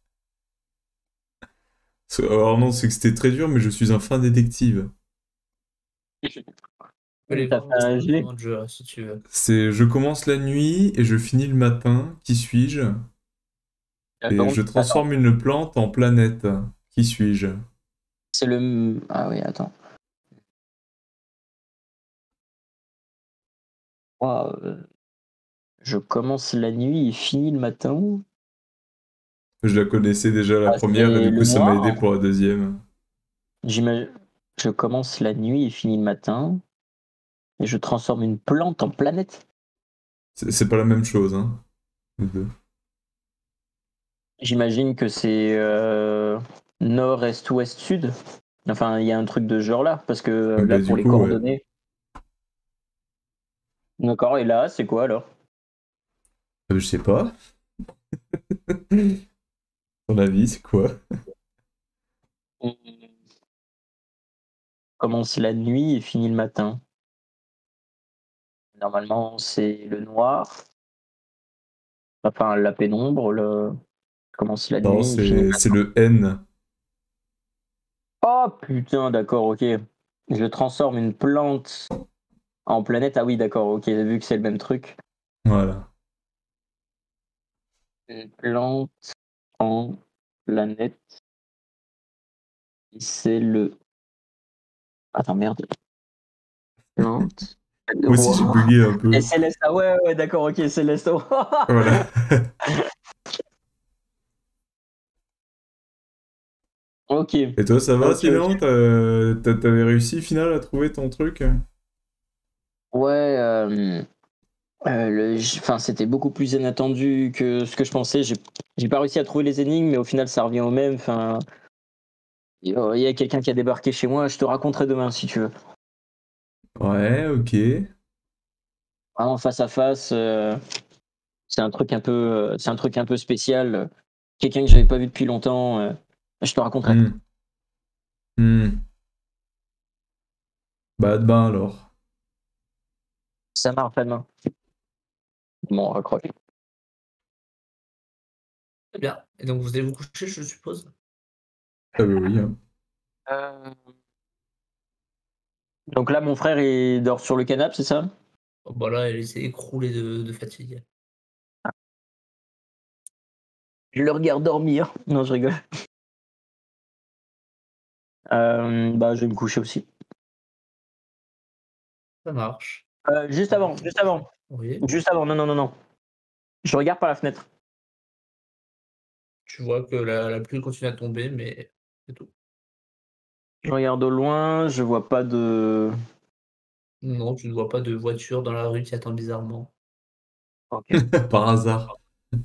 Alors non, c'est que c'était très dur, mais je suis un fin détective. Tu peux aller T'as voir fait un mon G? document de jeu, si tu veux. C'est je commence la nuit et je finis le matin. Qui suis-je? Et D'accord. je Attends, transforme une plante en planète. Qui suis-je? c'est le. Ah oui, attends. Ouah, je commence la nuit et finis le matin. Je la connaissais déjà la Ah, première et c'est du le coup ça m'a aidé noir. pour la deuxième. J'imagine. Je commence la nuit et finis le matin. Et je transforme une plante en planète. C'est pas la même chose, hein, les deux. J'imagine que c'est nord, est, ouest, sud. Enfin, il y a un truc de ce genre-là. Parce que là, Bah pour du les coup, ouais. coordonnées. D'accord, et là, c'est quoi alors? Je sais pas. Ton avis, c'est quoi? On commence la nuit et finit le matin. Normalement, c'est le noir. Enfin, la pénombre. Commence la Non, nuit et finit le c'est matin. le N. Oh putain, d'accord, ok. Je transforme une plante en planète. Ah oui, d'accord, ok, vu que c'est le même truc. Voilà. Une plante en planète. C'est le. Attends, merde. Plante. Moi aussi, j'ai bugué un peu. Et Céleste. Ah ouais, d'accord, ok, Céleste. Voilà. Ok. Et toi, ça va Ok, ok. sinon? T'avais réussi, final, à trouver ton truc? Ouais, enfin, c'était beaucoup plus inattendu que ce que je pensais. J'ai pas réussi à trouver les énigmes, mais au final, ça revient au même. Enfin, il y a quelqu'un qui a débarqué chez moi. Je te raconterai demain si tu veux. Ouais, ok. Vraiment face à face. C'est un truc un peu spécial. Quelqu'un que j'avais pas vu depuis longtemps. Je te raconterai. Hmm. Hmm. Bah, demain alors. Ça marche demain. Bon, raccroche. Très bien. Et donc, vous allez vous coucher, je suppose? Ah, bah oui, hein. Euh, Donc là, mon frère, il dort sur le canapé, c'est ça? Oh, bah là, elle s'est écroulée de fatigue. Je le regarde dormir. Non, je rigole. Bah, je vais me coucher aussi. Ça marche. Juste avant, juste avant, Oui. juste avant. Non, non, non, non. Je regarde par la fenêtre. Tu vois que la pluie continue à tomber, mais c'est tout. Je regarde au loin. Je vois pas de. Non, tu ne vois pas de voiture dans la rue qui attend bizarrement. Ok. Par hasard.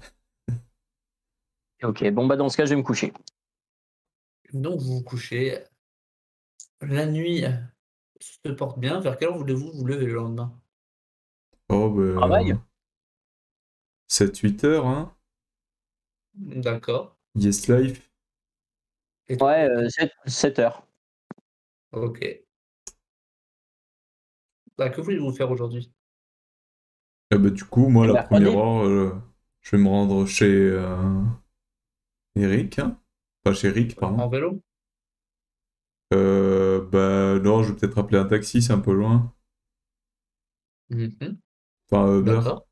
Ok. Bon, bah, dans ce cas, je vais me coucher. Donc vous vous couchez. La nuit se porte bien. Vers quelle heure voulez-vous vous lever le lendemain? Oh, Travail? bah. 7-8 heures, hein. D'accord. Yes Life. Et toi, Ouais, Ricky? 7 heures. Ok. Bah, que voulez-vous faire aujourd'hui? Ah bah, du coup, moi, C'est la première mercredi. heure, je vais me rendre chez Eric, hein. Enfin, chez Rick, En pardon. vélo? Bah, non, je vais peut-être appeler un taxi, c'est un peu loin. Mhm. Enfin, Uber. D'accord.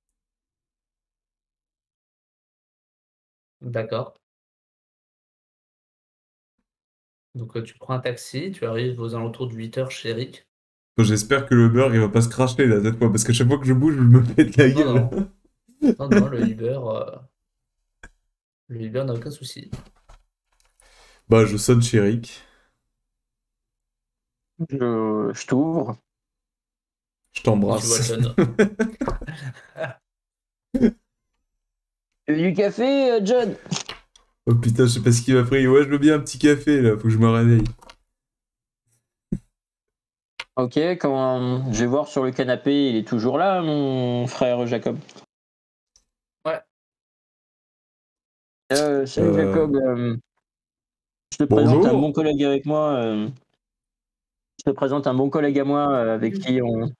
D'accord. Donc tu prends un taxi, tu arrives aux alentours de 8 heures chez Eric. J'espère que le Uber, il va pas se cracher, là, cette fois, parce que chaque fois que je bouge, je me pète la Non, gueule. non. Non, non, le Uber n'a aucun souci. Bah, je sonne chez Eric. Je t'ouvre. Je Et tu vois t'embrasse. John. Du café, John? Oh putain, je sais pas ce qu'il m'a pris. Ouais, je veux bien un petit café, là, faut que je me réveille. Ok, quand je vais voir sur le canapé, il est toujours là, mon frère Jacob. Ouais. Salut Euh, Jacob, je te présente un bon Bonjour. collègue avec moi. Je te présente un bon collègue à moi avec qui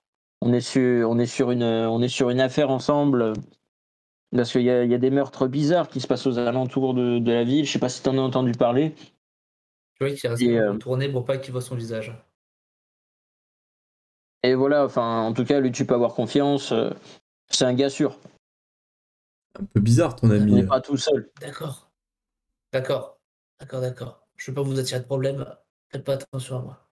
on est sur une affaire ensemble. Parce qu'il y a des meurtres bizarres qui se passent aux alentours de la ville. Je sais pas si tu en as entendu parler. Tu vois qu'il reste Et, retourné pour pas qu'il voit son visage. et voilà, enfin, en tout cas, lui, tu peux avoir confiance. C'est un gars sûr. Un peu bizarre, ton Il ami. n'est pas tout seul. D'accord. D'accord. D'accord, d'accord. Je veux pas vous attirer de problème. Faites pas attention à moi.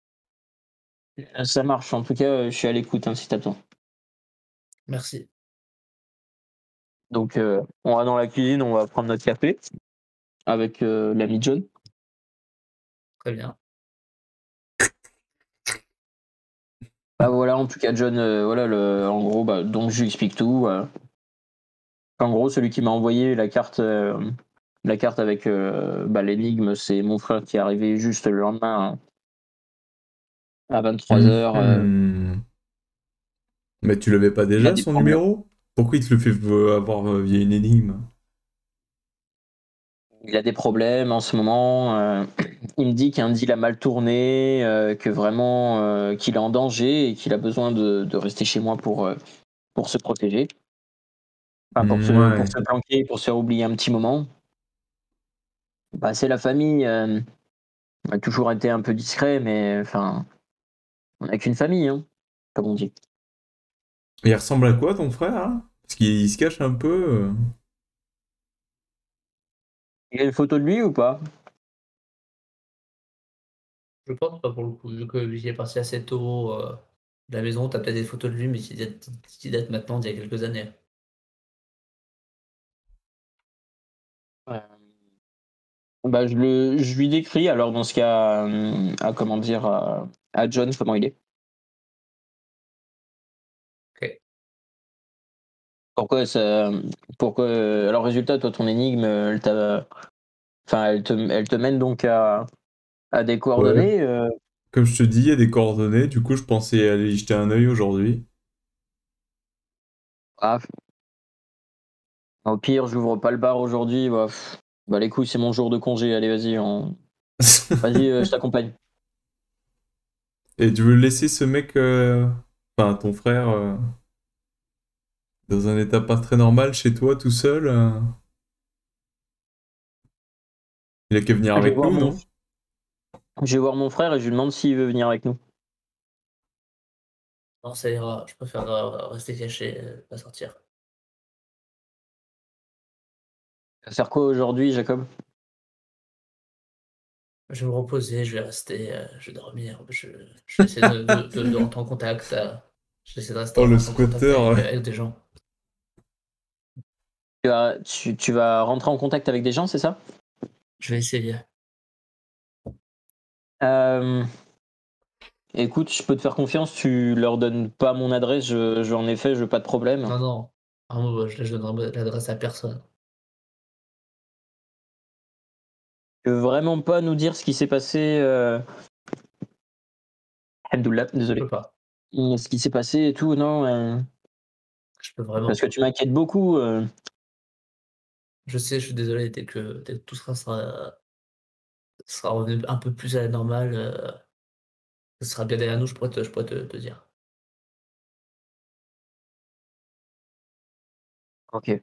Ça marche. En tout cas, je suis à l'écoute hein, si t'attends. Merci. Donc, on va dans la cuisine, on va prendre notre café avec l'ami John. Très bien. Bah voilà, en tout cas, John, voilà, en gros, bah, donc je lui explique tout. En gros, celui qui m'a envoyé la carte avec bah, l'énigme, c'est mon frère qui est arrivé juste le lendemain à 23h. Mhm. Mais tu l'avais pas Il a déjà, des son problèmes. numéro? Pourquoi il te le fait avoir via une énigme? Il a des problèmes en ce moment. Il me dit qu'un deal a mal tourné, que vraiment qu'il est en danger et qu'il a besoin de rester chez moi pour se protéger. Enfin, pour Ouais. se planquer, pour se faire oublier un petit moment. Bah, c'est la famille. On a toujours été un peu discret, mais enfin, on n'a qu'une famille, hein, comme on dit. Il ressemble à quoi, ton frère, là? Parce qu'il se cache un peu. Il y a une photo de lui ou pas? Je pense pas pour le coup, vu qu'il est parti assez tôt de la maison, t'as peut-être des photos de lui, mais qui datent maintenant d'il y a quelques années. Ouais. Bah, je lui décris alors dans ce cas à comment dire à John comment il est. Ok. Pourquoi ça, pourquoi alors résultat toi ton énigme enfin elle te mène donc à des Ouais. coordonnées. Comme je te dis, il y a des coordonnées, du coup je pensais aller y jeter un œil aujourd'hui. Ah, au pire j'ouvre pas le bar aujourd'hui. Bah, bah les couilles c'est mon jour de congé. Allez vas-y je t'accompagne. Et tu veux laisser ce mec, enfin ton frère, dans un état pas très normal chez toi tout seul? Il a qu'à venir Je vais avec voir nous, mon non? je vais voir mon frère et je lui demande s'il veut venir avec nous. Non, ça ira, je préfère rester caché, pas sortir. Ça sert quoi aujourd'hui Jacob? Je vais me reposer, je vais rester, je vais dormir, je vais essayer de rentrer en contact, je vais essayer de rester Oh le rentrer en contact squatter, avec, ouais. avec des gens. Tu vas rentrer en contact avec des gens c'est ça? Je vais essayer. Euh, Écoute, je peux te faire confiance, tu leur donnes pas mon adresse, en effet, je veux pas de problème. Non, non, moi, je donnerai l'adresse à personne. Tu veux vraiment pas nous dire ce qui s'est passé, Alhamdoulilah, Je désolé. peux pas. Ce qui s'est passé et tout, non, Je peux vraiment parce que pas. tu m'inquiètes beaucoup. Je sais, je suis désolé, dès que tout sera revenu un peu plus à la normale, ce sera bien derrière nous, je pourrais te dire. Ok.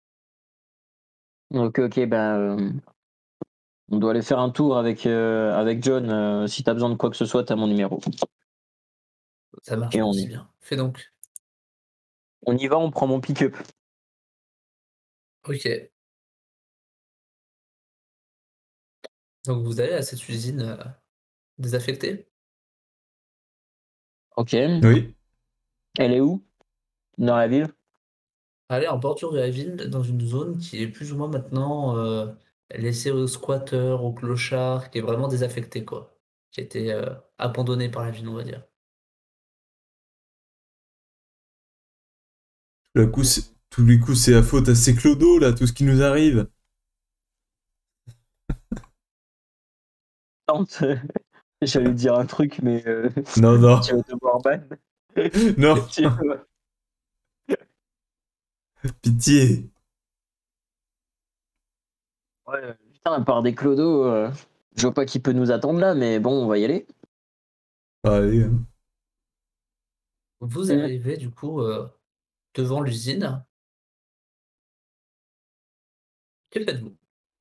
Ok, ben, on doit aller faire un tour avec John. Si t'as besoin de quoi que ce soit, t'as mon numéro. Ça marche, Et merci bien. Fais donc. on y va, on prend mon pick-up. OK. Donc vous allez à cette usine, désaffectée? Ok. Oui. Elle est où? Dans la ville? Allez en bordure de la ville, dans une zone qui est plus ou moins maintenant, laissée aux squatteurs, aux clochards, qui est vraiment désaffectée quoi. Qui a été, abandonnée par la ville, on va dire. Tous les coups, c'est la faute à ces clodos, là, tout ce qui nous arrive. Tente. J'allais dire un truc, mais Non, non. tu vas devoir ban. Non. Tu vas- Pitié. Ouais, putain, à part des clodos, je vois pas qui peut nous attendre là, mais bon, on va y aller. Allez, hein. Vous Mm. arrivez du coup, devant l'usine. Que faites-vous?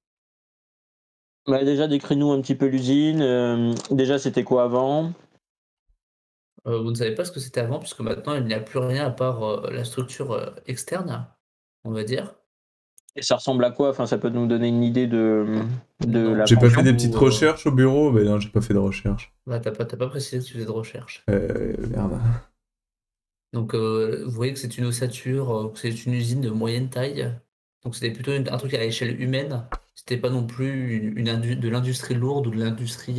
Bah, déjà, décris-nous un petit peu l'usine. Déjà, c'était quoi avant? Vous ne savez pas ce que c'était avant puisque maintenant il n'y a plus rien à part, la structure, externe, on va dire. Et ça ressemble à quoi? Enfin, ça peut nous donner une idée de Non, la J'ai pas fait fonction. des petites vous, recherches au bureau? Ben non, j'ai pas fait de recherche. bah, tu pas précisé que tu faisais de recherche. Merde. Donc, vous voyez que c'est une ossature, que c'est une usine de moyenne taille. Donc c'était plutôt un truc à échelle humaine. C'était pas non plus de l'industrie lourde ou de l'industrie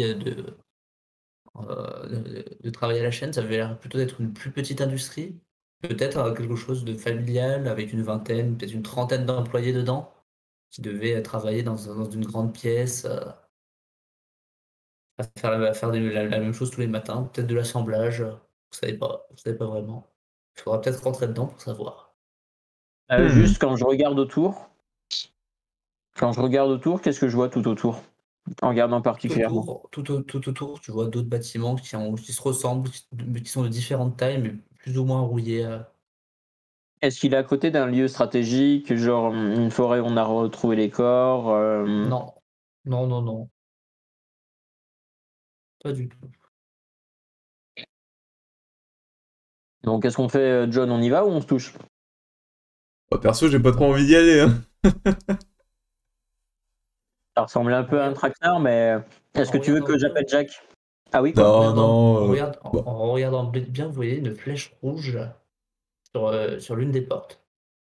de travail à la chaîne. Ça avait l'air plutôt d'être une plus petite industrie. Peut-être quelque chose de familial avec une vingtaine, peut-être une trentaine d'employés dedans qui devaient travailler dans une grande pièce, à faire la même chose tous les matins, peut-être de l'assemblage. Vous savez pas vraiment. Il faudra peut-être rentrer dedans pour savoir. Hmm. Juste quand je regarde autour, qu'est-ce que je vois tout autour? En regardant Tout particulièrement. autour, tout autour, tu vois d'autres bâtiments qui se ressemblent, qui sont de différentes tailles, mais plus ou moins rouillés. Est-ce qu'il est à côté d'un lieu stratégique, genre une forêt où on a retrouvé les corps? Non, non, non, non, pas du tout. Donc, qu'est-ce qu'on fait, John? On y va ou on se touche? Bah, perso, j'ai pas trop envie d'y aller, hein. Ça ressemblait un peu à un tracteur, mais est-ce En que tu veux regardant que bien, j'appelle Jack? Ah oui, en quoi? Non, regardant, non, bah, en regardant bien, vous voyez une flèche rouge sur l'une des portes.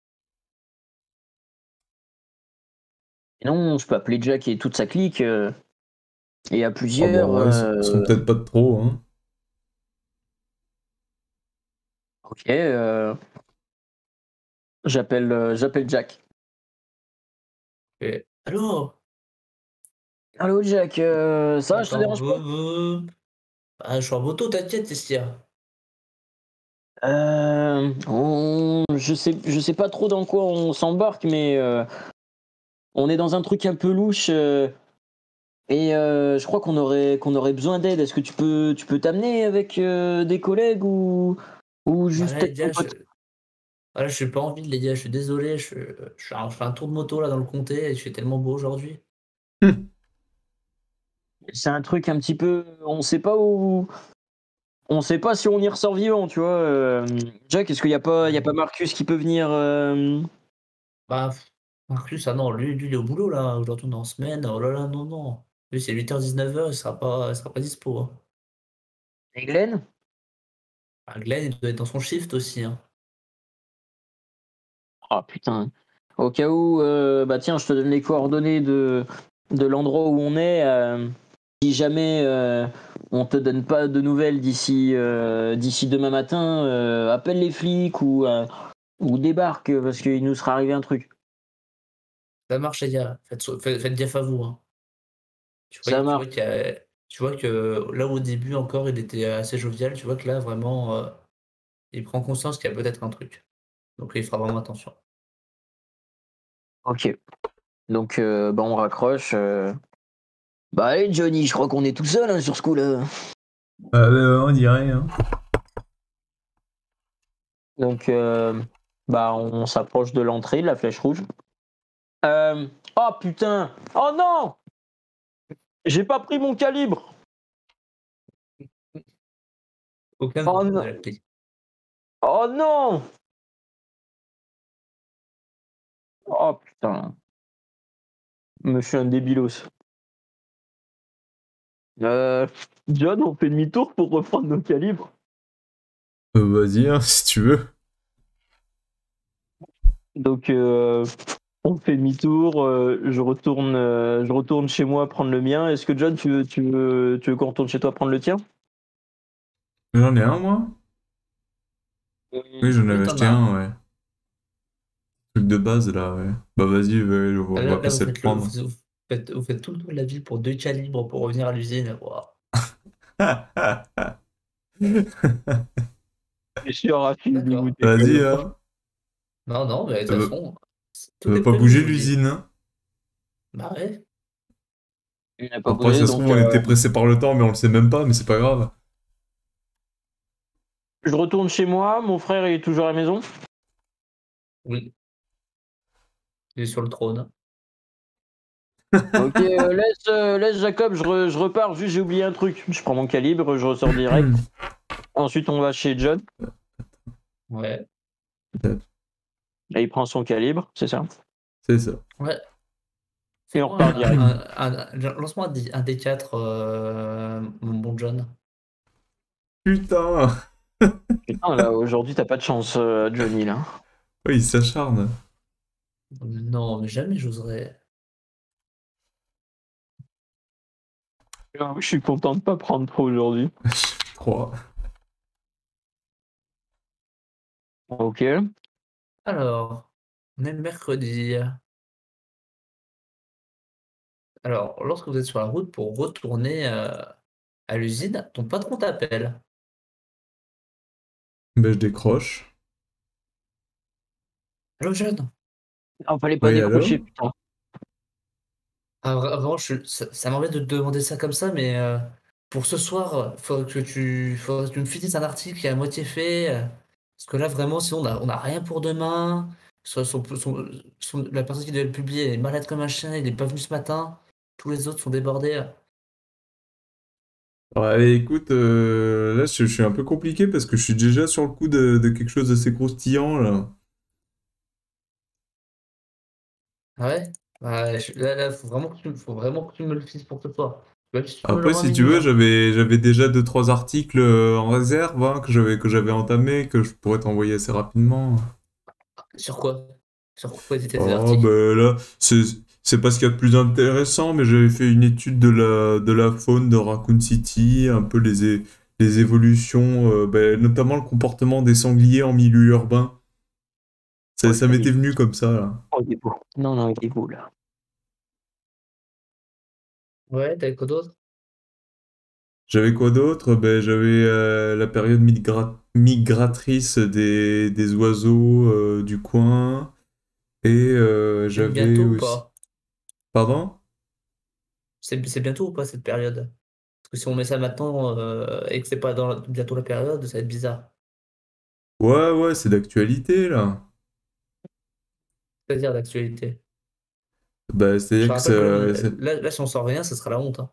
Non, je peux appeler Jack et toute sa clique. Et à oh, bah, plusieurs. ouais, ils sont peut-être pas de trop, hein. Ok, j'appelle Jack. Et, allô? Allô Jack, ça va, je te Attends, dérange pas? ah, je suis en moto, t'inquiète, Estia. Je sais pas trop dans quoi on s'embarque, mais on est dans un truc un peu louche et je crois qu'on aurait besoin d'aide. Est-ce que tu peux t'amener avec des collègues ou Bah juste là, les peut-être ton gars, pote? voilà, je suis pas en ville, les gars, je suis désolé, je fais un tour de moto là dans le comté et il fait tellement beau aujourd'hui. C'est un truc un petit peu, on sait pas si on y ressort vivant, tu vois. Jack, est-ce qu'il y a pas Marcus qui peut venir Bah, Marcus, ah non, lui, il est au boulot là, aujourd'hui on est en semaine, oh là là, non, non. Lui, c'est 8h-19h, il sera pas dispo, hein. et Glenn? Ah, Glenn, il doit être dans son shift aussi, hein. Ah putain. Au cas où, bah tiens, je te donne les coordonnées de l'endroit où on est. Si jamais on te donne pas de nouvelles d'ici demain matin, appelle les flics ou débarque parce qu'il nous sera arrivé un truc. Ça marche, les gars, faites gaffe à vous, hein. Ça Tu marche. vois tu vois que là, au début encore, il était assez jovial, tu vois que là, vraiment, il prend conscience qu'il y a peut-être un truc. Donc il fera vraiment attention. Ok. Donc bah on raccroche. Bah allez Johnny, je crois qu'on est tout seul hein, sur ce coup-là. on dirait, hein. Donc bah on s'approche de l'entrée de la flèche rouge. Oh putain! Oh non! J'ai pas pris mon calibre! Aucun Oh de non! la prise. Oh non! Oh putain! Je suis un débilos. Euh, John, on fait demi-tour pour reprendre nos calibres. Vas-y, hein, si tu veux. Donc on fait demi-tour. Je retourne chez moi prendre le mien. Est-ce que John, tu veux qu'on retourne chez toi prendre le tien? J'en ai un, moi? Oui, j'en Oui, avais t'en acheté as un. un, ouais. Truc de base, là, ouais. Bah, vas-y, ouais, on va Là, passer le prendre. vous faites tout le tour de la ville pour 2 calibres pour revenir à l'usine. Waouh. Je suis rapide D'accord. dégoûté quand Vas-y, même. hein. Non, non, mais de Ça toute va, façon, ça tout va est pas prévu, bouger je vous le dis. l'usine, hein. Bah ouais. Il n'a pas Après, bougé, ça se trouve, donc on était pressé par le temps, mais on le sait même pas, mais c'est pas grave. je retourne chez moi. Mon frère est toujours à la maison. Oui, il est sur le trône. Ok, laisse Jacob, je repars. Juste, j'ai oublié un truc. Je prends mon calibre, je ressors direct. Ensuite, on va chez John. Ouais. Et il prend son calibre, c'est ça. C'est ça. Ouais. Et on Fais-moi repart direct. lance-moi un D4, mon bon John. Putain! Putain, là, aujourd'hui, t'as pas de chance, Johnny, là. Oui, il s'acharne. Non, mais jamais j'oserais. Je suis content de pas prendre trop aujourd'hui. 3. Ok. Alors, on est mercredi. Alors, lorsque vous êtes sur la route pour retourner à l'usine, ton patron t'appelle. Ben, je décroche. Allô, John? Ah, fallait pas Oui, décrocher, allô? putain. Ah, vraiment, ça m'embête de te demander ça comme ça, mais pour ce soir, faudrait que tu me finisses un article qui est à moitié fait. Parce que là, vraiment, sinon, on a rien pour demain. La personne qui devait le publier est malade comme un chien, il est pas venu ce matin. Tous les autres sont débordés. Ouais, écoute, là, je suis un peu compliqué parce que je suis déjà sur le coup de quelque chose d'assez croustillant, là. Ah ouais? Là, faut vraiment que tu me le files pour ce soir. Même si tu peux me Après, l'avoir si tu minuit, veux, hein. j'avais déjà deux trois articles en réserve hein, que j'avais entamés, que je pourrais t'envoyer assez rapidement. Sur quoi? Sur quoi étaient tes Oh, articles? ben là, c'est pas ce qu'il y a de plus intéressant, mais j'avais fait une étude de la faune de Raccoon City, un peu les évolutions, ben, notamment le comportement des sangliers en milieu urbain. Oh, Ça il m'était est... venu comme ça, là. oh, il est beau. Non, non, il est beau, là. Ouais, t'avais quoi d'autre? J'avais quoi d'autre? Ben, j'avais la période migratrice des oiseaux du coin, et C'est j'avais bientôt ou aussi... pas? Pardon? C'est bientôt ou pas cette période? Parce que si on met ça maintenant et que c'est pas bientôt la période, ça va être bizarre. Ouais, ouais, c'est d'actualité, là. C'est-à-dire d'actualité. Bah, Je te c'est-à-dire que rappelle que ça... là, si on sort rien, ce sera la honte, hein.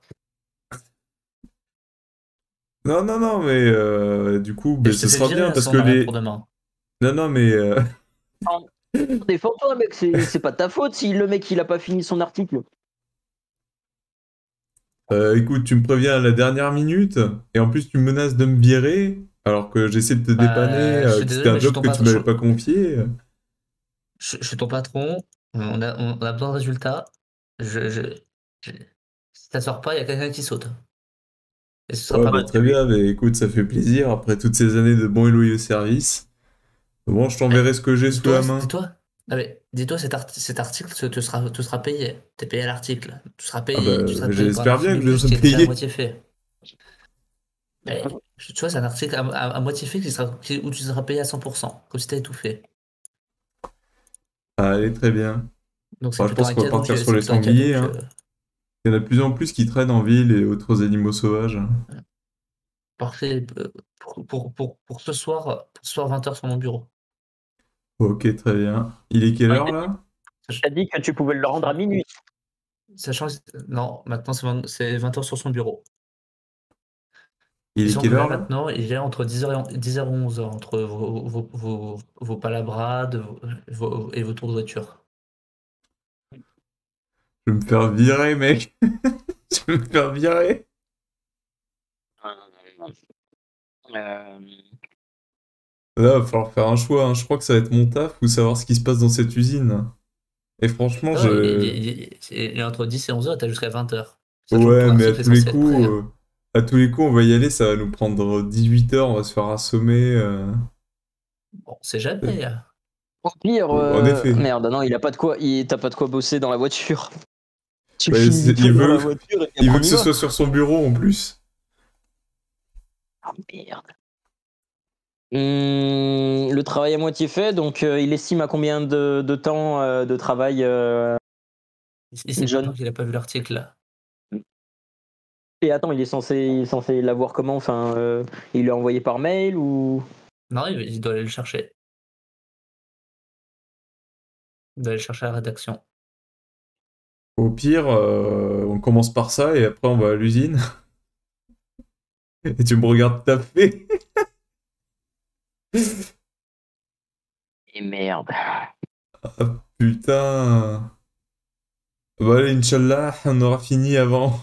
Non, non, non, mais du coup, Et ben, je te ce fais sera virer bien hein, si parce on que a rien pour les... demain. Non, non, mais Non, défends-toi, mec, c'est pas ta faute si le mec il a pas fini son article. écoute, tu me préviens à la dernière minute et en plus tu me menaces de me virer alors que j'essaie de te dépanner, Bah, je suis que c'était désolé, un mais job que tu m'avais pas confié. je suis ton patron. On a besoin de résultats. Je- Si ça sort pas, il y a quelqu'un qui saute. Et ce sera Ouais, pas bah moi. très bien, mais écoute, ça fait plaisir après toutes ces années de bons et loyaux services. Bon, je Eh, t'enverrai ce que j'ai sous la main. dis-toi. Ah mais dis-toi, cet article te sera payé. T'es payé à l'article. Ah bah, Tu seras payé pour un j'espère article bien de que je plus serai qui est déjà à payé. moitié fait. Mais, tu vois, c'est un article à moitié fait où tu seras payé à 100%, comme si t'avais tout fait. Allez, très bien. Donc c'est Bon, je plutôt pense un qu'on va cadeau partir que sur c'est les plutôt un cadeau sangliers, que hein. Il y en a de plus en plus qui traînent en ville et autres animaux sauvages. parfait pour ce soir 20h sur mon bureau. Ok, très bien. Il est quelle Ah, heure là? t'as dit que tu pouvais le rendre à minuit. Sachant non, maintenant c'est 20h sur son bureau. Il est Sachant quelle que là heure là? maintenant, il est entre 10h et 11h, entre vos palabrades et vos tours de voiture. Je vais me faire virer, mec. Je vais me faire virer. Euh, Là, va falloir faire un choix, hein. Je crois que ça va être mon taf ou savoir ce qui se passe dans cette usine. Et franchement, Non, je... il est entre 10 et 11h, t'as jusqu'à 20h. Sachant que ton Ouais, mais article est censé être prêt, hein. à tous les coups, on va y aller, ça va nous prendre 18 heures, on va se faire assommer. Bon, c'est jamais. Au pire, En effet. merde, non, il a pas de quoi, t'as pas de quoi bosser dans la voiture. Tu Ouais, finis vite fait dans la voiture et puis il après veut on que y ce va. soit sur son bureau en plus. Ah merde. Le travail à moitié fait, donc il estime à combien de temps de travail, Il sait même pas John? qu'il a pas vu l'article là. Et attends, il est censé l'avoir comment? Enfin, il l'a envoyé par mail ou? Non, il doit aller le chercher. Il doit aller le chercher à la rédaction. Au pire, on commence par ça et après on va à l'usine. Et tu me regardes taper. Et merde. Ah, putain. Bah allez, Inch'Allah, on aura fini avant.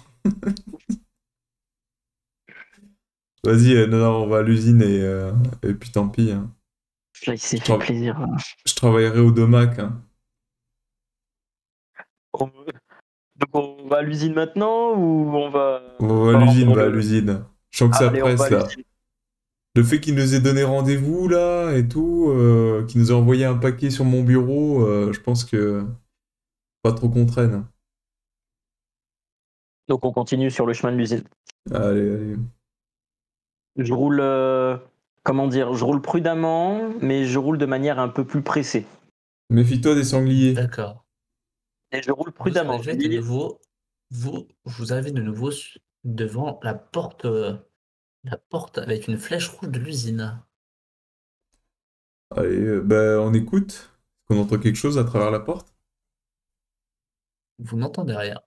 Vas-y, non, non, on va à l'usine et puis tant pis, hein. Là, il s'est Je, fait tra- plaisir. je travaillerai au domac, hein. On- Donc on va à l'usine maintenant ou On va à on va l'usine, rendre va à le. l'usine. Je sens que ça Allez, on va presse à là. l'usine. Le fait qu'il nous ait donné rendez-vous là et tout, qu'il nous a envoyé un paquet sur mon bureau, je pense que pas trop qu'on traîne. Donc on continue sur le chemin de l'usine. Allez, allez. Je roule, comment dire, je roule prudemment, mais je roule de manière un peu plus pressée. Méfie-toi des sangliers. D'accord. Et je roule Vous prudemment. arrivez de nouveau, vous arrivez de nouveau devant la porte avec une flèche rouge de l'usine. Allez, bah on écoute. Est-ce qu'on entend quelque chose à travers la porte? Vous n'entendez rien.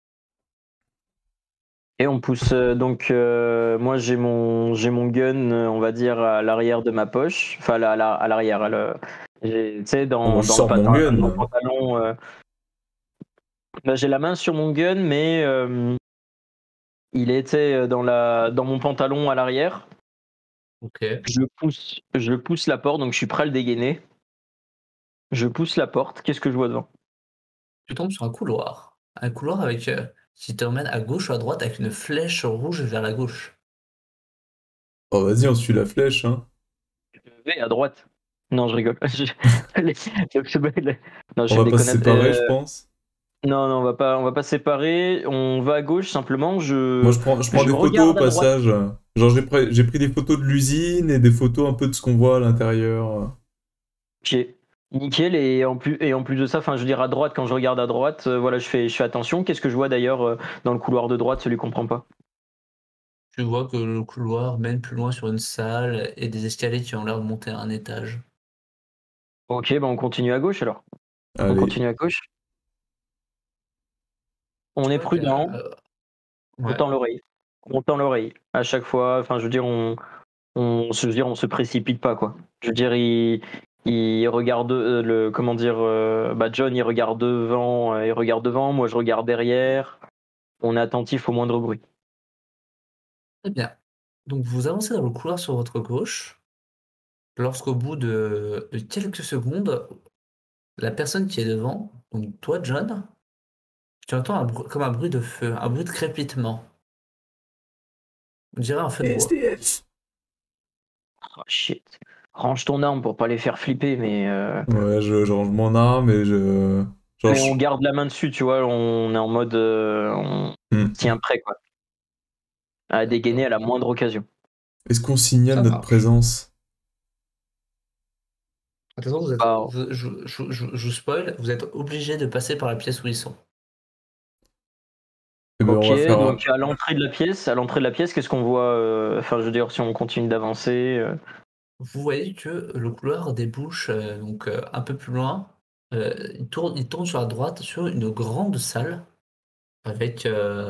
Et on pousse donc moi j'ai mon gun on va dire à l'arrière de ma poche, enfin à l'arrière tu sais Ah, moi je sors mon dans le gun. pantalon Bah, j'ai la main sur mon gun, mais il était dans mon pantalon à l'arrière. Ok. Je pousse la porte, donc je suis prêt à le dégainer. Je pousse la porte. Qu'est-ce que je vois devant? Tu tombes sur un couloir. Un couloir avec qui te emmène à gauche ou à droite avec une flèche rouge vers la gauche. Oh, vas-y, on suit la flèche, hein. Je vais à droite. Non, je rigole. Non, On je va pas se déconne. séparer, je pense. Non, non, on va pas se séparer. On va à gauche simplement. Moi, je prends Je des photos au regarde à droite. passage. Genre, j'ai pris des photos de l'usine et des photos un peu de ce qu'on voit à l'intérieur. Ok, nickel. Et en plus de ça, enfin, je veux dire à droite, quand je regarde à droite, voilà, je fais attention. Qu'est-ce que je vois d'ailleurs dans le couloir de droite, celui qu'on prend pas? Tu vois que le couloir mène plus loin sur une salle et des escaliers qui ont l'air de monter à un étage. Ok, ben on continue à gauche alors. On Allez. continue à gauche. On Tu est vois que prudent. On ouais. tend l'oreille. On tend l'oreille. À chaque fois, enfin, je veux dire, on se précipite pas quoi. Je veux dire, il regarde comment dire, John, il regarde devant. Moi, je regarde derrière. On est attentif au moindre bruit. Très bien. Donc vous avancez dans le couloir sur votre gauche. Lorsqu'au bout de quelques secondes, la personne qui est devant, donc toi, John, tu entends comme un bruit de feu, un bruit de crépitement. On dirait un feu de bois. SDF. Oh shit. Range ton arme pour pas les faire flipper, Ouais, je range mon arme et je. Genre, mais on garde la main dessus, tu vois. On est en mode, on Hmm. tient prêt quoi, à dégainer à la moindre occasion. Est-ce qu'on signale Ça notre marche. présence? Attention, Ah, je vous spoil, vous êtes obligé de passer par la pièce où ils sont. Eh ben, on ok, va faire. donc à l'entrée de la pièce, qu'est-ce qu'on voit enfin, je veux dire, si on continue d'avancer. Vous voyez que le couloir débouche donc un peu plus loin. Il tourne sur la droite sur une grande salle avec,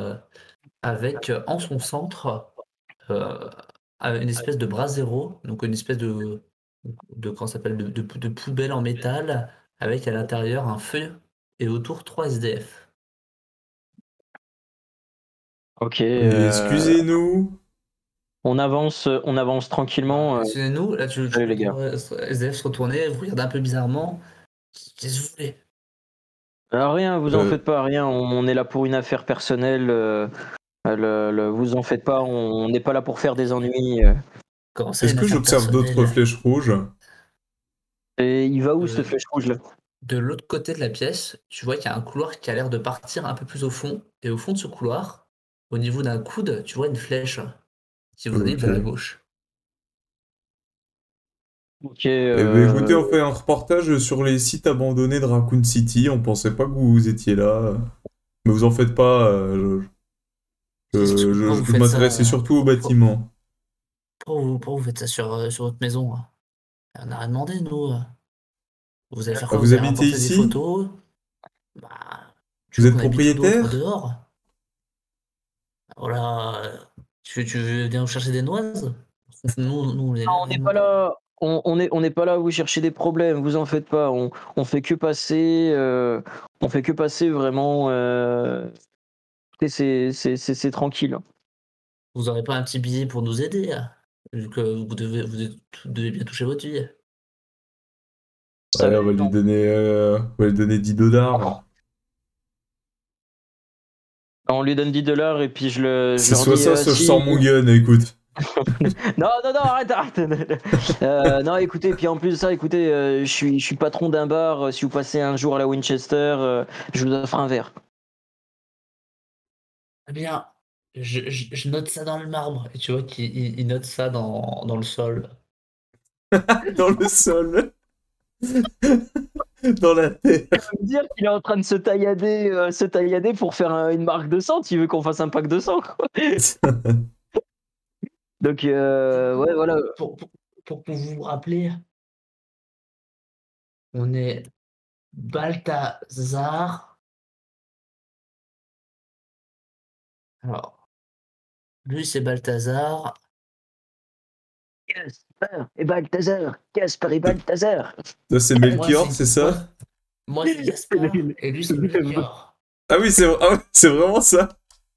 en son centre euh, une espèce de brasero, donc une espèce comment ça s'appelle, de poubelle en métal avec à l'intérieur un feu et autour 3 SDF. Ok, Excusez-nous. on avance tranquillement. Excusez-nous, là tu Allez peux les gars. entendre SDF se retourner, vous regarder un peu bizarrement. Qu'est-ce que vous voulez? Alors rien, vous en Euh, faites pas, rien. On est là pour une affaire personnelle. Vous en faites pas. On n'est pas là pour faire des ennuis. Comment ça, Est-ce une que affaire j'observe d'autres personnelle? flèches rouges? Et il va où cette Euh, flèche rouge là? de l'autre côté de la pièce, tu vois qu'il y a un couloir qui a l'air de partir un peu plus au fond. Et au fond de ce couloir, au niveau d'un coude, tu vois une flèche qui vous indique Ok. vers la gauche. Ok. Eh ben écoutez, on fait un reportage sur les sites abandonnés de Raccoon City. On pensait pas que vous étiez là. Mais vous en faites pas. Pourquoi vous Je faites m'intéressais ça? surtout au bâtiment. Pourquoi vous faites ça sur votre maison? On n'a rien demandé, nous. Vous allez faire Ah, quoi? vous Vous allez habitez rapporter des ici? photos? Bah, tu Vous veux êtes qu'on habite où d'autre? propriétaire? Dehors? Voilà. Tu veux bien nous chercher des noises? Nous, on est Non, là, on n'est pas vraiment. là. On n'est pas là à vous chercher des problèmes. Vous en faites pas. On fait que passer. On fait que passer vraiment. Et c'est tranquille. Vous aurez pas un petit billet pour nous aider, vu que vous devez bien toucher votre vie. Vous Ouais, savez, on va lui donner 10 dollars. on lui donne 10 $ et puis je C'est leur soit dis ça, soit je sors si. mon gun, écoute. Non, non, non, arrête, arrête. Non, écoutez, puis en plus de ça, écoutez, je suis patron d'un bar. Si vous passez un jour à la Winchester, je vous offre un verre. Eh bien, je note ça dans le marbre. Et tu vois qu'il note ça dans le sol. Dans le sol. Dans la terre. Ça veut dire qu'il est en train de se taillader pour faire une marque de sang. Tu veux qu'on fasse un pack de sang, quoi. Donc, Du ouais, coup, voilà. pour que vous vous rappelez, on est Balthazar. Alors, lui, c'est Balthazar. Gaspard et Balthazar. Gaspard et Balthazar. Ça, c'est Moi, Melchior, c'est c'est moi, ça? moi, c'est Gaspard. Et lui, c'est Melchior. Ah oui, c'est vraiment ça.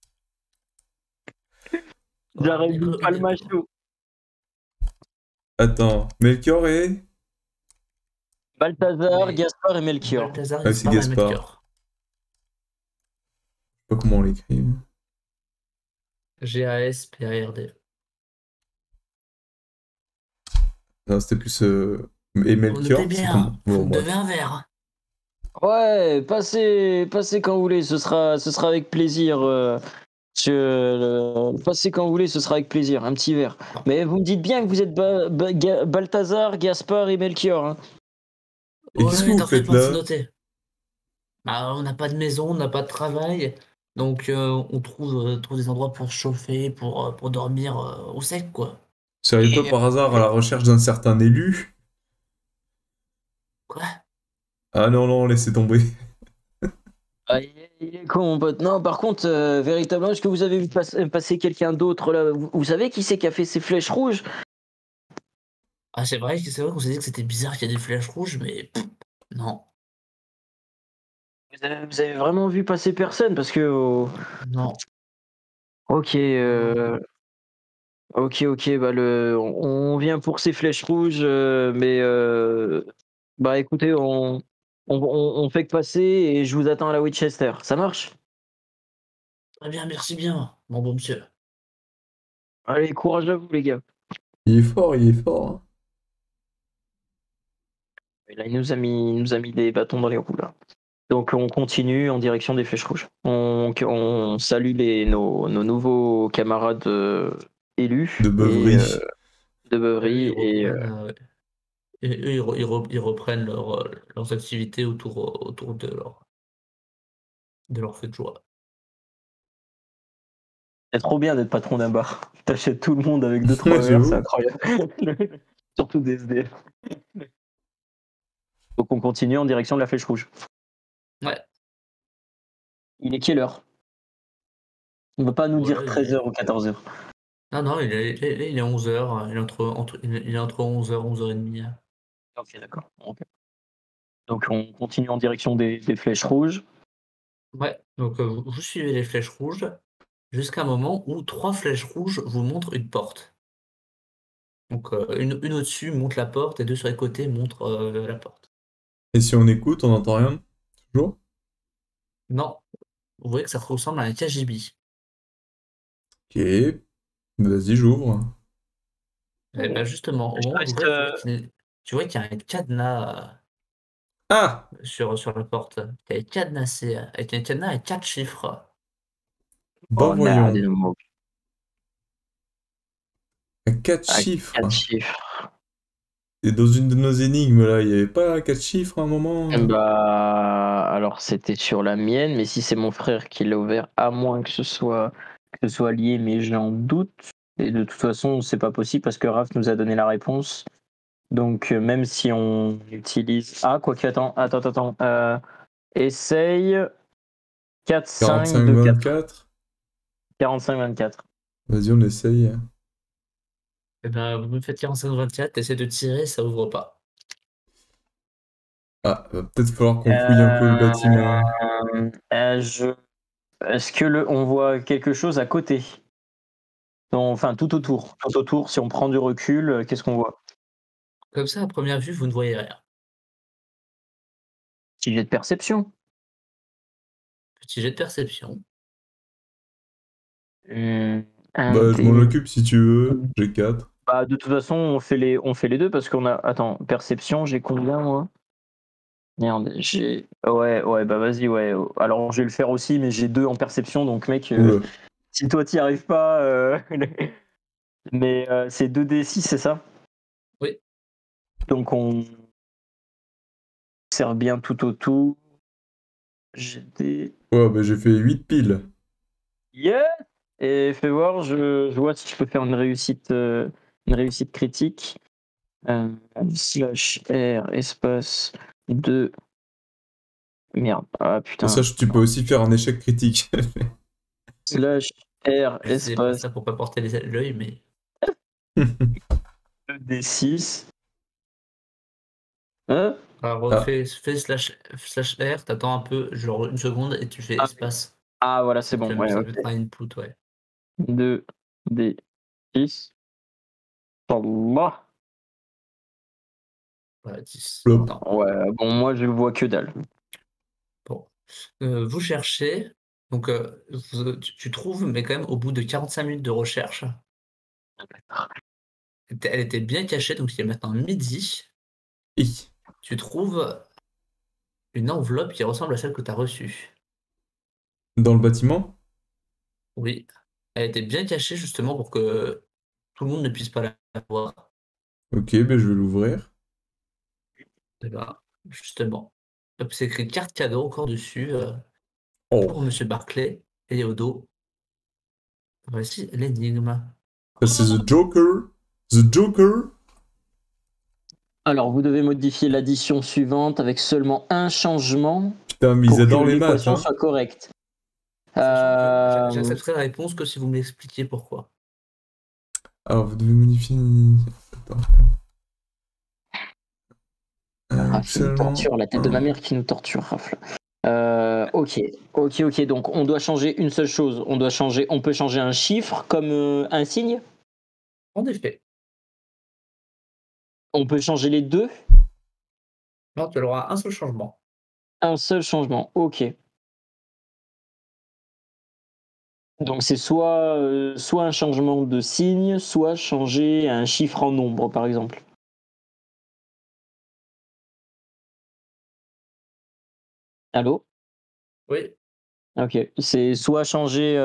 J'arrive pas le macho. Attends, Melchior et... Balthazar, Oui. Gaspard et Melchior. Balthazar, Ah, c'est Gaspard et Gaspard. Je sais Melchior. pas comment on l'écrit. Gaspard. Non, c'était plus... Et Vous notez Melchior, c'est comment? bien, vous Bon, me devez bref. un verre. Ouais, passez quand vous voulez, ce sera avec plaisir. Passez quand vous voulez, ce sera avec plaisir, un petit verre. Mais vous me dites bien que vous êtes Balthazar, Gaspard et Melchior. Hein. Et qu'est-ce que Ouais, vous t'en fais faites pas, c'est là? noté. Bah, on n'a pas de maison, on n'a pas de travail. Donc, on trouve des endroits pour se chauffer, pour dormir au sec, quoi. Seriez pas Et, par hasard à la recherche d'un certain élu? Quoi? Ah non, non, laissez tomber. il est con, mon pote. Non, par contre, véritablement, est-ce que vous avez vu passer quelqu'un d'autre là vous savez qui c'est qui a fait ces flèches rouges? Ah, c'est vrai qu'on s'est dit que c'était bizarre qu'il y ait des flèches rouges, mais non, Vous avez vraiment vu passer personne? Parce que. non, Ok, non. ok, bah on vient pour ces flèches rouges, mais bah écoutez, on fait que passer et je vous attends à la Winchester. Ça marche? Très bien, merci bien, mon bon monsieur. Allez, courage à vous, les gars. Il est fort, il est fort. Hein. Et là, il nous a mis des bâtons dans les roues, là. Donc, on continue en direction des flèches rouges. On salue nos nouveaux camarades élus De et beuverie. de Et eux, beuverie. ils reprennent leurs activités autour de leur feu de joie. C'est trop bien d'être patron d'un bar. T'achètes tout le monde avec 2-3 verres, c'est J'avoue. incroyable. Surtout des SDF. Donc on continue en direction de la flèche rouge. Ouais, Il est quelle heure? On va pas nous dire voilà, 13h ou 14h. non, non, il est 11h, il est entre 11h et 11h30. Ok, d'accord. Ok. Donc on continue en direction des flèches rouges. Ouais, donc vous suivez les flèches rouges jusqu'à un moment où 3 flèches rouges vous montrent une porte. Donc une au-dessus montre la porte et 2 sur les côtés montrent la porte. Et si on écoute, on n'entend rien? Toujours? Non, vous voyez que ça ressemble à un KGB. Ok. Vas-y, j'ouvre. Et bah, justement, au Je moment où vous reste, ouvrez, tu vois qu'il y a un cadenas Ah! sur la porte, qui est cadenassé, avec un cadenas à 4 chiffres. Bah on a des voyons. mots À 4 à chiffres. 4 chiffres. Et dans une de nos énigmes, là, il n'y avait pas 4 chiffres à un moment? Bah, alors c'était sur la mienne, mais si c'est mon frère qui l'a ouvert, à moins que ce soit lié, mais j'en doute. Et de toute façon, c'est pas possible parce que Raph nous a donné la réponse. Donc, même si on utilise. Ah, quoique, attends. Essaye 4, 5, 2, 4. 45-24? 45-24. Vas-y, on essaye. Et ben, vous me faites 45-24, essayez de tirer, ça ouvre pas. Ah, va peut-être falloir qu'on fouille un peu le Euh, bâtiment. Est-ce que on voit quelque chose à côté? Enfin, tout autour. Tout autour, si on prend du recul, qu'est-ce qu'on voit? Comme ça, à première vue, vous ne voyez rien. Petit jet de perception. Petit jet de perception. Bah, je m'en Intelligence. occupe si tu veux. J'ai 4. Bah, de toute façon, on fait les deux parce qu'on a. Attends, perception, j'ai combien moi? Merde, Ouais, bah vas-y, ouais. Alors, je vais le faire aussi, mais j'ai 2 en perception, donc mec, Oula. si toi t'y arrives pas. Mais c'est 2d6, c'est ça? Oui. Donc, on observe bien tout autour. J'ai des. Ouais, bah j'ai fait 8 piles. Yeah! Et fais voir, je vois si je peux faire une réussite critique. Slash R espace 2. Merde. Ah Pour ça, putain. tu peux aussi faire un échec critique. Slash R Je disais pas espace ça pour pas porter l'œil, mais 2d6. Hein? Alors, Ah, fais slash R, t'attends un peu, genre une seconde, et tu fais Ah, espace. ah, voilà, c'est bon. Ouais, Ça te ok. mettra un input, ouais. 2, D, 6. Allah. Voilà, 10. flop. Non. Ouais, bon, moi, je vois que dalle. Bon. Vous cherchez, donc tu trouves, mais quand même au bout de 45 minutes de recherche, elle était bien cachée, donc il est maintenant midi. Hi. Tu trouves une enveloppe qui ressemble à celle que tu as reçue. Dans le bâtiment? Oui, elle était bien cachée justement pour que tout le monde ne puisse pas la voir. Ok, ben je vais l'ouvrir. Et ben, justement, hop, c'est écrit carte cadeau encore dessus Oh, pour Monsieur Barclay et au dos. Voici l'énigme. ça c'est The Joker. The Joker. Alors, vous devez modifier l'addition suivante avec seulement un changement Putain, mais ils pour que adorent les maths, l'équation hein. soit correcte. Sachant que Euh, j'accepterai la réponse que si vous m'expliquiez pourquoi. Alors, vous devez modifier. Attends. Raph, il nous Seulement torture, la tête de ma un. mère qui nous torture, Raph. Ok. Donc, on doit changer une seule chose. On peut changer un chiffre comme un signe. En effet, On peut changer les deux. non, tu auras un seul changement. Un seul changement. Ok. Donc, c'est soit un changement de signe, soit changer un chiffre en nombre, par exemple. Allô? Oui, Ok, c'est soit changer,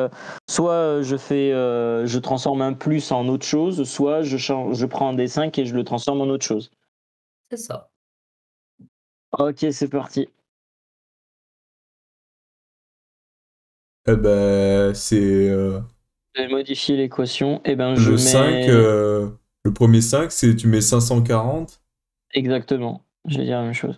je transforme un plus en autre chose, soit je prends un dessin et je le transforme en autre chose. c'est ça. Ok, c'est parti. Eh ben, c'est Je vais modifier l'équation. Eh ben, je le 5. mets Le premier 5, c'est tu mets 540 exactement. Je vais dire la même chose.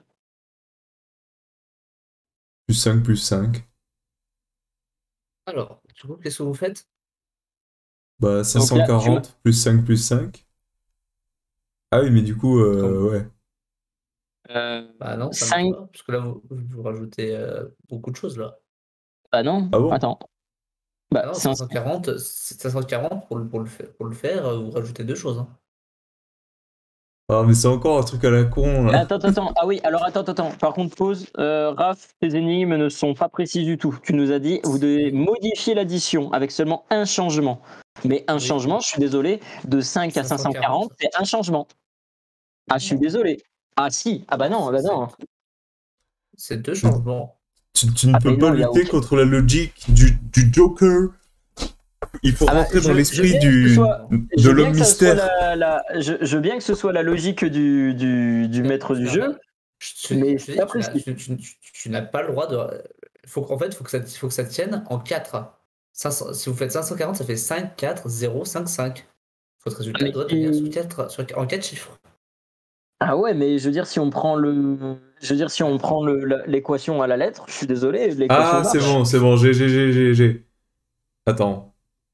plus 5 plus 5. Alors, du coup, qu'est-ce que vous faites? Bah, Donc là, 540 plus 5 plus 5. Ah oui, mais du coup, Comme... ouais. Bah non, ça marche 5. pas, parce que là, vous rajoutez beaucoup de choses, là. Bah non. Ah bon? Attends. Ah Bah non, 5. 540 pour le faire, vous rajoutez deux choses, hein. Ah, mais c'est encore un truc à la con, là. Attends. Ah oui, alors attends. Par contre, pause. Raph, tes énigmes ne sont pas précises du tout. Tu nous as dit, vous devez Oui, modifier l'addition avec seulement un changement. Mais un oui, changement, je suis désolé, de 5 à 540, 540. c'est un changement. Ah, je suis Non, désolé. Ah si, non, ah bah non. c'est deux changements. Tu ne Ah mais peux pas non, il y a lutter aucun. contre la logique du Joker. Il faut Ah bah, rentrer dans je veux l'esprit bien que ce soit, de l'homme mystère. je veux bien que ce soit la logique du maître Tu du n'as pas, jeu, mais je te c'est dis, pas précis. tu n'as pas le droit de. En fait, faut que ça tienne en 4. 500 si vous faites 540, ça fait 5, 4, 0, 5, 5. Votre Ah, résultat mais doit tenir si- en 4 chiffres. ah ouais, mais je veux dire, si on prend l'équation à la lettre, je suis désolé, l'équation Ah, marche. c'est bon, j'ai. Attends.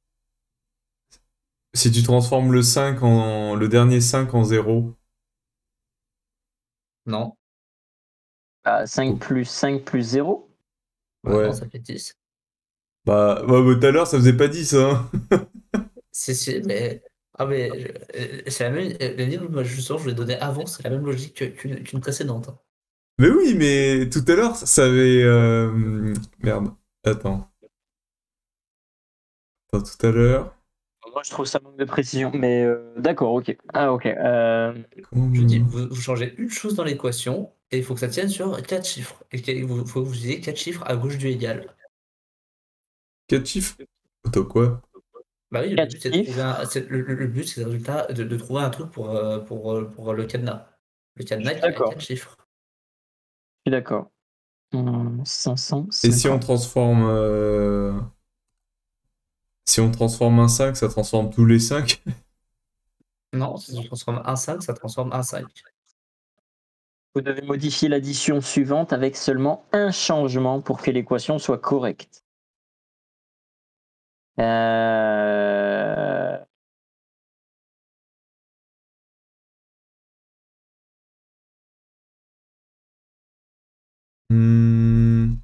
Si tu transformes le dernier 5 en 0. Non, Ah, 5 plus 0. bah non, Ouais. ça fait 10. Bah, tout à l'heure, ça faisait pas 10, hein. Si, mais. Ah, mais c'est la même. Le livre, moi, justement, je vous l'ai donné avant, c'est la même logique qu'une précédente, hein. Mais oui, mais tout à l'heure, ça avait... Merde. Attends. Attends, tout à l'heure. Moi, je trouve ça manque de précision, mais d'accord, ok. Ah, ok. Je dis, Comment... vous changez une chose dans l'équation et il faut que ça tienne sur 4 chiffres. Et il faut que vous ayez 4 chiffres à gauche du égal. 4 chiffres? Attends, quoi? Bah oui, le 4 but c'est de trouver chiffres. le but c'est le résultat de trouver un truc pour le cadenas. Le Je cadenas suis qui a d'accord. 4 chiffres. Je suis d'accord. Et si on 550. transforme... Si on transforme un 5, ça transforme tous les 5? Non, si tu transformes un 5, ça transforme un 5. Vous devez modifier l'addition suivante avec seulement un changement pour que l'équation soit correcte. Euh, Hmm,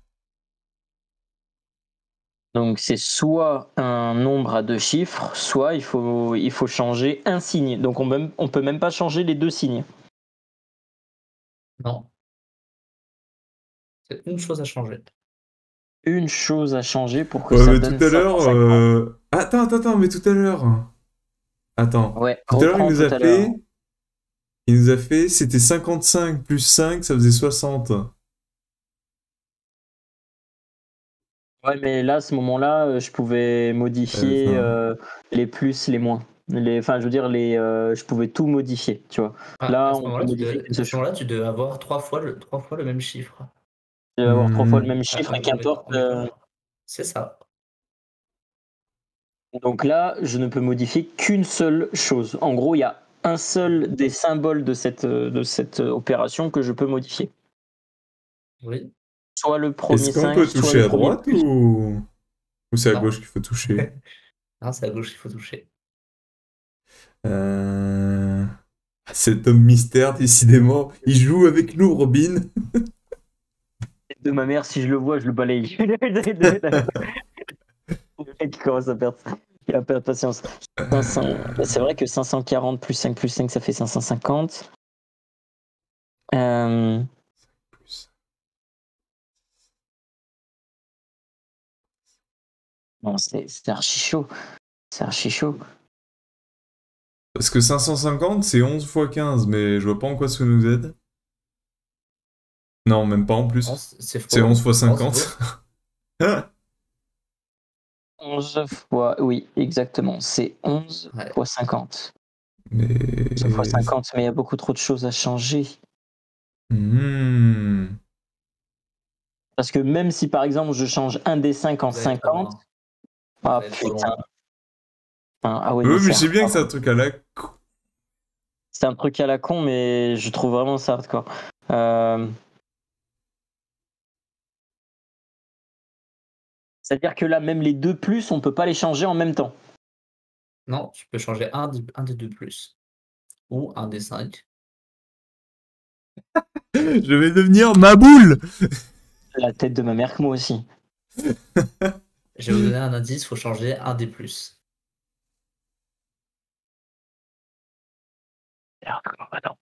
Donc c'est soit un nombre à deux chiffres, soit il faut changer un signe. Donc on peut même pas changer les deux signes. Non, c'est une chose à changer. Une chose à changer pour que Ouais, ça mais donne tout à l'heure. 550. Attends, mais tout à l'heure. Attends. Ouais, Tout à l'heure, reprends tout à l'heure. Il nous a fait, c'était 55 plus 5, ça faisait 60. Ouais, mais là, à ce moment-là, je pouvais modifier Enfin, les plus, les moins. Enfin, je veux dire, je pouvais tout modifier, tu vois. Ah, Là, on peut modifier qu'une à seule ce chose. moment-là, tu devais avoir trois fois le même chiffre. Je vais avoir trois fois le hmm, même chiffre et qu'importe. En mettant. C'est ça. Donc là, je ne peux modifier qu'une seule chose. En gros, il y a un seul des symboles de cette opération que je peux modifier. Oui. Soit le est-ce premier qu'on 5, peut soit toucher le à premier droite plus. ou c'est à Non. gauche qu'il faut toucher? Non, c'est à gauche qu'il faut toucher. Euh... Cet homme mystère, décidément, il joue avec nous, Robin. De ma mère, si je le vois, je le balaye. Le mec commence à perdre. Il a perdre patience. 500. C'est vrai que 540 plus 5, ça fait 550. Euh... Non, c'est archi chaud. C'est archi chaud. Parce que 550, c'est 11 fois 15, mais je vois pas en quoi ça nous aide. Non, même pas en Non, plus. c'est C'est 11 faux. fois Non, c'est faux. 50. 11 fois, oui, exactement. C'est 11 Ouais. fois 50. 11 fois Mais... 50, mais il y a beaucoup trop de choses à changer. Hmm. Parce que même si par exemple je change un des 5 en Vous allez trop 50, loin. Vous ah allez trop putain. loin. Ah ouais, non, Oui, mais je sais bien que c'est un truc à la... c'est un truc à la con, mais je trouve vraiment ça hardcore. Euh, C'est-à-dire que là, même les deux plus, on peut pas les changer en même temps. Non, tu peux changer un des deux plus. Ou un des cinq. Je vais devenir ma boule. La tête de ma mère que moi aussi. Je vais vous donner un indice, il faut changer un des plus. Ah non.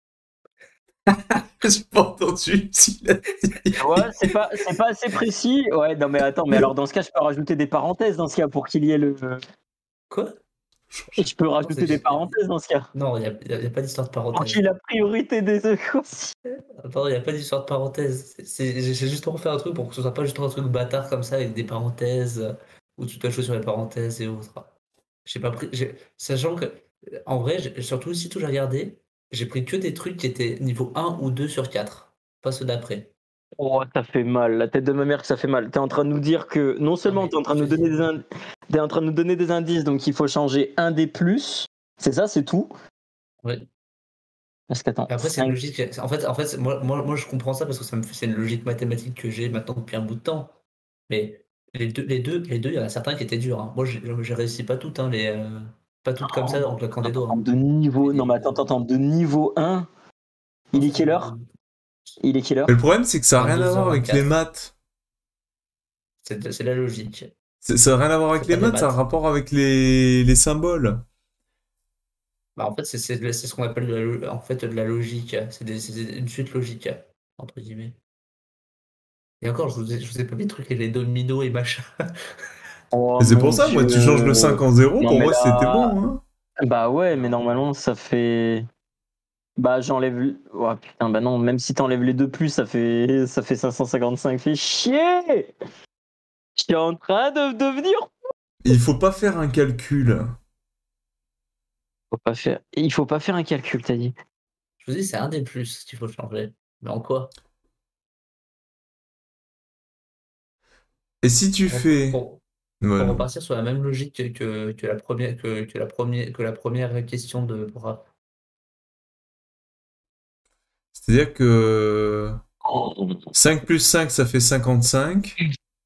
J'ai pas entendu ce qu'il a dit. Ouais, c'est pas assez précis. Ouais, non mais attends, mais alors dans ce cas, je peux rajouter des parenthèses dans ce cas pour qu'il y ait le. Quoi? Je peux Non, rajouter des parenthèses dans ce cas. non, il y a pas d'histoire de Pour parenthèse. qu'il ait la priorité des secours. Attends, il n'y a pas d'histoire de parenthèse. J'ai justement fait un truc pour que ce soit pas juste un truc bâtard comme ça avec des parenthèses où tu dois jouer sur les parenthèses et autres. J'ai pas pris. Sachant que, en vrai, surtout si tout j'ai regardé, j'ai pris que des trucs qui étaient niveau 1 ou 2 sur 4. Pas ceux d'après. Oh, ça fait mal. La tête de ma mère que ça fait mal. T'es en train de nous dire que non Non, seulement mais t'es en train de je nous te donner dis. t'es en train de nous donner des indices, donc il faut changer un des plus. C'est ça, c'est tout. Ouais. Parce qu'attends, Et après, c'est une 5. logique. En fait moi, je comprends ça parce que c'est une logique mathématique que j'ai maintenant depuis un bout de temps. Mais il y en a certains qui étaient durs, hein. Moi, j'ai réussi pas toutes, hein, pas toutes comme ça en claquant des doigts, hein. De niveau. Et, Non, mais attends. De niveau 1, non, il est c'est quelle heure? Il est quelle Mais heure? le problème, c'est que ça n'a rien à voir avec les 22h24. maths. C'est la logique. Ça n'a rien à voir avec C'est les pas des maths, ça a un maths. rapport avec les symboles. Bah, en fait, c'est ce qu'on appelle en fait de la logique. C'est une suite logique, entre guillemets. Et encore, je vous ai pas mis le truc et les dominos et machin. Oh Et c'est pour mon ça, moi, tu changes le dieu. 5 en 0, Non, pour mais moi, c'était là. bon, hein. Bah ouais, mais Non. normalement, ça fait. Bah j'enlève. Oh putain, bah non, même si t'enlèves les deux plus, ça fait 555. Fais chier! Je suis en train de devenir. Il faut pas faire un calcul. Il faut pas faire un calcul, t'as dit. Je vous dis, c'est un des plus qu'il faut changer. Mais en quoi? Et si tu Pour, fais... pour- Ouais, pour non. repartir sur la même logique que la première question de Bora. C'est-à-dire que Oh. 5 plus 5, ça fait 55.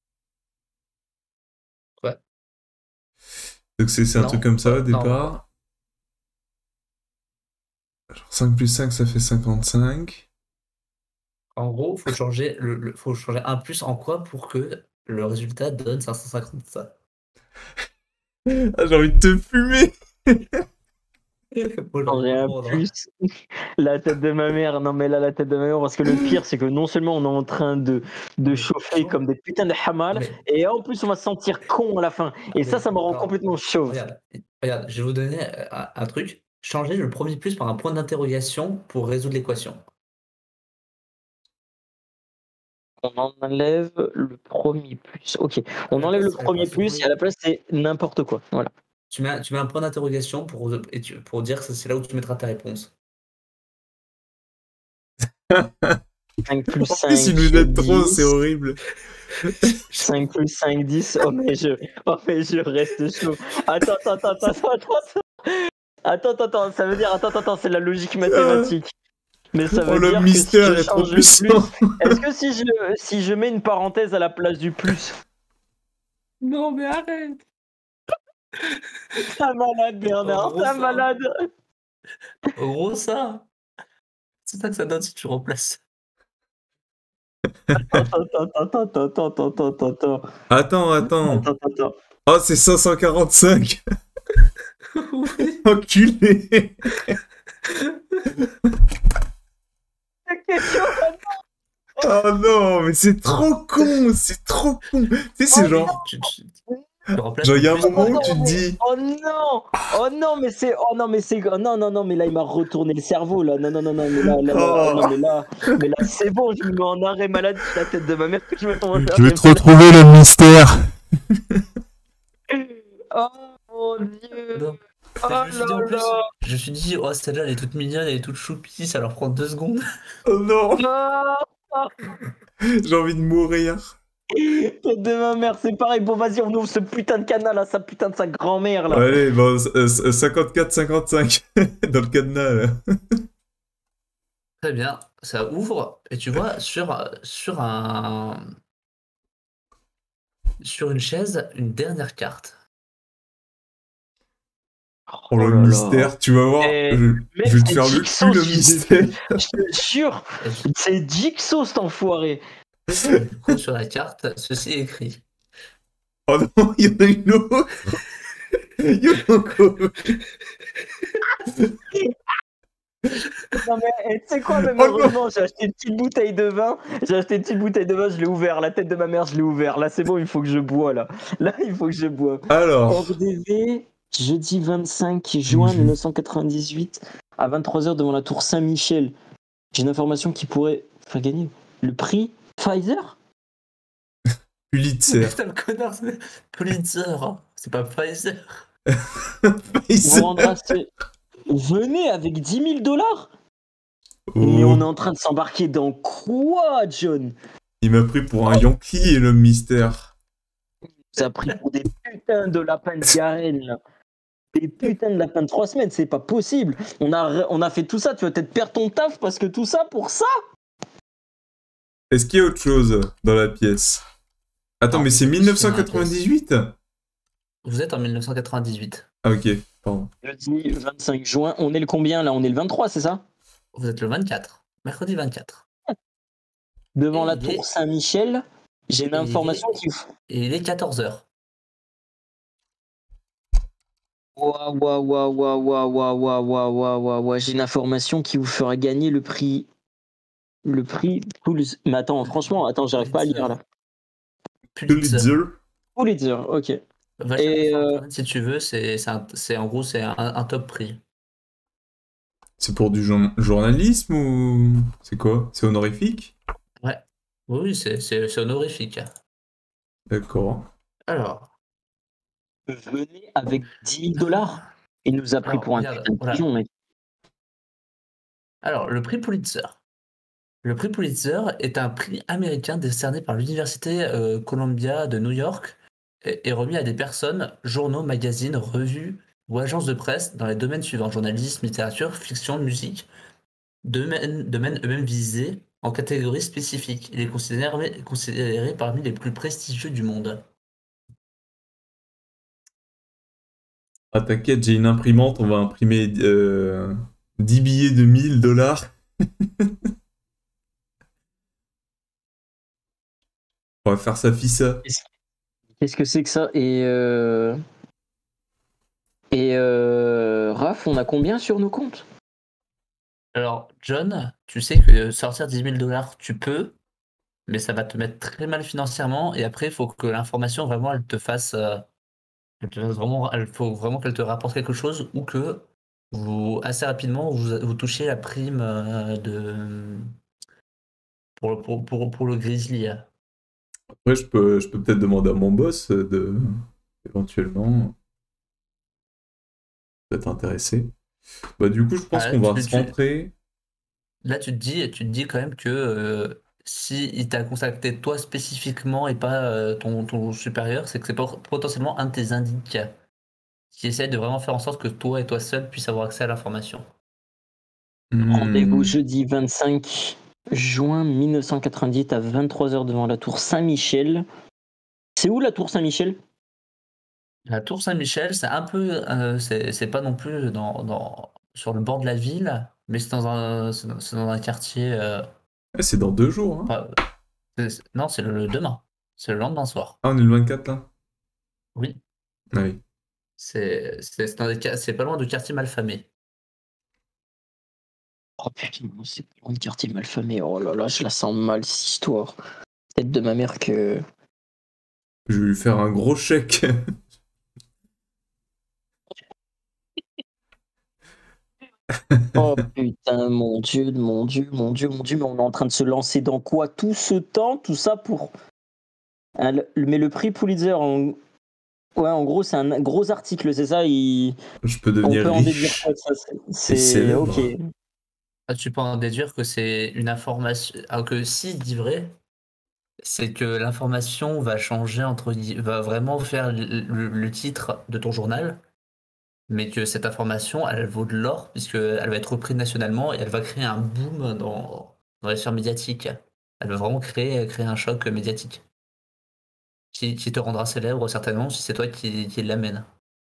Ouais. Donc c'est un truc Non, comme ça au non, départ. Genre 5 plus 5, ça fait 55. En gros, faut changer un plus en quoi pour que le résultat donne 550 ça. Ah, j'ai envie de te fumer. Moi, J'en ai un comprendre, hein. plus. La tête de ma mère. Non, mais là, la tête de ma mère, parce que le pire, c'est que non seulement on est en train de Mais chauffer franchement, comme des putains de hamal, mais, et en plus, on va se sentir con à la fin. Et mais ça me rend attends, complètement chauve. regarde, je vais vous donner un truc. Changez le premier plus par un point d'interrogation pour résoudre l'équation. On enlève le premier plus. Ok, À on la enlève le place, premier plus et à la place, c'est n'importe quoi. Voilà. tu mets un point d'interrogation pour dire que c'est là où tu mettras ta réponse. 5 plus En plus, 5, il nous aide trop, 10. c'est horrible. 5 plus 5, 10. Oh, mais je reste chaud. Attends. Attends, ça veut dire. Attends, c'est la logique mathématique. Mais ça Oh, veut le dire que si mystère je est trop change le plus. puissant. Est-ce que si je mets une parenthèse à la place du plus. Non, mais arrête! T'as malade, Bernard, Gros t'as ça. malade. Gros ça. C'est ça que ça donne si tu remplaces. Attends. Attends. Oh, c'est 545. Oui. Enculé. Oh non, mais c'est trop con. C'est trop con. Tu sais, c'est genre. Tu remplaces Genre, le il y a un plus moment par où le- tu te dis. Mais là il m'a retourné le cerveau là. Oh, Mais là c'est bon, je me mets en arrêt maladie, la tête de ma mère que je me mets en je vais arrêt te maladie. retrouver le mystère. Oh mon dieu. Non. Oh Mais je me suis dit en là plus, là. je me suis dit, oh celle-là elle est toute mignonne, elle est toute choupie, ça leur prend 2 secondes. Oh non, Ah, j'ai envie de mourir. tête de ma mère, c'est pareil. Bon vas-y, on ouvre ce putain de canal là, sa putain de sa grand-mère là. Allez, bon, 54-55 dans le cadenas. Là. Très bien, ça ouvre, et tu vois, sur une chaise, une dernière carte. Oh, le là là. mystère, tu vas voir. Eh, Je mec, vais te c'est faire le Jigsaw, cul, le fils de mystère. pute. Je te jure, c'est Jigsaw cet enfoiré. Du coup, sur la carte, ceci est écrit. Oh non, il y en a une autre. Il y en a encore. Non mais tu sais quoi, même Oh non. heureusement, j'ai acheté une petite bouteille de vin. Je l'ai ouvert. La tête de ma mère, je l'ai ouvert. Là, c'est bon, il faut que je bois là. Là, il faut que je bois. Alors, RDV, jeudi 25 juin 1998, à 23h devant la tour Saint-Michel. J'ai une information qui pourrait faire gagner le prix Pfizer. Pulitzer. Putain, le connard, c'est Pulitzer, hein. C'est pas Pfizer. Vous rendra Venez avec 10 000 $. Mais Oh, on est en train de s'embarquer dans quoi, John? il m'a pris pour un Yankee et le mystère. Ça a pris pour des putains de lapins de Garenne, là. Des putains de lapins de 3 semaines, c'est pas possible. On a fait tout ça, tu vas peut-être perdre ton taf parce que tout ça pour ça. Est-ce qu'il y a autre chose dans la pièce? Attends, Non, mais c'est c'est 1998? Vous êtes en 1998. Ah, ok, pardon. Jeudi 25 juin, on est le combien là? On est le 23, c'est ça? Vous êtes le 24. Mercredi 24. Devant Et la il tour est- Saint-Michel, j'ai une et il information est- qui. Et il est 14h. Ouah. J'ai une information qui vous fera gagner le prix. Le prix Pulitzer. Mais attends, franchement, j'arrive pas à lire là. Pulitzer. Pulitzer, ok. Va chercher sur internet si tu veux, en gros c'est un top prix. C'est pour du journalisme ou... C'est quoi? C'est honorifique? Ouais. Oui, c'est honorifique. D'accord. Alors, Venez avec 10 000 $. Il nous a pris Alors, pour un regarde, putain de voilà. pigeon, mec. alors le prix Pulitzer. Le prix Pulitzer est un prix américain décerné par l'Université Columbia de New York et remis à des personnes, journaux, magazines, revues ou agences de presse dans les domaines suivants: journalisme, littérature, fiction, musique, domaines eux-mêmes visés en catégories spécifiques. Il est considéré parmi les plus prestigieux du monde. Ah, t'inquiète, j'ai une imprimante, on va imprimer 10 billets de 1000 $. On va faire ça fissa. Qu'est-ce que c'est que ça? Raph, on a combien sur nos comptes? Alors, John, tu sais que sortir 10 000 $, tu peux, mais ça va te mettre très mal financièrement. Et après, il faut que l'information, vraiment, il faut vraiment qu'elle te rapporte quelque chose ou que assez rapidement, vous touchez la prime pour le Grizzly. Après, je peux peut-être demander à mon boss de éventuellement d'être intéressé. Bah, du coup, je pense Ah, qu'on va se rentrer. là, tu te dis quand même que si il t'a contacté toi spécifiquement et pas ton supérieur, c'est que c'est potentiellement un de tes indices qui essaie de vraiment faire en sorte que toi et toi seul puissent avoir accès à l'information. Rendez-vous Hmm. jeudi 25 juin 1998 à 23h devant la tour Saint-Michel. C'est où la tour Saint-Michel? La tour Saint-Michel, c'est un peu, c'est pas non plus sur le bord de la ville, mais c'est dans un quartier. Ah, c'est dans 2 jours, hein. Non, c'est le demain, c'est le lendemain soir. Ah, on est le 24 là? Oui, Ah oui. c'est pas loin du quartier malfamé. Oh putain, c'est un quartier malfamé. Oh là là, je la sens mal cette histoire. Tête de ma mère que. Je vais lui faire un gros chèque. Oh putain, mon dieu, mon dieu, mon dieu, mon dieu, mais on est en train de se lancer dans quoi tout ce temps, tout ça pour. Mais le prix Pulitzer, ouais, en gros, c'est un gros article, c'est ça. Je peux On devenir peut en déduire riche quoi de ça? et C'est ok. célèbre. Ah, tu peux en déduire que c'est une information. Alors que si dit vrai, c'est que l'information va changer va vraiment faire le titre de ton journal, mais que cette information, elle vaut de l'or puisqu'elle va être reprise nationalement et elle va créer un boom dans les sphères médiatiques. Elle va vraiment créer un choc médiatique qui te rendra célèbre certainement si c'est toi qui l'amène.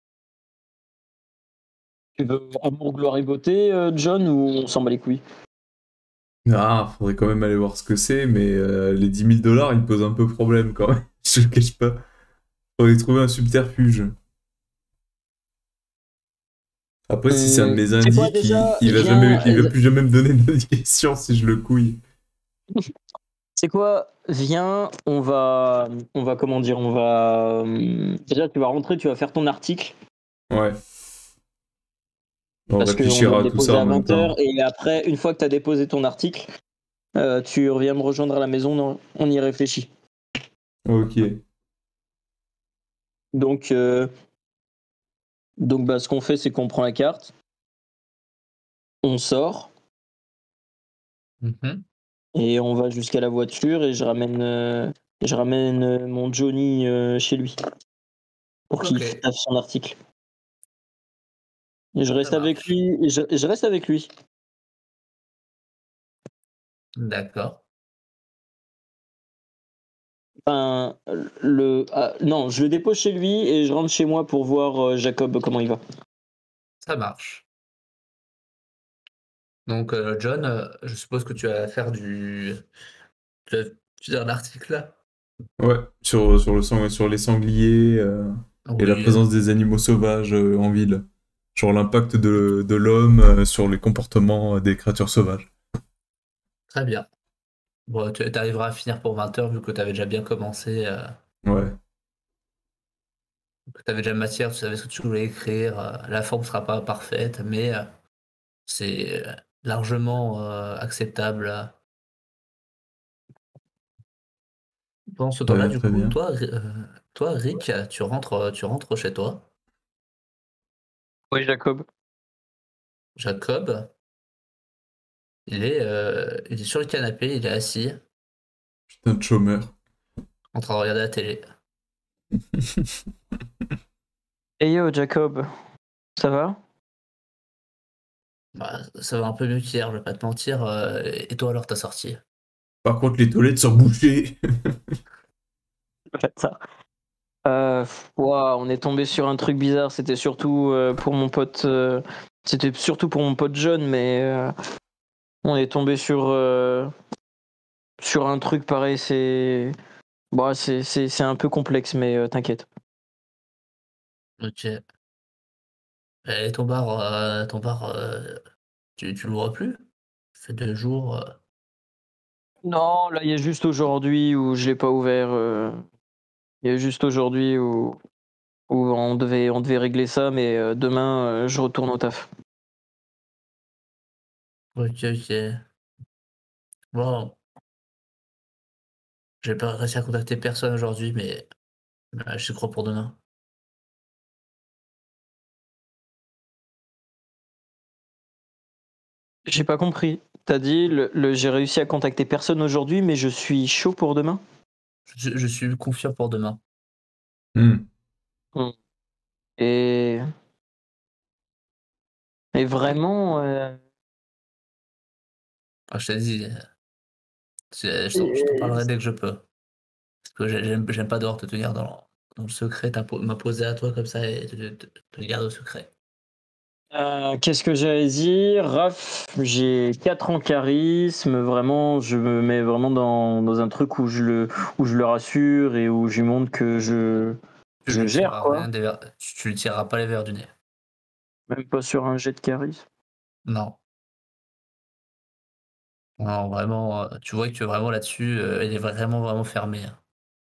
Tu veux amour, gloire et beauté, John, ou on s'en bat les couilles? Ah, faudrait quand même aller voir ce que c'est, mais les 10 000 $, ils me posent un peu problème quand même. Je le cache pas. Faudrait trouver un subterfuge. Après, si c'est un de mes C'est quoi indices, déjà? il va plus jamais me donner d'indication si je le couille. C'est quoi? Viens, on va comment dire, déjà tu vas rentrer, tu vas faire ton article Ouais. On parce qu'on doit réfléchira le à tout ça déposer en à même 20h temps. et après, une fois que tu as déposé ton article, tu reviens me rejoindre à la maison, on y réfléchit. Ok. Donc, bah, ce qu'on fait, c'est qu'on prend la carte, on sort Mhm. et on va jusqu'à la voiture et je ramène mon Johnny chez lui pour qu'il Ok, fasse son article. Et je ça reste avec marche. lui. Je reste avec lui. D'accord, Enfin, non, je le dépose chez lui et je rentre chez moi pour voir Jacob comment il va. ça marche. Donc, John, je suppose que tu vas faire tu vas faire un article là? Ouais, sur les sangliers et la Oui, présence des animaux sauvages en ville. Genre l'impact de l'homme sur les comportements des créatures sauvages. très bien. Bon, tu arriveras à finir pour 20h vu que tu avais déjà bien commencé, Ouais. que tu avais déjà matière, tu savais ce que tu voulais écrire. La forme sera pas parfaite, mais c'est largement acceptable. Pendant ce Très temps-là, bien, du très coup, bien. toi, Rick, tu rentres chez toi. Oui, Jacob. Jacob, il est sur le canapé, il est assis, Putain de chômeur. en train de regarder la télé. Hey yo, Jacob, ça va? Bah, ça va un peu mieux qu'hier, je vais pas te mentir. Et toi alors, t'as sorti? Par contre, les toilettes sont bouchées. Ça. Ouah, on est tombé sur un truc bizarre. C'était surtout pour mon pote. C'était surtout pour mon pote John, mais on est tombé sur un truc pareil. Bon, c'est un peu complexe, mais t'inquiète. Ok. Et ton bar, tu l'ouvres plus? Ça fait 2 jours. Non, là, il y a juste aujourd'hui où je l'ai pas ouvert. Il y a juste aujourd'hui où on devait régler ça, mais demain, je retourne au taf. Ok, ok. Bon, j'ai pas réussi à contacter personne aujourd'hui, mais j'y crois pour demain. J'ai pas compris. T'as dit, j'ai réussi à contacter personne aujourd'hui, mais je suis chaud pour demain? Je suis confiant pour demain. Hmm. Hmm. Et, et vraiment, Ah, je t'ai dit, je t'en parlerai dès que je peux. Parce que j'aime pas devoir te tenir dans le secret, m'imposer à toi comme ça et te le garder au secret. qu'est-ce que j'allais dire? Raph, j'ai 4 ans charisme, vraiment, je me mets vraiment dans un truc où je le rassure et où je lui montre que Tu je lui gère, tireras quoi. rien tu lui tireras pas les verres du nez. Même pas sur un jet de charisme. Non. Non, vraiment, tu vois que vraiment là-dessus, elle est vraiment, vraiment fermée, hein.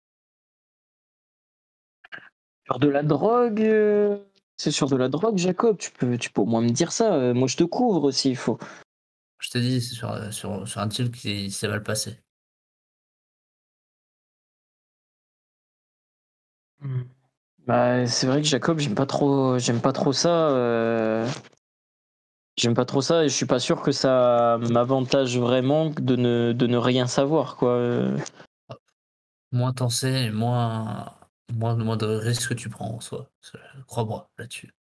Sur de la drogue, c'est sur de la drogue, Jacob, tu peux au moins me dire ça, moi je te couvre s'il faut. Je t'ai dit, c'est sur un deal qui s'est mal passé. Mmh. Bah, c'est vrai que Jacob, j'aime pas trop ça, j'aime pas trop ça et je suis pas sûr que ça m'avantage vraiment de ne rien savoir, quoi, Moins t'en sais, moins de risques tu prends en soi. Crois-moi là-dessus.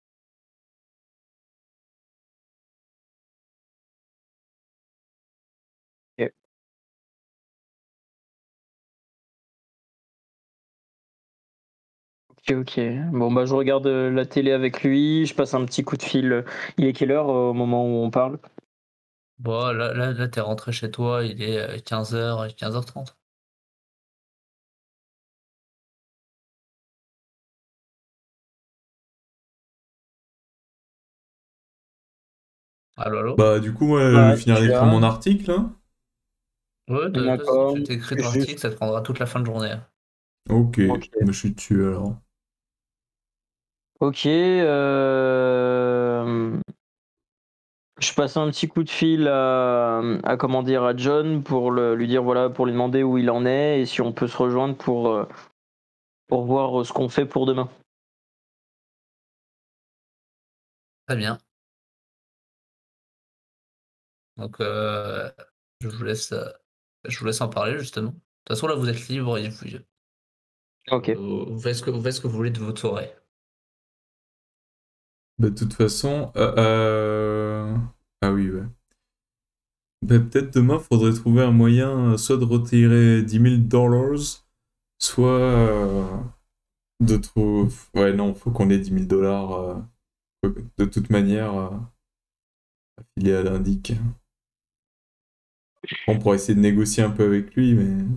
OK. OK, OK. Bon, bah, je regarde, la télé avec lui, je passe un petit coup de fil, il est quelle heure, au moment où on parle? Bon, là, tu rentré chez toi, il est 15h, 15h30. Allô, allô? Bah, du coup, moi, je vais Ouais, je finir suis d'écrire là. mon article, là. Ouais, D'accord, tu t'écris ton article, juste ça te prendra toute la fin de journée, hein. Ok, OK. bah, je suis dessus, alors. OK, je passe un petit coup de fil à comment dire? À John pour lui dire voilà, pour lui demander où il en est et si on peut se rejoindre pour voir, ce qu'on fait pour demain. Très bien. Donc, je vous laisse, heu, je vous laisse en parler justement. De toute façon, là, vous êtes libre et OK. vous faites ce que vous voulez de votre soirée. Bah, de toute façon, ah oui, ouais. Bah, peut-être demain, faudrait trouver un moyen soit de retirer 10 000 dollars, soit de trouver. Ouais, non, faut qu'on ait 10 000 dollars de toute manière affiliés à l'Indic. On pourrait essayer de négocier un peu avec lui, mais.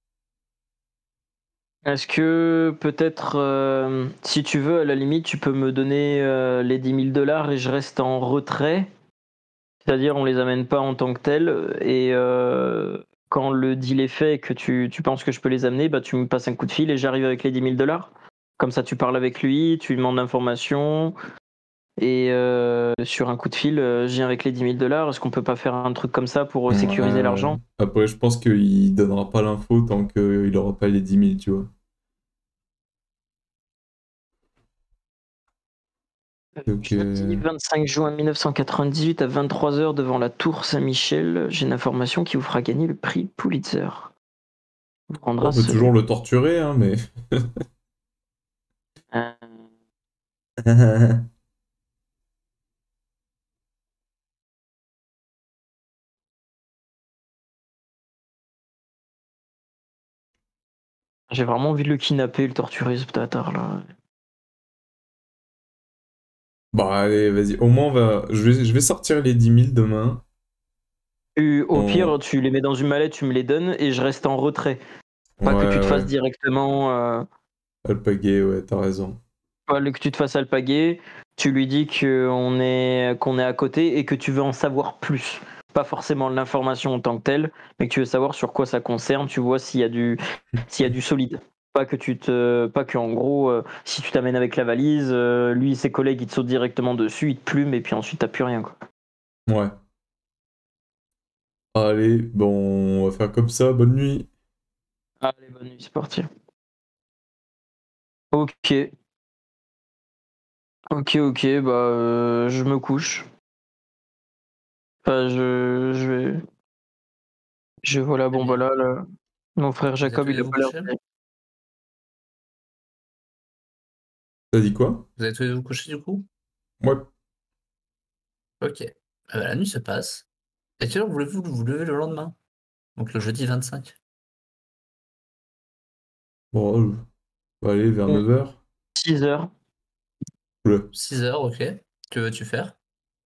Est-ce que peut-être, si tu veux, à la limite, tu peux me donner, les 10 000 dollars et je reste en retrait? C'est-à-dire on les amène pas en tant que tels et quand le deal est fait et que tu penses que je peux les amener, bah, tu me passes un coup de fil et j'arrive avec les 10 000 dollars. Comme ça, tu parles avec lui, tu lui demandes l'information et sur un coup de fil, je viens avec les 10 000 dollars. Est-ce qu'on peut pas faire un truc comme ça pour sécuriser Ouais. l'argent? Après, je pense qu'il donnera pas l'info tant qu'il aura pas les 10 000, tu vois. Donc, Jeudi 25 juin 1998 à 23h devant la tour Saint-Michel, j'ai une information qui vous fera gagner le prix Pulitzer. On vous on rendra peut selon. toujours le torturer, hein, mais. Euh, j'ai vraiment envie de le kidnapper, le torturer ce bâtard là. Bah, allez, vas-y. Au moins, je vais sortir les 10 000 demain. Au On- pire, tu les mets dans une mallette, tu me les donnes et je reste en retrait. Pas que tu te fasses Ouais. directement, Alpaguer, ouais, t'as raison. que tu te fasses alpaguer. Tu lui dis qu'on est à côté et que tu veux en savoir plus. Pas forcément l'information en tant que telle, mais que tu veux savoir sur quoi ça concerne. Tu vois s'il y a du solide. Pas que en gros, si tu t'amènes avec la valise, lui et ses collègues ils te sautent directement dessus, ils te plument et puis ensuite t'as plus rien quoi. Ouais. Allez, bon, on va faire comme ça. Bonne nuit. Allez, bonne nuit, c'est parti. Ok, ok, bah je me couche. Enfin, voilà, Très bon bah bien. là, mon frère Vous êtes Jacob, tous les il deux a vous pas l'air coucher? de- T'as dit quoi? Vous êtes tous les deux vous coucher du coup? Ouais. Ok. Ah bah, la nuit se passe. À quelle heure voulez-vous vous lever le lendemain? Donc le jeudi 25. Bon, allez, vers 9h. 6 heures. Ouais. 6 heures, ok. Que veux-tu faire?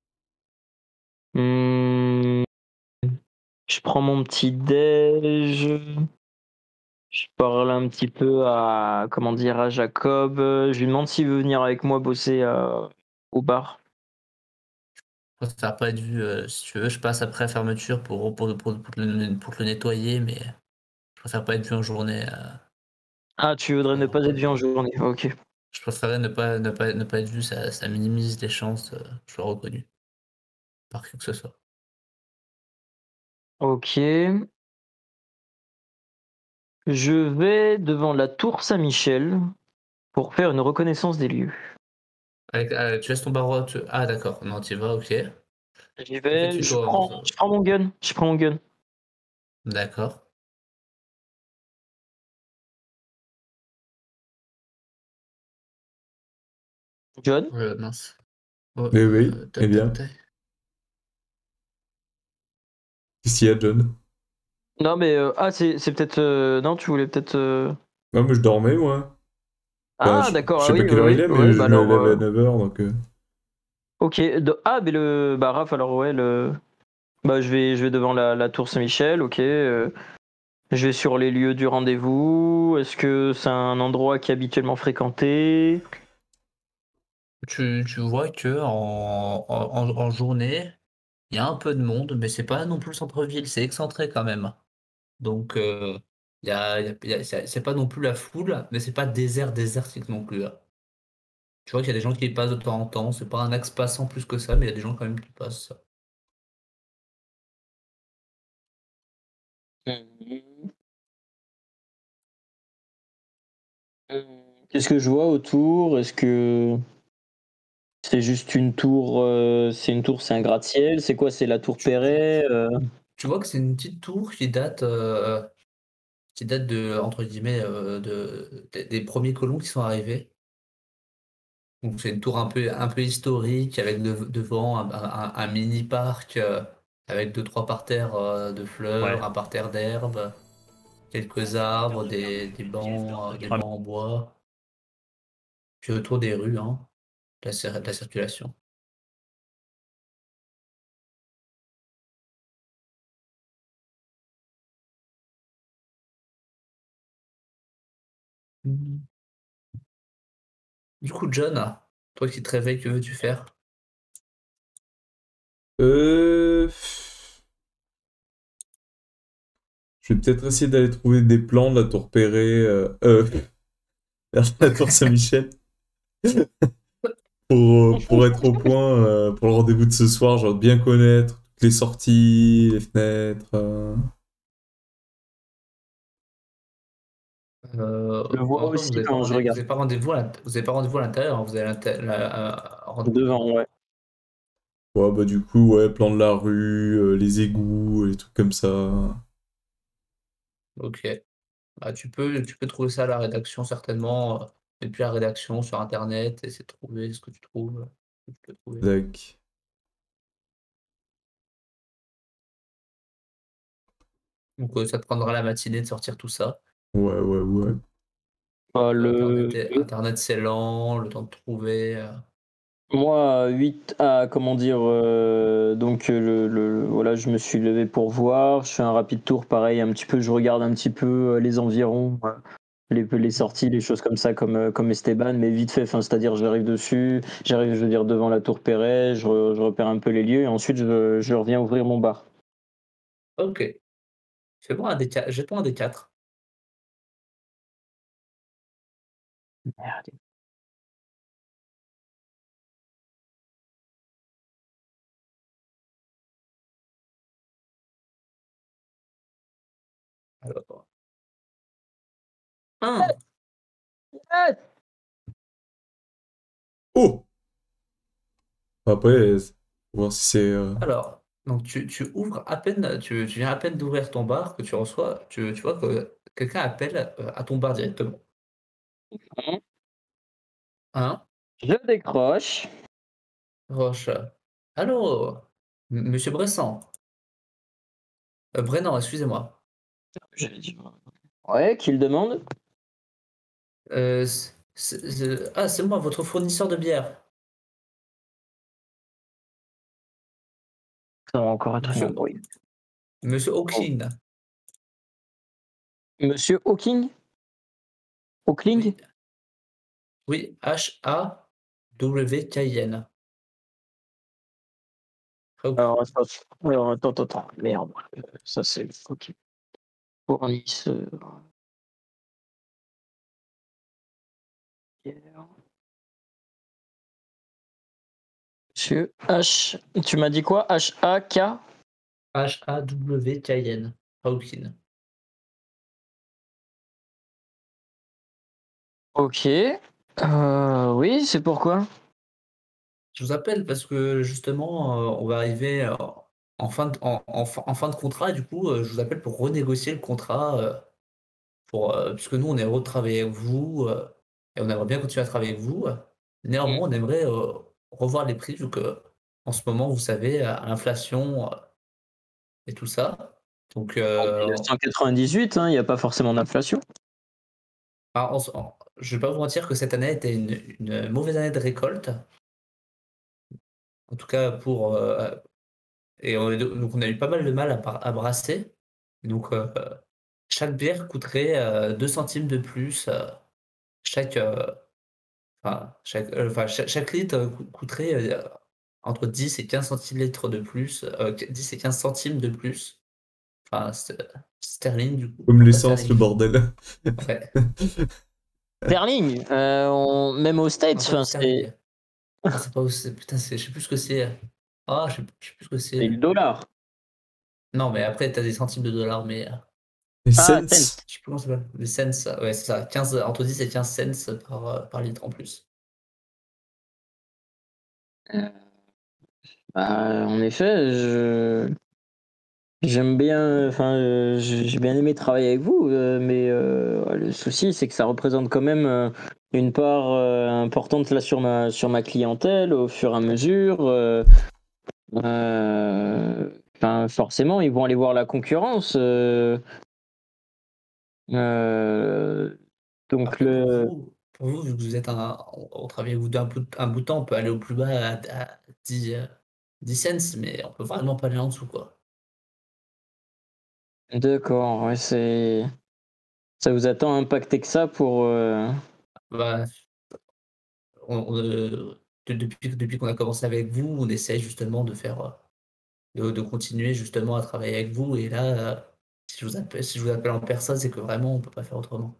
Hmm, je prends mon petit déj. Je parle un petit peu comment dire, à Jacob. Je lui demande s'il veut venir avec moi bosser au bar. Je préfère pas être vu, si tu veux, je passe après la fermeture pour te le nettoyer, mais je préfère pas être vu en journée. Ah, tu voudrais ne pas être vu en journée. Ok. Je préférerais ne pas être vu, ça minimise les chances que je sois reconnu par qui que ce soit. Ok. Je vais devant la tour Saint-Michel pour faire une reconnaissance des lieux. Tu laisses ton barreau, ah d'accord, non, tu y vas, ok. Que J'y vais, fais-tu je toi prends, je prends mon gun. Je prends mon gun. D'accord. John? Mince. Oh, Mais oui, eh tac, tac, bien. tac. Qu'est-ce qu'il y a, John? Non, mais c'est peut-être. Non, tu voulais peut-être. Non, mais je dormais, moi. Enfin, Ah, je d'accord, ah sais pas oui, quelle oui, heure il oui, est, mais ouais, je bah me alors. lève à 9h, donc... Ok, mais Bah, Raph, alors, ouais, Bah, je vais devant la tour Saint-Michel, ok. Je vais sur les lieux du rendez-vous. Est-ce que c'est un endroit qui est habituellement fréquenté? Tu vois que en journée, il y a un peu de monde, mais c'est pas non plus le centre-ville, c'est excentré quand même. Donc, c'est pas non plus la foule, mais c'est pas désertique non plus, hein. Tu vois qu'il y a des gens qui y passent de temps en temps, c'est pas un axe passant plus que ça, mais il y a des gens quand même qui passent. Mhm. Qu'est-ce que je vois autour? Est-ce que c'est juste une tour, c'est un gratte-ciel? C'est quoi? C'est la tour Tu Perret? tu vois que c'est une petite tour qui date de, entre guillemets, des premiers colons qui sont arrivés. Donc c'est une tour un peu historique avec devant un mini parc avec deux trois parterres de fleurs, Ouais. un parterre d'herbes, quelques arbres, des bancs en bois, puis autour des rues, hein, de la circulation. Mhm. Du coup, John, toi qui te réveilles, que veux-tu faire? Euh... Je vais peut-être essayer d'aller trouver des plans de la tour Perret, vers la tour Saint-Michel, pour être au point pour le rendez-vous de ce soir, genre bien connaître toutes les sorties, les fenêtres. Je le vois Encore une fois, aussi quand je vous regarde. avez pas rendez-vous vous avez pas rendez-vous à l'intérieur, hein, vous avez Devant, ouais. Ouais, bah du coup, ouais, plan de la rue, les égouts, les trucs comme ça. Ok. Bah, tu peux trouver ça à la rédaction certainement, depuis la rédaction sur internet, essayer de trouver ce que tu trouves, ce que tu peux trouver. Tac. Donc ça te prendra la matinée de sortir tout ça. Ouais. Bah, Internet c'est lent, le temps de trouver. Moi, 8 à comment dire, donc voilà, je me suis levé pour voir, je fais un rapide tour, pareil, un petit peu, je regarde un petit peu les environs, les sorties, les choses comme ça, comme Esteban, mais vite fait, enfin, c'est-à-dire, j'arrive dessus, j'arrive, je veux dire, devant la tour Perret, je repère un peu les lieux, et ensuite, je reviens ouvrir mon bar. Ok. Fais-moi un D4, jette-moi un D4. Merde. Alors, 1. Oh! Après, faut voir si c'est. Alors, donc tu ouvres à peine, tu viens à peine d'ouvrir ton bar que tu reçois, tu vois que quelqu'un appelle à ton bar directement. Hein? Je décroche. Roche. Allô? Monsieur Bressan. Brennan, excusez-moi. J'avais dit. Ouais, qui le demande? Ah, c'est moi, votre fournisseur de bière. Ça va encore être un Monsieur, embrouille. Monsieur Oh. Hawking. Monsieur Hawking? Hawking? Oui, oui, Hawkin. Hawking. Alors, attends. Merde. Ça, c'est le OK. Fournisseur. Monsieur H. Tu m'as dit quoi? H-A-K? Hawkin. Hawkin. OK. Oui, c'est pourquoi? Je vous appelle parce que justement, on va arriver en fin de contrat et du coup, je vous appelle pour renégocier le contrat, puisque nous, on est heureux de travailler avec vous, et on aimerait bien continuer à travailler avec vous. Néanmoins, on aimerait, revoir les prix vu que en ce moment, vous savez, l'inflation, et tout ça. Donc, En 1998, hein, il y a pas forcément d'inflation. je vais pas vous mentir que cette année était une mauvaise année de récolte. En tout cas pour, et donc on a eu pas mal de mal à brasser. Donc, chaque bière coûterait, 2 centimes de plus, chaque, chaque litre, coûterait, entre 10 et 15 centilitres de plus, 10 et 15 centimes de plus. Enfin, sterling du coup, Comme non pas l'essence, le sterling. bordel. Ouais, Sterling, même aux States, non pas du enfin, c'est sterling. Ah, c'est pas putain, je sais plus ce que c'est. Ah, je sais plus ce que c'est c'est. le dollar. Non, mais après, t'as des centimes de dollars, mais Les Ah, cents. cents. je sais plus comment ça s'appelle. Les cents, ouais, c'est ça. 15, entre 10 et 15 cents par litre en plus. Bah, en effet, j'aime bien, enfin, j'ai bien aimé travailler avec vous, mais ouais, le souci, c'est que ça représente quand même une part importante là sur ma clientèle au fur et à mesure. Enfin, forcément, ils vont aller voir la concurrence. Euh, donc Après, le, pour vous, vu que vous êtes on travaille avec vous un bout de temps, on peut aller au plus bas à 10, 10 cents, mais on peut vraiment pas aller en dessous, quoi. d'accord, ouais, ça vous a tant impacté que ça pour. Bah, depuis qu'on a commencé avec vous, on essaie justement de faire, de continuer justement à travailler avec vous. Et là, si je vous appelle en personne, c'est que vraiment on peut pas faire autrement.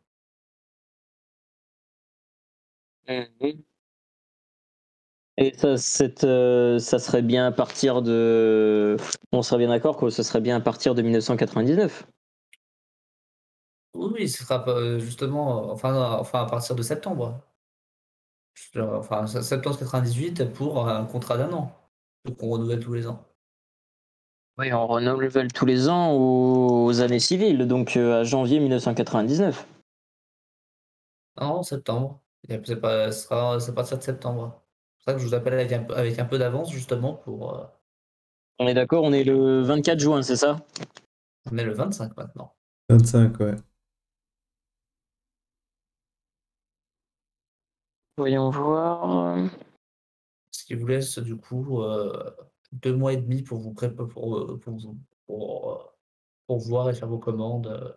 Mhm. Et ça serait bien à partir de. On serait bien d'accord que ce serait bien à partir de 1999. Oui, oui, ce sera pas, justement, enfin à partir de septembre. Enfin septembre 98 pour un contrat d'un an, donc on renouvelle tous les ans. Oui, on renouvelle tous les ans aux années civiles, donc à janvier 1999. Non, septembre. C'est pas, c'est à partir de septembre. C'est pour ça que je vous appelle avec un peu d'avance justement pour. On est d'accord, on est le 24 juin, c'est ça? On est le 25 maintenant. 25, ouais. Voyons voir. qui vous laisse du coup 2 mois et demi pour vous préparer pour voir et faire vos commandes.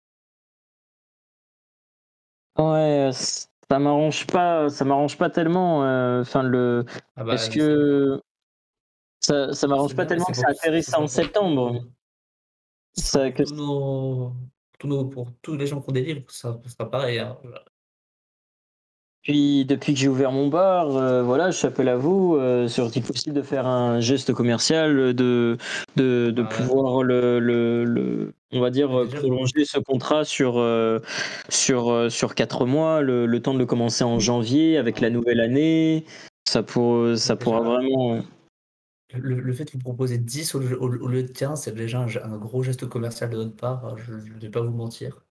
Ouais, ça m'arrange pas tellement. Enfin, Ah bah, est-ce que ça je sais m'arrange pas bien, mais tellement c'est que ça pour, ce atterrisse sera en pour septembre? ce sera Ça, pour que pour tous les gens qui ont des livres, ça sera pareil, hein. Puis depuis que j'ai ouvert mon bar, voilà, je s'appelle à vous, serait-il possible de faire un geste commercial, de Bah, pouvoir on va dire, déjà vous prolonger ce contrat sur 4 mois, le temps de le commencer en janvier avec la nouvelle année. Ça pourra déjà vraiment. le fait que vous proposez 10 au lieu de 15, c'est déjà un gros geste commercial de notre part, je ne vais pas vous mentir.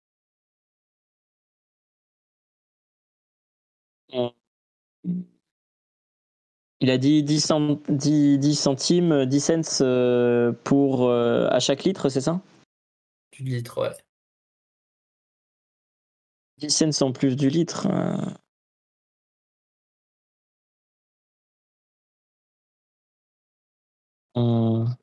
Il a dit 10 centimes, 10 cents, pour, à chaque litre, c'est ça? Du litre, ouais. 10 cents en plus du litre. Mmh.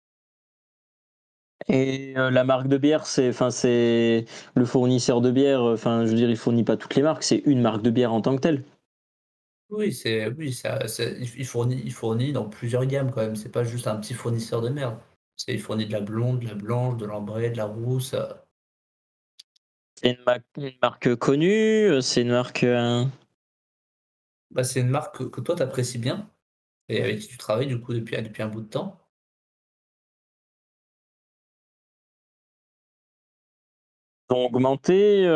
Et la marque de bière, c'est le fournisseur de bière, enfin, je veux dire, il fournit pas toutes les marques, c'est une marque de bière en tant que telle. Oui, il fournit dans plusieurs gammes quand même, c'est pas juste un petit fournisseur de merde. Il fournit de la blonde, de la blanche, de l'ambrée, de la rousse. C'est une marque connue, c'est une marque, Bah, c'est une marque que toi t'apprécies bien et avec qui tu travailles du coup depuis un bout de temps. ils ont augmenté,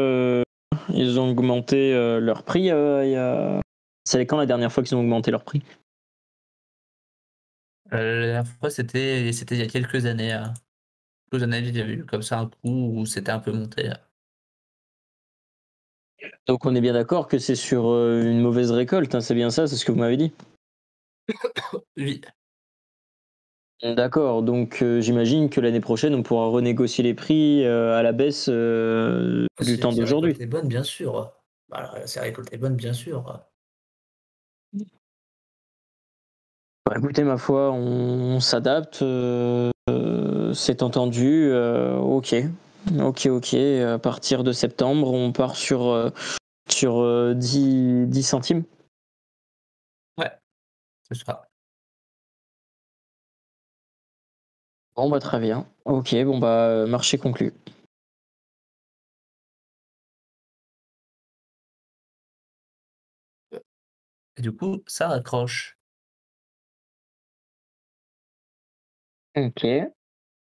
leur prix, il y a c'est quand la dernière fois qu'ils ont augmenté leur prix? La dernière fois c'était il y a quelques années, il y avait eu comme ça un coup où c'était un peu monté. Donc on est bien d'accord que c'est sur, une mauvaise récolte, hein, c'est bien ça? C'est ce que vous m'avez dit? Oui, D'accord, donc j'imagine que l'année prochaine, on pourra renégocier les prix, à la baisse, du temps si la récolte d'aujourd'hui. est bonne, bien sûr. Bah, si la récolte est bonne, bien sûr. Bah, écoutez, ma foi, on s'adapte, c'est entendu, OK. OK, à partir de septembre, on part sur 10 centimes? Ouais, c'est ça. Bon, bah, très bien. OK, bon, bah, marché conclu. Et du coup, ça raccroche. OK.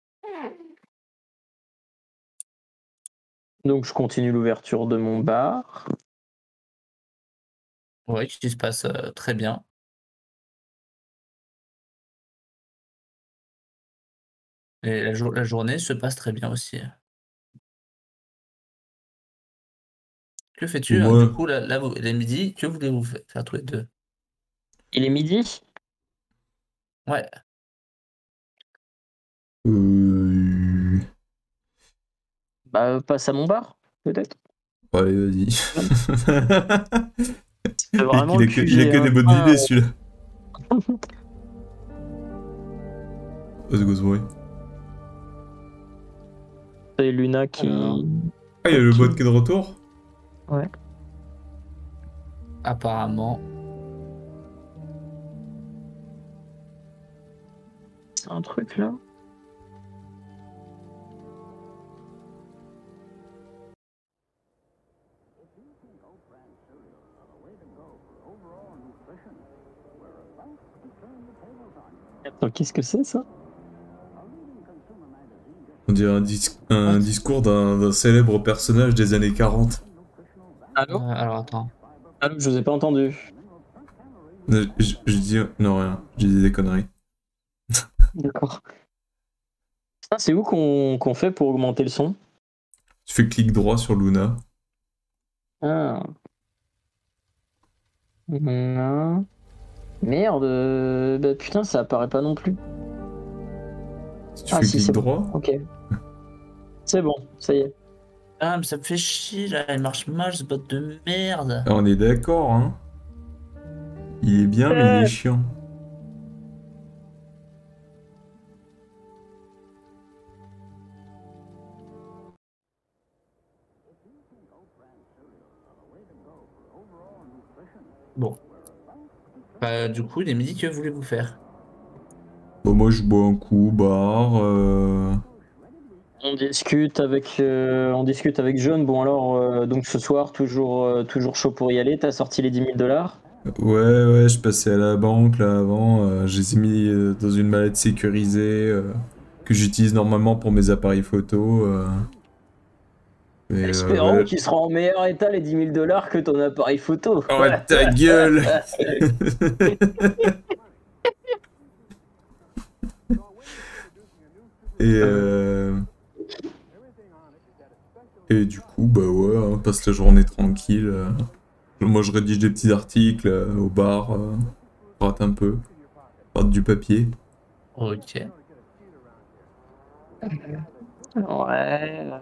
Donc je continue l'ouverture de mon bar. Ouais, qui se passe très bien. Et la journée se passe très bien aussi. Que fais-tu, du Moi, coup, là, il est midi, que voulez-vous faire tous les deux? Il est midi? Ouais, euh... Bah, passe à mon bar, peut-être? allez, vas-y. C'est vraiment Il le a il a QG, que hein. des bonnes idées, celui-là. Vas-y, Gosboy. C'est Luna alors, Ah, il y a le bot qui est de retour? Ouais. apparemment, C'est un truc là. Attends, qu'est-ce que c'est ça? On dirait un discours d'un célèbre personnage des années 40. Allô? alors attends. Allô, je vous ai pas entendu. Je dis... Non, rien. Je dis des conneries. D'accord. Ah, c'est où qu'on fait pour augmenter le son? Tu fais clic droit sur Luna. Ah. Non. Merde. Bah, putain, ça apparaît pas non plus. Si tu Ah fais si, clic c'est bon. droit... Ok. C'est bon, ça y est. Ah, mais ça me fait chier, là, elle marche mal, ce bot de merde. Ah, on est d'accord, hein. Il est bien, mais il est chiant. Bon. Du coup, les midi, que voulez-vous faire? Bon, moi, je bois un coup, bar. On discute avec John. Bon alors, donc ce soir, toujours chaud pour y aller. T'as sorti les 10 000 $. Ouais, je passais à la banque là avant. Je les ai mis dans une mallette sécurisée que j'utilise normalement pour mes appareils photo. Espérons Ouais. qu'il sera en meilleur état les 10 000 $ que ton appareil photo. Oh, ta gueule! Et, et du coup, bah ouais, on passe la journée tranquille. Moi, je rédige des petits articles au bar, je rate un peu, je rate du papier. Ok. Ouais.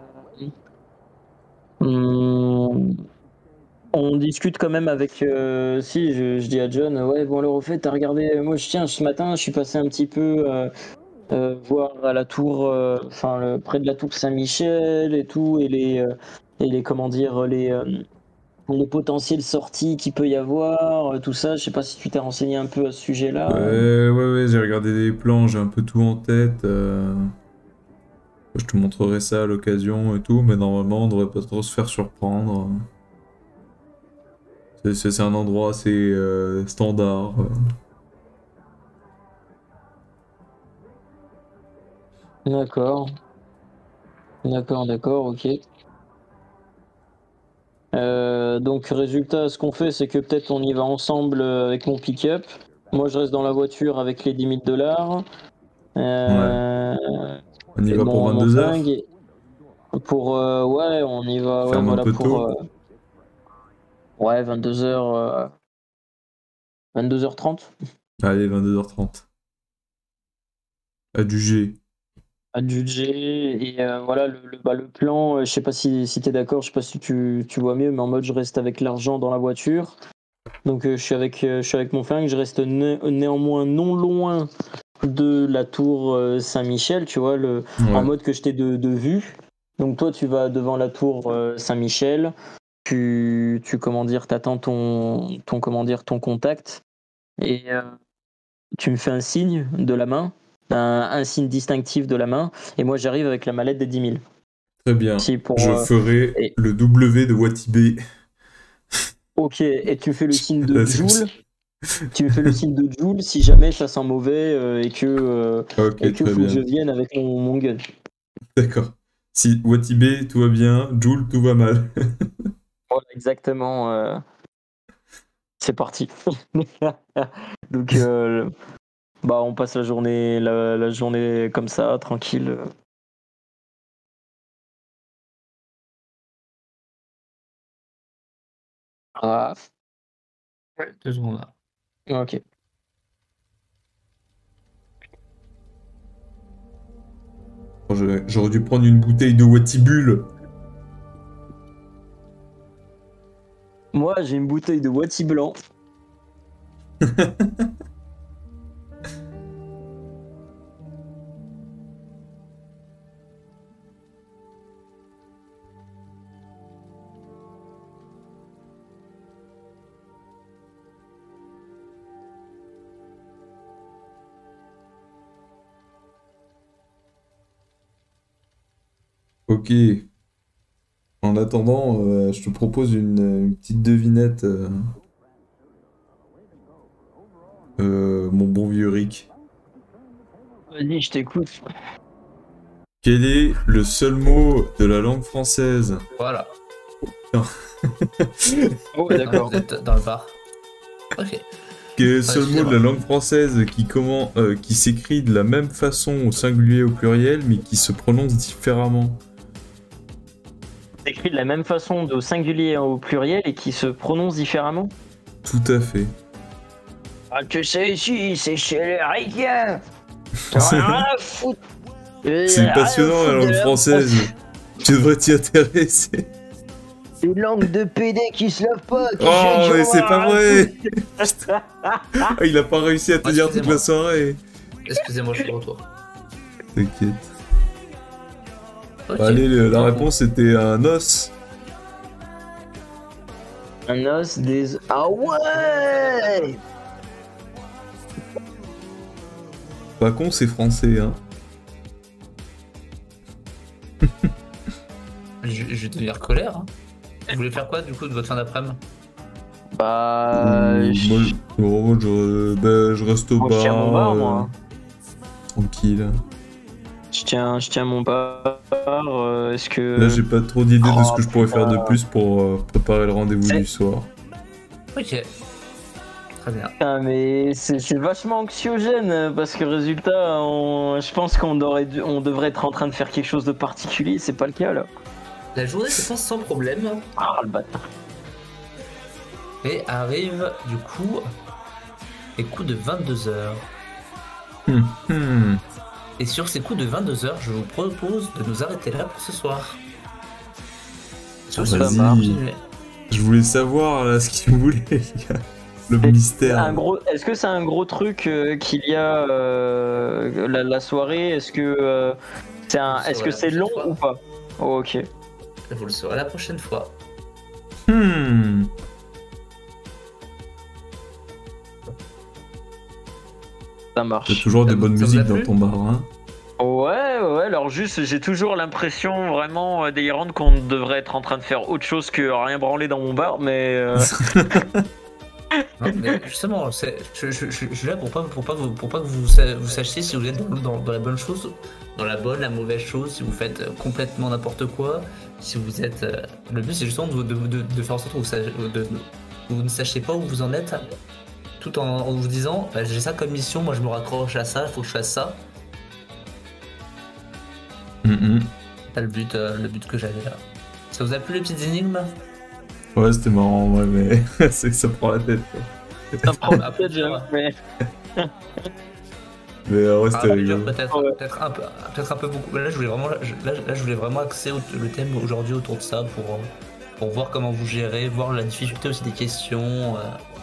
Hmm. On discute quand même avec. Si, je dis à John, ouais, bon, alors au fait, t'as regardé. Moi, tiens, ce matin, je suis passé un petit peu voir à la tour, près de la tour Saint-Michel et tout, comment dire, les potentielles sorties qu'il peut y avoir, tout ça. Je sais pas si tu t'es renseigné un peu à ce sujet-là. Ouais, j'ai regardé des plans, j'ai un peu tout en tête. Je te montrerai ça à l'occasion et tout, mais normalement, on devrait pas trop se faire surprendre. C'est un endroit assez standard. D'accord, d'accord, ok. Donc résultat, ce qu'on fait, c'est que peut-être on y va ensemble avec mon pick-up. Moi, je reste dans la voiture avec les 10 000 $. Ouais. On y Et va pour mon 22h? flingue. Ouais, on y va. Ouais, Ferme un voilà peu pour. tôt? Ouais, 22 h. 22 h 30. Allez, 22h30. Adjugé. Adjugé. Et voilà, le plan, je sais pas si t'es d'accord, je sais pas si tu vois mieux, mais en mode je reste avec l'argent dans la voiture. Donc je suis avec mon flingue, je reste néanmoins non loin de la tour Saint-Michel, tu vois, en Ouais. mode que je t'ai de vue. Donc toi, tu vas devant la tour Saint-Michel, comment dire, t'attends comment dire, ton contact, et tu me fais un signe de la main, un signe distinctif de la main, et moi j'arrive avec la mallette des 10 000. Très bien. Si pour, Je ferai et, le W de Watibé. ok, et tu fais le signe de Là, c'est comme ça. Joule. Tu me fais le signe de Joule si jamais ça sent mauvais et Ok, que très faut que je bien. vienne avec mon gun. D'accord. Si Watibé, tout va bien. Joule, tout va mal. Voilà, exactement. C'est parti. Donc, bah, on passe la journée comme ça, tranquille. Ah, Ouais, 2 secondes là. ok. J'aurais dû prendre une bouteille de Watibule. Moi, j'ai une bouteille de Wati blanc. Ok. En attendant, je te propose une petite devinette, mon bon vieux Rick. Vas-y, je t'écoute. Quel est le seul mot de la langue française? Voilà. Oh, ouais, d'accord. Vous êtes dans le bar. Ok. Quel est le seul mot de Excusez-moi. la langue française qui s'écrit de la même façon au singulier et au pluriel, mais qui se prononce différemment? Écrit de la même façon au singulier et au pluriel et qui se prononce différemment. Tout à fait. Ah, tu sais, ici, c'est chez les Ricains. T'as rien à foutre. C'est passionnant la langue française. Tu devrais t'y intéresser. Des langues de PD qui se lavent pas. Qui Oh, jettent mais du c'est roi. pas vrai. Ah, il a pas réussi à tenir toute la soirée. Excusez-moi, je suis de retour. T'inquiète. Ok. Allez, la réponse était un os. Un os, des... Ah ouais. Pas con, c'est français, hein. Je vais devenir colère. Hein. Vous voulez faire quoi du coup de votre fin d'après-midi? Bah... Moi, je reste au Moi, je tiens mon bar, bar. moi. Tranquille. Je tiens mon bar. Est-ce que... Là, j'ai pas trop d'idées de ce que je pourrais faire de putain. plus pour préparer le rendez-vous C'est- du soir. Ok. Très bien. Ah, mais c'est vachement anxiogène parce que résultat, je pense on devrait être en train de faire quelque chose de particulier, c'est pas le cas là. La journée se passe sans problème. Ah le bâtard. Et arrive du coup les coups de 22h. Et sur ces coups de 22h, je vous propose de nous arrêter là pour ce soir. Ah, Sur vas-y. ce, continuez. Je voulais savoir là ce qu'il voulait, les gars. Le mystère. Est-ce que c'est un gros truc qu'il y a la soirée? Est-ce que est-ce que c'est long ou pas? Oh, ok. Vous le saurez la prochaine fois. Ça marche. T'as toujours des bonnes Ça vous a musiques dans plu ton bar, hein. Ouais, alors juste, j'ai toujours l'impression vraiment délirante qu'on devrait être en train de faire autre chose que rien branler dans mon bar, mais... Non, mais justement, je suis là pour pas que vous sachiez si vous êtes dans la bonne chose, dans la bonne, la mauvaise chose, si vous faites complètement n'importe quoi, si vous êtes... Le but c'est justement de faire en sorte que vous ne sachiez pas où vous en êtes, tout en vous disant, bah, j'ai ça comme mission, moi je me raccroche à ça, il faut que je fasse ça. C'est le but que j'avais là. Ça vous a plu les petites énigmes? Ouais, c'était marrant, ouais, mais c'est que ça prend la tête, quoi. Ça prend la tête, mais... Mais ouais, c'était rigolo. Peut-être un peu beaucoup. Là, je voulais vraiment axer le thème aujourd'hui autour de ça pour voir comment vous gérez, voir la difficulté aussi des questions.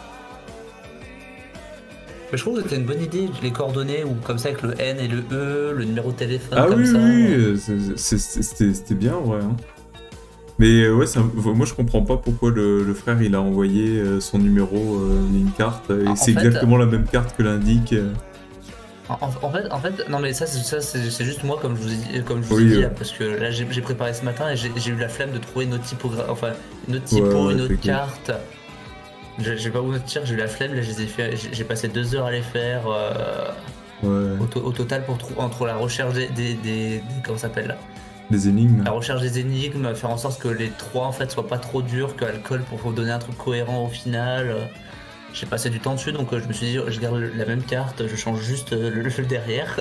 Mais je trouve que c'était une bonne idée, les coordonnées, ou comme ça avec le N et le E, le numéro de téléphone, Ah comme oui, ça. oui, c'était bien, ouais. Hein. Mais ouais, moi je comprends pas pourquoi le frère il a envoyé son numéro via une carte, et c'est exactement la même carte que l'indique. En fait, non mais ça c'est juste moi comme je vous ai dit là, parce que là j'ai préparé ce matin et j'ai eu la flemme de trouver une autre typographie, enfin une autre typo, une autre carte. Je vais pas vous mentir, j'ai eu la flemme, là j'ai passé 2 heures à les faire au total entre la recherche des comment ça s'appelle là, des énigmes. La recherche des énigmes, faire en sorte que les 3 en fait soient pas trop durs, que alcool pour vous donner un truc cohérent au final. J'ai passé du temps dessus, donc je me suis dit je garde la même carte, je change juste le derrière.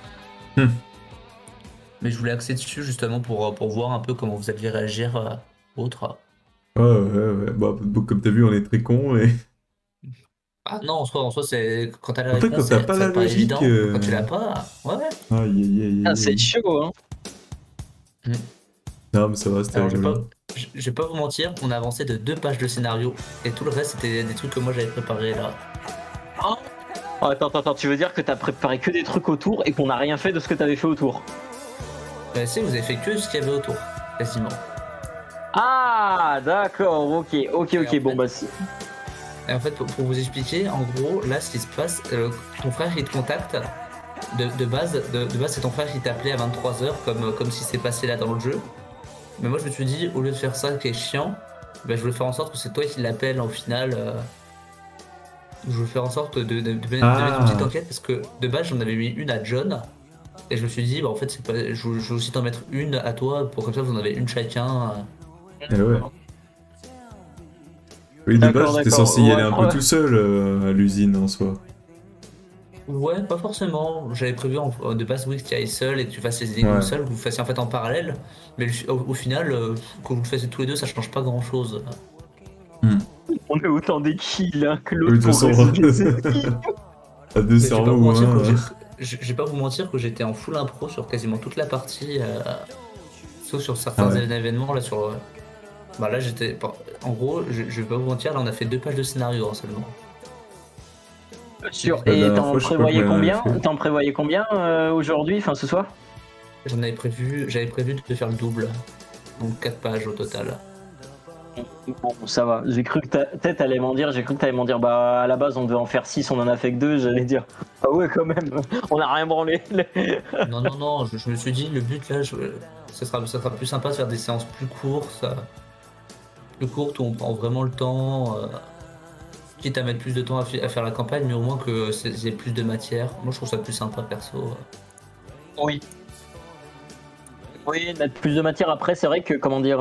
Mais je voulais axer dessus justement pour voir un peu comment vous alliez réagir autre. Ouais. Bah, comme t'as vu, on est très cons et. Ah non, en soi c'est quand t'as la En fait, réponse, quand t'as pas la logique, évident. Quand tu l'as pas, ouais. Ah, c'est chaud, hein. Non, mais ça va, c'était rigolo. Je vais pas vous mentir, on a avancé de 2 pages de scénario et tout le reste c'était des trucs que moi j'avais préparé là. Oh, attends, tu veux dire que t'as préparé que des trucs autour et qu'on n'a rien fait de ce que t'avais fait autour? Si, vous avez fait que ce qu'il y avait autour, quasiment. Ah, d'accord, ok, bon bah si. Et en fait, pour vous expliquer, en gros, là, ce qui se passe, ton frère, il te contacte. De base, c'est ton frère qui t'appelait à 23h, comme si c'est passé là dans le jeu. Mais moi, je me suis dit, au lieu de faire ça qui est chiant, bah, je voulais faire en sorte que c'est toi qui l'appelle au final. Je voulais faire en sorte de mettre une petite enquête, parce que de base, j'en avais mis une à John. Et je me suis dit, bah en fait, je vais aussi t'en mettre une à toi, pour comme ça, vous en avez une chacun. Eh ouais. Oui, de base, j'étais censé y aller un peu tout seul à l'usine en soi. Ouais, pas forcément. J'avais prévu de base, oui, que tu ailles seul et que tu fasses les énigmes seul, que vous fassiez en fait en parallèle. Mais au final, que vous le fassiez tous les deux, ça change pas grand chose. On est autant des kills hein, que l'autre. Oui, de toute façon, à deux cerveaux ou un. Je vais pas vous mentir que j'étais en full impro sur quasiment toute la partie, sauf sur certains événements là sur. Bah là, en gros, je vais pas vous mentir, là, on a fait 2 pages de scénario hein, seulement. Sûr. La Et dernière t'en fois, je sais pas prévoyais combien on combien? avait fait. T'en prévoyais combien aujourd'hui, enfin ce soir? J'avais prévu de faire le double. Donc 4 pages au total. Bon, ça va. J'ai cru que ta tête allait m'en dire. J'ai cru que t'allais m'en dire. Bah, à la base, on devait en faire 6, on en a fait que 2. J'allais dire. Ah ouais, quand même. On a rien branlé. Non, non, non, je me suis dit, le but là, ça sera plus sympa de faire des séances plus courtes où on prend vraiment le temps, quitte à mettre plus de temps à faire la campagne, mais au moins que c'est plus de matière. Moi, je trouve ça plus sympa perso. Oui. Oui, mettre plus de matière. Après, c'est vrai que, comment dire.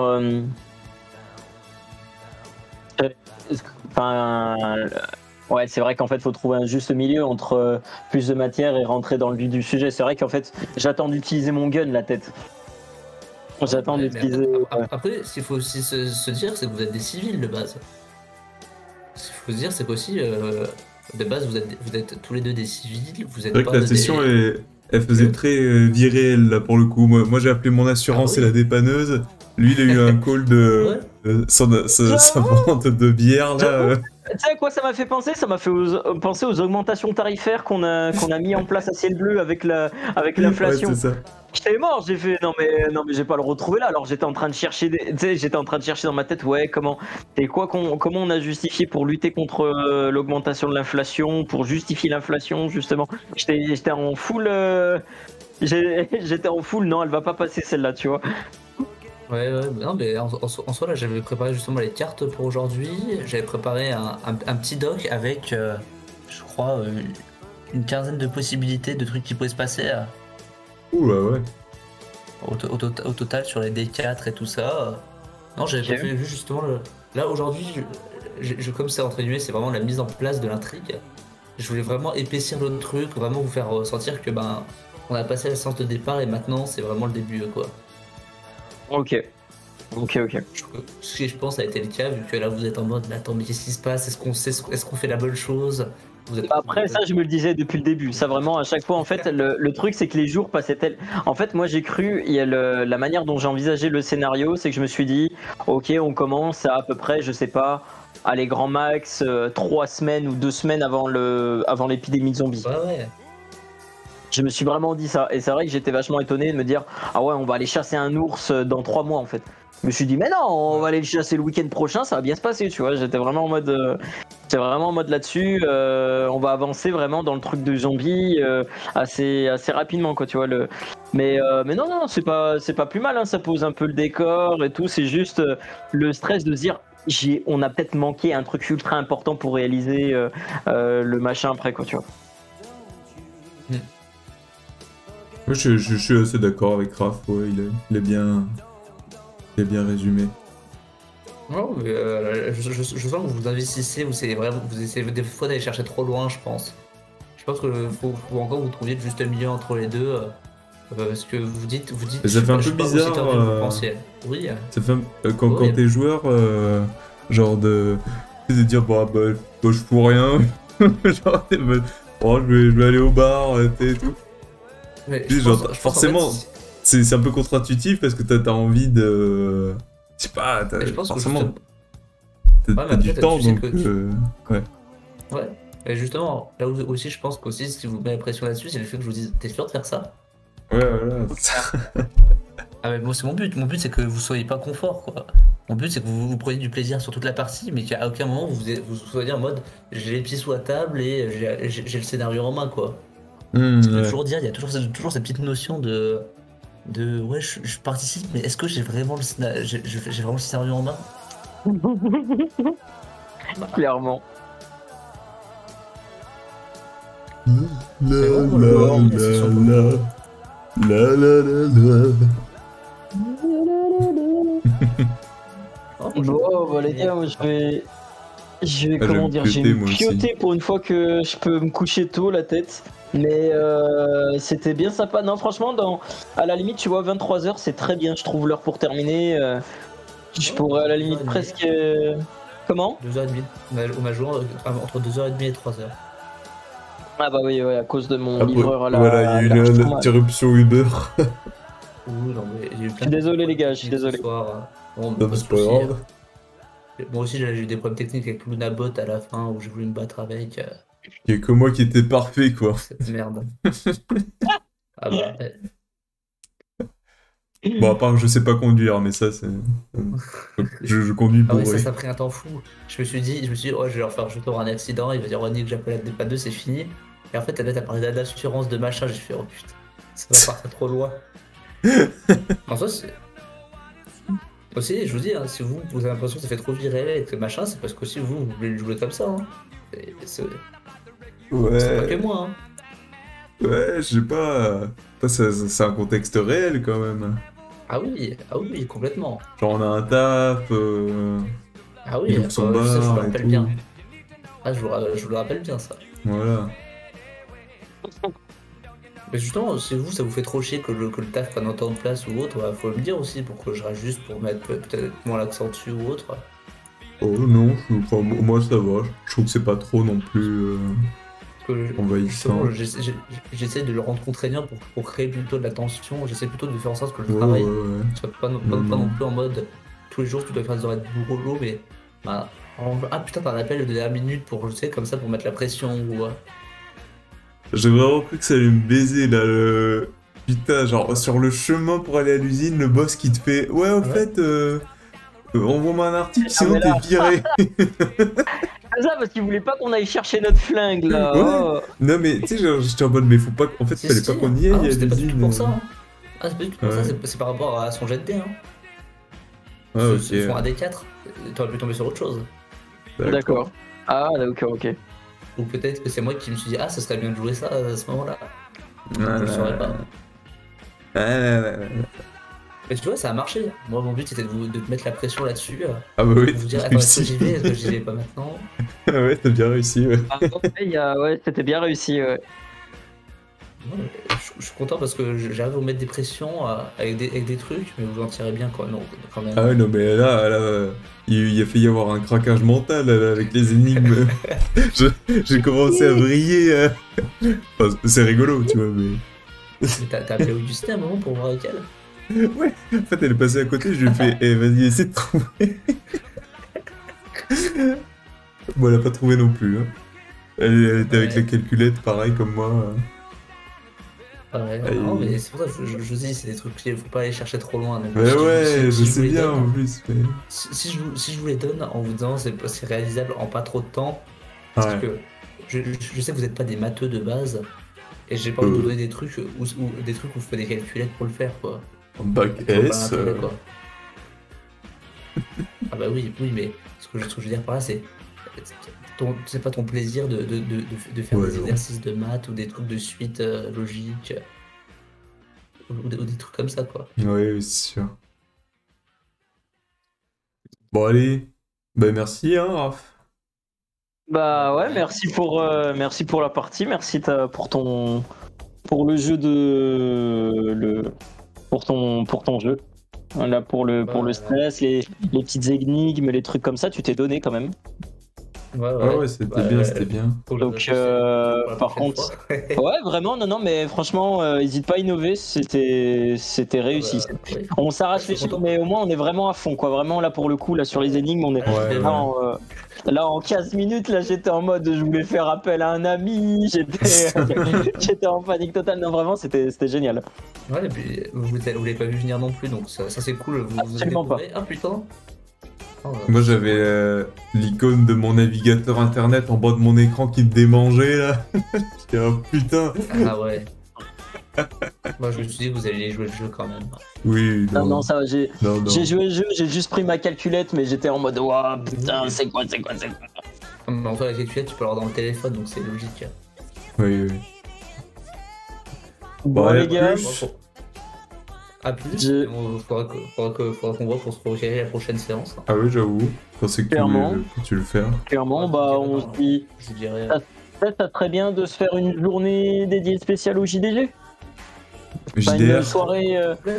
Enfin. Ouais, c'est vrai qu'en fait, faut trouver un juste milieu entre plus de matière et rentrer dans le vif du sujet. C'est vrai qu'en fait, j'attends d'utiliser mon gun, la tête. J'attends Ouais, mais d'utiliser. après, ce qu'il faut aussi se dire, c'est que vous êtes des civils de base. Ce qu'il faut se dire, c'est qu'aussi, de base, vous êtes tous les deux des civils, vous C'est êtes vrai que pas la session, des... elle faisait très vie réelle, là, pour le coup. Moi j'ai appelé mon assurance Ah et oui. la dépanneuse. Lui, il a eu un call de Ouais. sa vente de bière, là. Tu sais à quoi ça m'a fait penser? Ça m'a fait penser aux augmentations tarifaires qu'on a mis en place à ciel bleu avec Ouais, l'inflation. c'est ça. J'étais mort, j'ai fait non mais j'ai pas le retrouver là. Alors j'étais en train de chercher tu sais, j'étais en train de chercher dans ma tête comment on a justifié pour lutter contre l'augmentation de l'inflation, pour justifier l'inflation justement. J'étais en full j'étais en full non, elle va pas passer celle-là, tu vois. Ouais, non, mais en soi, là, j'avais préparé justement les cartes pour aujourd'hui. J'avais préparé un petit doc avec, je crois, une quinzaine de possibilités de trucs qui pourraient se passer Ouh, ouais. au total sur les D4 et tout ça. Non, j'avais Ok. pas prévu justement là aujourd'hui, comme c'est entre guillemets, c'est vraiment la mise en place de l'intrigue. Je voulais vraiment épaissir le truc, vraiment vous faire ressentir que ben on a passé la séance de départ et maintenant c'est vraiment le début quoi. Ok. Ce que je pense a été le cas vu que là vous êtes en mode mais attends mais qu'est-ce qui se passe? Est-ce qu'on fait la bonne chose? Après ça je me le disais depuis le début, ça vraiment à chaque fois en fait le truc c'est que les jours passaient en fait moi j'ai cru, il y a la manière dont j'ai envisagé le scénario, c'est que je me suis dit ok on commence à peu près je sais pas, allez grand max 3 semaines ou 2 semaines avant l'épidémie de zombies. Ouais. Je me suis vraiment dit ça et c'est vrai que j'étais vachement étonné de me dire ah ouais on va aller chasser un ours dans 3 mois en fait. Je me suis dit mais non on va aller le chasser le week-end prochain, ça va bien se passer tu vois, j'étais vraiment en mode là-dessus, on va avancer vraiment dans le truc de zombie assez rapidement quoi tu vois mais non c'est pas plus mal hein, ça pose un peu le décor et tout, c'est juste le stress de se dire on a peut-être manqué un truc ultra important pour réaliser le machin après quoi tu vois. Moi, je suis assez d'accord avec Raph, ouais, il est bien résumé. Non, mais, je sens que vous investissez, vous essayez des fois d'aller chercher trop loin, je pense. Je pense que faut encore que vous trouviez le juste milieu entre les deux. Parce que vous dites, Mais ça fait un peu je suis pas aussi bizarre, tordu que vous pensiez. Oui, Ça fait, quand ouais. t'es joueur, genre de dire bah, je fous rien. Genre, t'es en mode, oh, je vais aller au bar, et tout. Mais Puis, je genre, pense en forcément, fait, c'est un peu contre-intuitif parce que t'as envie de. Je sais pas, mais je pense que forcément, justement- t'as Ouais, mais du après, temps tu sais donc. que Ouais. Ouais. Et justement, là où aussi, je pense qu'aussi, si vous mettez la pression là-dessus, c'est le fait que je vous dise, t'es sûr de faire ça? Ouais, voilà. Ah, mais moi, c'est mon but. Mon but, c'est que vous soyez pas confort, quoi. Mon but, c'est que vous preniez du plaisir sur toute la partie, mais qu'à aucun moment vous soyez en mode, j'ai les pieds sous la table et j'ai le scénario en main, quoi. Parce que Ouais. toujours dire, il y a toujours cette petite notion de ouais, je participe, mais est-ce que j'ai vraiment j'ai vraiment le scénario en main? Clairement. La bon, moi, je vois une session pour moi. la. Oh, moi, Bon, les gars, moi, je vais Ah, comment je vais dire, je vais pioter, me moi aussi. pioter pour une fois que je peux me coucher tôt la tête. Mais c'était bien sympa. Non, franchement, à la limite, tu vois, 23h, c'est très bien, je trouve l'heure pour terminer. Je pourrais à la limite 2h30. presque. Comment? 2h30. On a joué entre 2h30 et 3h. Ah bah oui, ouais, à cause de mon Après, livreur à la. voilà, il y a à eu l'heure chômage. l'interruption Uber. Oui, non, mais il y a eu plein Je suis désolé, les gars, je suis ce désolé. soir. Bon, Non, pas mais de c'est pas soucis. grave. Moi aussi, j'ai eu des problèmes techniques avec Lunabot à la fin où j'ai voulu me battre avec Il y a que moi qui étais parfait, quoi. cette merde. Ah bah, ouais. Bon, à part que je sais pas conduire, mais ça, c'est. Je conduis Ah ouais, bourré. ça a pris un temps fou. Je me suis dit, oh, je vais leur faire jeter un accident, il va dire, Ronnie, que j'appelle la DPA2, c'est fini. Et en fait, là, t'as parlé d'assurance, de machin, j'ai fait, oh putain, ça va partir trop loin. En soi, c'est. Aussi, je vous dis, hein, si vous avez l'impression que ça fait trop virer et que machin, c'est parce qu'aussi vous voulez le jouer comme ça. Hein. C'est pas que Ouais. moi. Hein. Ouais, je sais pas. C'est un contexte réel, quand même. Ah oui, complètement. Genre, on a un taf, Ah il oui, ouvre son ça, je le bar et rappelle tout. bien. Ah, je le rappelle bien, ça. Voilà. Mais justement, si vous, ça vous fait trop chier que le taf prenne autant de place ou autre, bah, faut me dire aussi pour que je rajuste, pour mettre peut-être moins l'accent dessus ou autre. Oh non, enfin, moi ça va. Je trouve que c'est pas trop non plus Parce que envahissant. justement, j'essaie de le rendre contraignant pour créer plutôt de la tension. J'essaie plutôt de faire en sorte que le Ouais, travail ouais. soit pas, Non, pas non non. plus en mode tous les jours tu dois faire des horaires de boulot, mais bah, ah putain, t'as un appel de dernière minute pour, je sais, comme ça pour mettre la pression ou. J'ai vraiment cru que ça allait me baiser là. Putain, genre sur le chemin pour aller à l'usine, le boss qui te fait ouais, au Ouais. fait, envoie-moi un article, Ah, sinon mais t'es là, viré. c'est ça parce qu'il voulait pas qu'on aille chercher notre flingue là. Ouais. Oh. Non, mais tu sais, genre, j'étais en mode, mais faut pas. En fait, Si, fallait pas si. qu'on y Ah aille non, à c'était pas du tout l'usine. pour ça. Hein. Ah, c'est pas du tout pour ça, Ouais. c'est par rapport à son jet de dés. Hein. Ah, ok. Son AD4. T'aurais pu tomber sur autre chose. D'accord. Ah, ok, ok. Ou peut-être que c'est moi qui me suis dit, ah, ça serait bien de jouer ça à ce moment-là. Je le Ouais. saurais pas. Ouais. Mais tu vois, ça a marché. Moi, mon but c'était de te mettre la pression là-dessus. Ah bah oui, Vous dire, t'as attends, est-ce que réussi. j'y vais? Est-ce que j'y vais pas maintenant? Ouais, t'as bien réussi, ouais. Ah, ouais, c'était bien réussi. Ouais. Ouais, je suis content parce que j'arrive à vous mettre des pressions avec des trucs, mais vous en tirez bien quand, non, quand même. Ah ouais, non, mais là, il a failli y avoir un craquage mental là, avec les énigmes. J'ai commencé à vriller. Enfin, c'est rigolo, tu vois, mais. Mais t'as appelé Augustin à un moment pour voir avec elle? Ouais, en fait, elle est passée à côté, je lui ai fait, eh, vas-y, essaie de trouver. Bon, elle a pas trouvé non plus. Hein. Elle était avec Ouais. la calculette, pareil comme moi. Ouais, Aïe. non, mais c'est pour ça que je vous dis, c'est des trucs qu'il faut pas aller chercher trop loin. Donc, Mais si ouais, si je vous sais les bien donne, en plus. Mais... si je vous les donne en vous disant c'est réalisable en pas trop de temps, parce Ouais. que je sais que vous n'êtes pas des matheux de base, et j'ai pas envie de vous donner des trucs où des trucs où vous faites des calculettes pour le faire, quoi. En bac Je vois pas S. l'intérêt, quoi. Ah bah oui, mais ce que je veux dire par là, c'est pas ton plaisir de faire Ouais, des non. exercices de maths ou des trucs de suite logique, ou des trucs comme ça, quoi. Ouais, c'est sûr. Bon, allez. Bah, merci, hein, Raph. Bah ouais, merci pour la partie, merci pour le jeu pour ton jeu. Là pour le stress, les petites énigmes, les trucs comme ça, tu t'es donné quand même. Ouais, c'était bien, c'était bien. Donc, par contre, ouais, vraiment, non, mais franchement, hésite pas à innover, c'était réussi. Oui. On s'arrache Je les suis cheveux, content. mais au moins on est vraiment à fond, quoi. Vraiment là pour le coup, là sur les énigmes, on est Ouais, ouais. là en 15 minutes, là j'étais en mode, je voulais faire appel à un ami, j'étais en panique totale. Non, vraiment, c'était génial. Ouais, et puis vous l'avez pas vu venir non plus, donc ça c'est cool. Vous Absolument découvrez. Ah putain! Oh, Moi, j'avais l'icône de mon navigateur internet en bas de mon écran qui me démangeait, là. J'étais un putain. Ah ouais. Moi je me suis dit que vous alliez jouer le jeu quand même. Oui, non. Non, ça va, j'ai Non. joué le jeu, j'ai juste pris ma calculette, mais j'étais en mode, waouh, putain, c'est quoi. Mais en fait, la calculette, tu peux l'avoir dans le téléphone, donc c'est logique. Oui. Bon, Ouais, les gars, plus. À plus, Je- il faudra qu'on voit pour se projeter la prochaine séance. Ah oui, j'avoue. Je pensais que Clairement. tu le faire. clairement, Ouais, bah, je on dirais se non. dit. Je dirais. Ça serait bien de se faire une journée dédiée spéciale au JDG. Enfin, une JDR. soirée.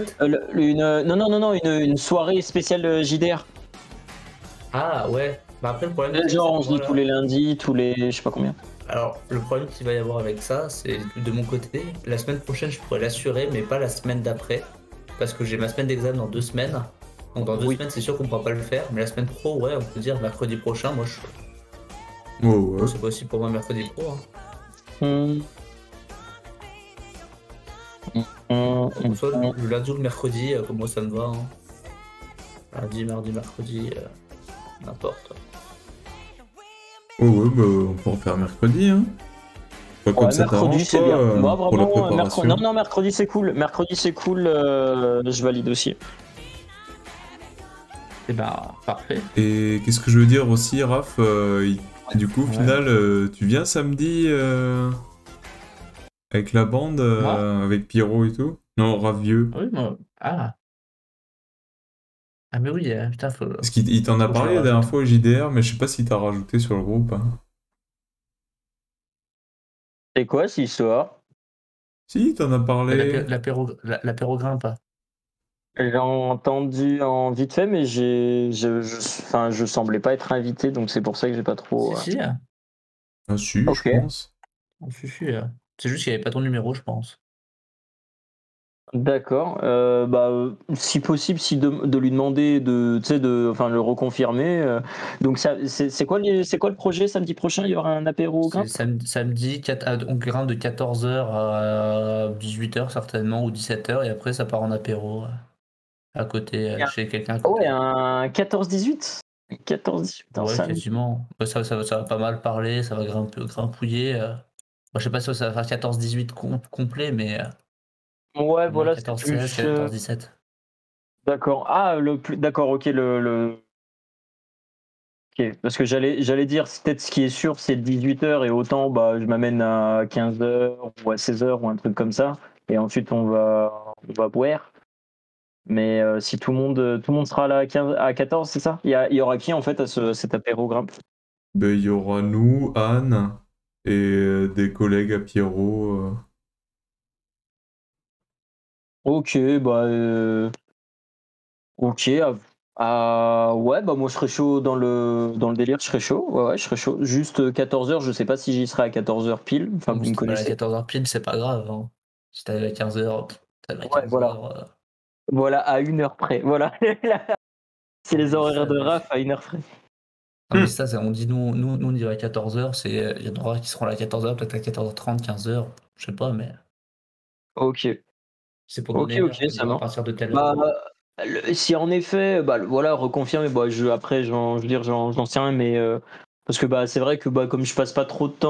Une soirée spéciale JDR. Ah ouais. Bah après, le problème. Genre, on se dit voilà. tous les lundis, je sais pas combien. Alors, le problème qu'il va y avoir avec ça, c'est de mon côté, la semaine prochaine, je pourrais l'assurer, mais pas la semaine d'après. Parce que j'ai ma semaine d'examen dans 2 semaines. Donc dans 2 Oui. semaines, c'est sûr qu'on pourra pas le faire, mais la semaine pro, ouais, on peut dire mercredi prochain. Moi, Ouais. c'est possible pour moi mercredi pro. Hum, Soit hum. le lundi ou le mercredi, comme moi ça me va. Lundi, mardi, mercredi, n'importe. Ouais, bah, on peut en faire mercredi, hein. Pas comme Ouais, ça mercredi t'arrange, c'est toi, bien. Moi pour la vraiment, préparation. non, mercredi c'est cool. Mercredi c'est cool, je valide aussi. Et ben, parfait. Et qu'est-ce que je veux dire aussi, Raph, du coup, au Ouais. final, tu viens samedi avec la bande, Moi? avec Pierrot et tout? Non, Ravieux. Oui, moi. Ah. Ah, mais oui, putain, Parce qu'il t'en a faut que je le parlé la dernière rajoute. fois au JDR, mais je sais pas si t'as rajouté sur le groupe, hein. C'est quoi cette histoire? Si, t'en as parlé. L'apéro grimpe. J'ai entendu en vite fait, mais enfin, je semblais pas être invité, donc c'est pour ça que j'ai pas trop. Si, Ah si, je Ok. pense. si. C'est juste qu'il n'y avait pas ton numéro, je pense. D'accord. Si possible, de lui demander tu sais, enfin, le reconfirmer. Donc c'est quoi le projet samedi prochain? Il y aura un apéro au C'est grimpe? samedi, on grimpe de 14h à 18h certainement, ou 17h, et après ça part en apéro à côté, chez quelqu'un à Ah ouais, côté. un 14-18? 14-18 en Ouais, samedi. quasiment. Ouais, ça va pas mal parler, ça va grimpouiller. Moi, je sais pas si ça va faire 14-18 complet, mais Ouais, au moins voilà, c'est 14-16, plus. 14-17. D'accord. Ah, d'accord, ok, ok. Parce que j'allais dire, peut-être ce qui est sûr, c'est 18h et autant, bah, je m'amène à 15h ou à 16h ou un truc comme ça. Et ensuite, on va boire. Mais si tout le monde sera là à 14, c'est ça? Il y aura qui en fait à cet apéro grimpe? Ben, il y aura nous, Anne, et des collègues à Pierrot. Ok, bah, ok. Ouais, bah moi je serais chaud dans le délire, je serais chaud. Ouais, ouais, je serais chaud. Juste 14h, je sais pas si j'y serai à 14h pile. Enfin, Ou vous si me t'es pas là à connaissez. 14h pile, c'est pas grave, hein. Si t'arrives à 15h, t'arrives à Ouais, voilà. 15h. Voilà, à 1h près. Voilà. C'est les horaires de Raph à 1h près. Non, mais ça, on dit nous on y va à 14h, il y en aura qui seront là à 14h, peut-être à 14h30, 15h, je sais pas, mais Ok. c'est pour Ok, donner ok, l'heure, ça dire à marche. partir de telle heure. Bah, si en effet, bah, voilà, reconfirmer, bah, après, je veux dire, j'en sais rien, mais parce que bah, c'est vrai que bah, comme je passe pas trop de temps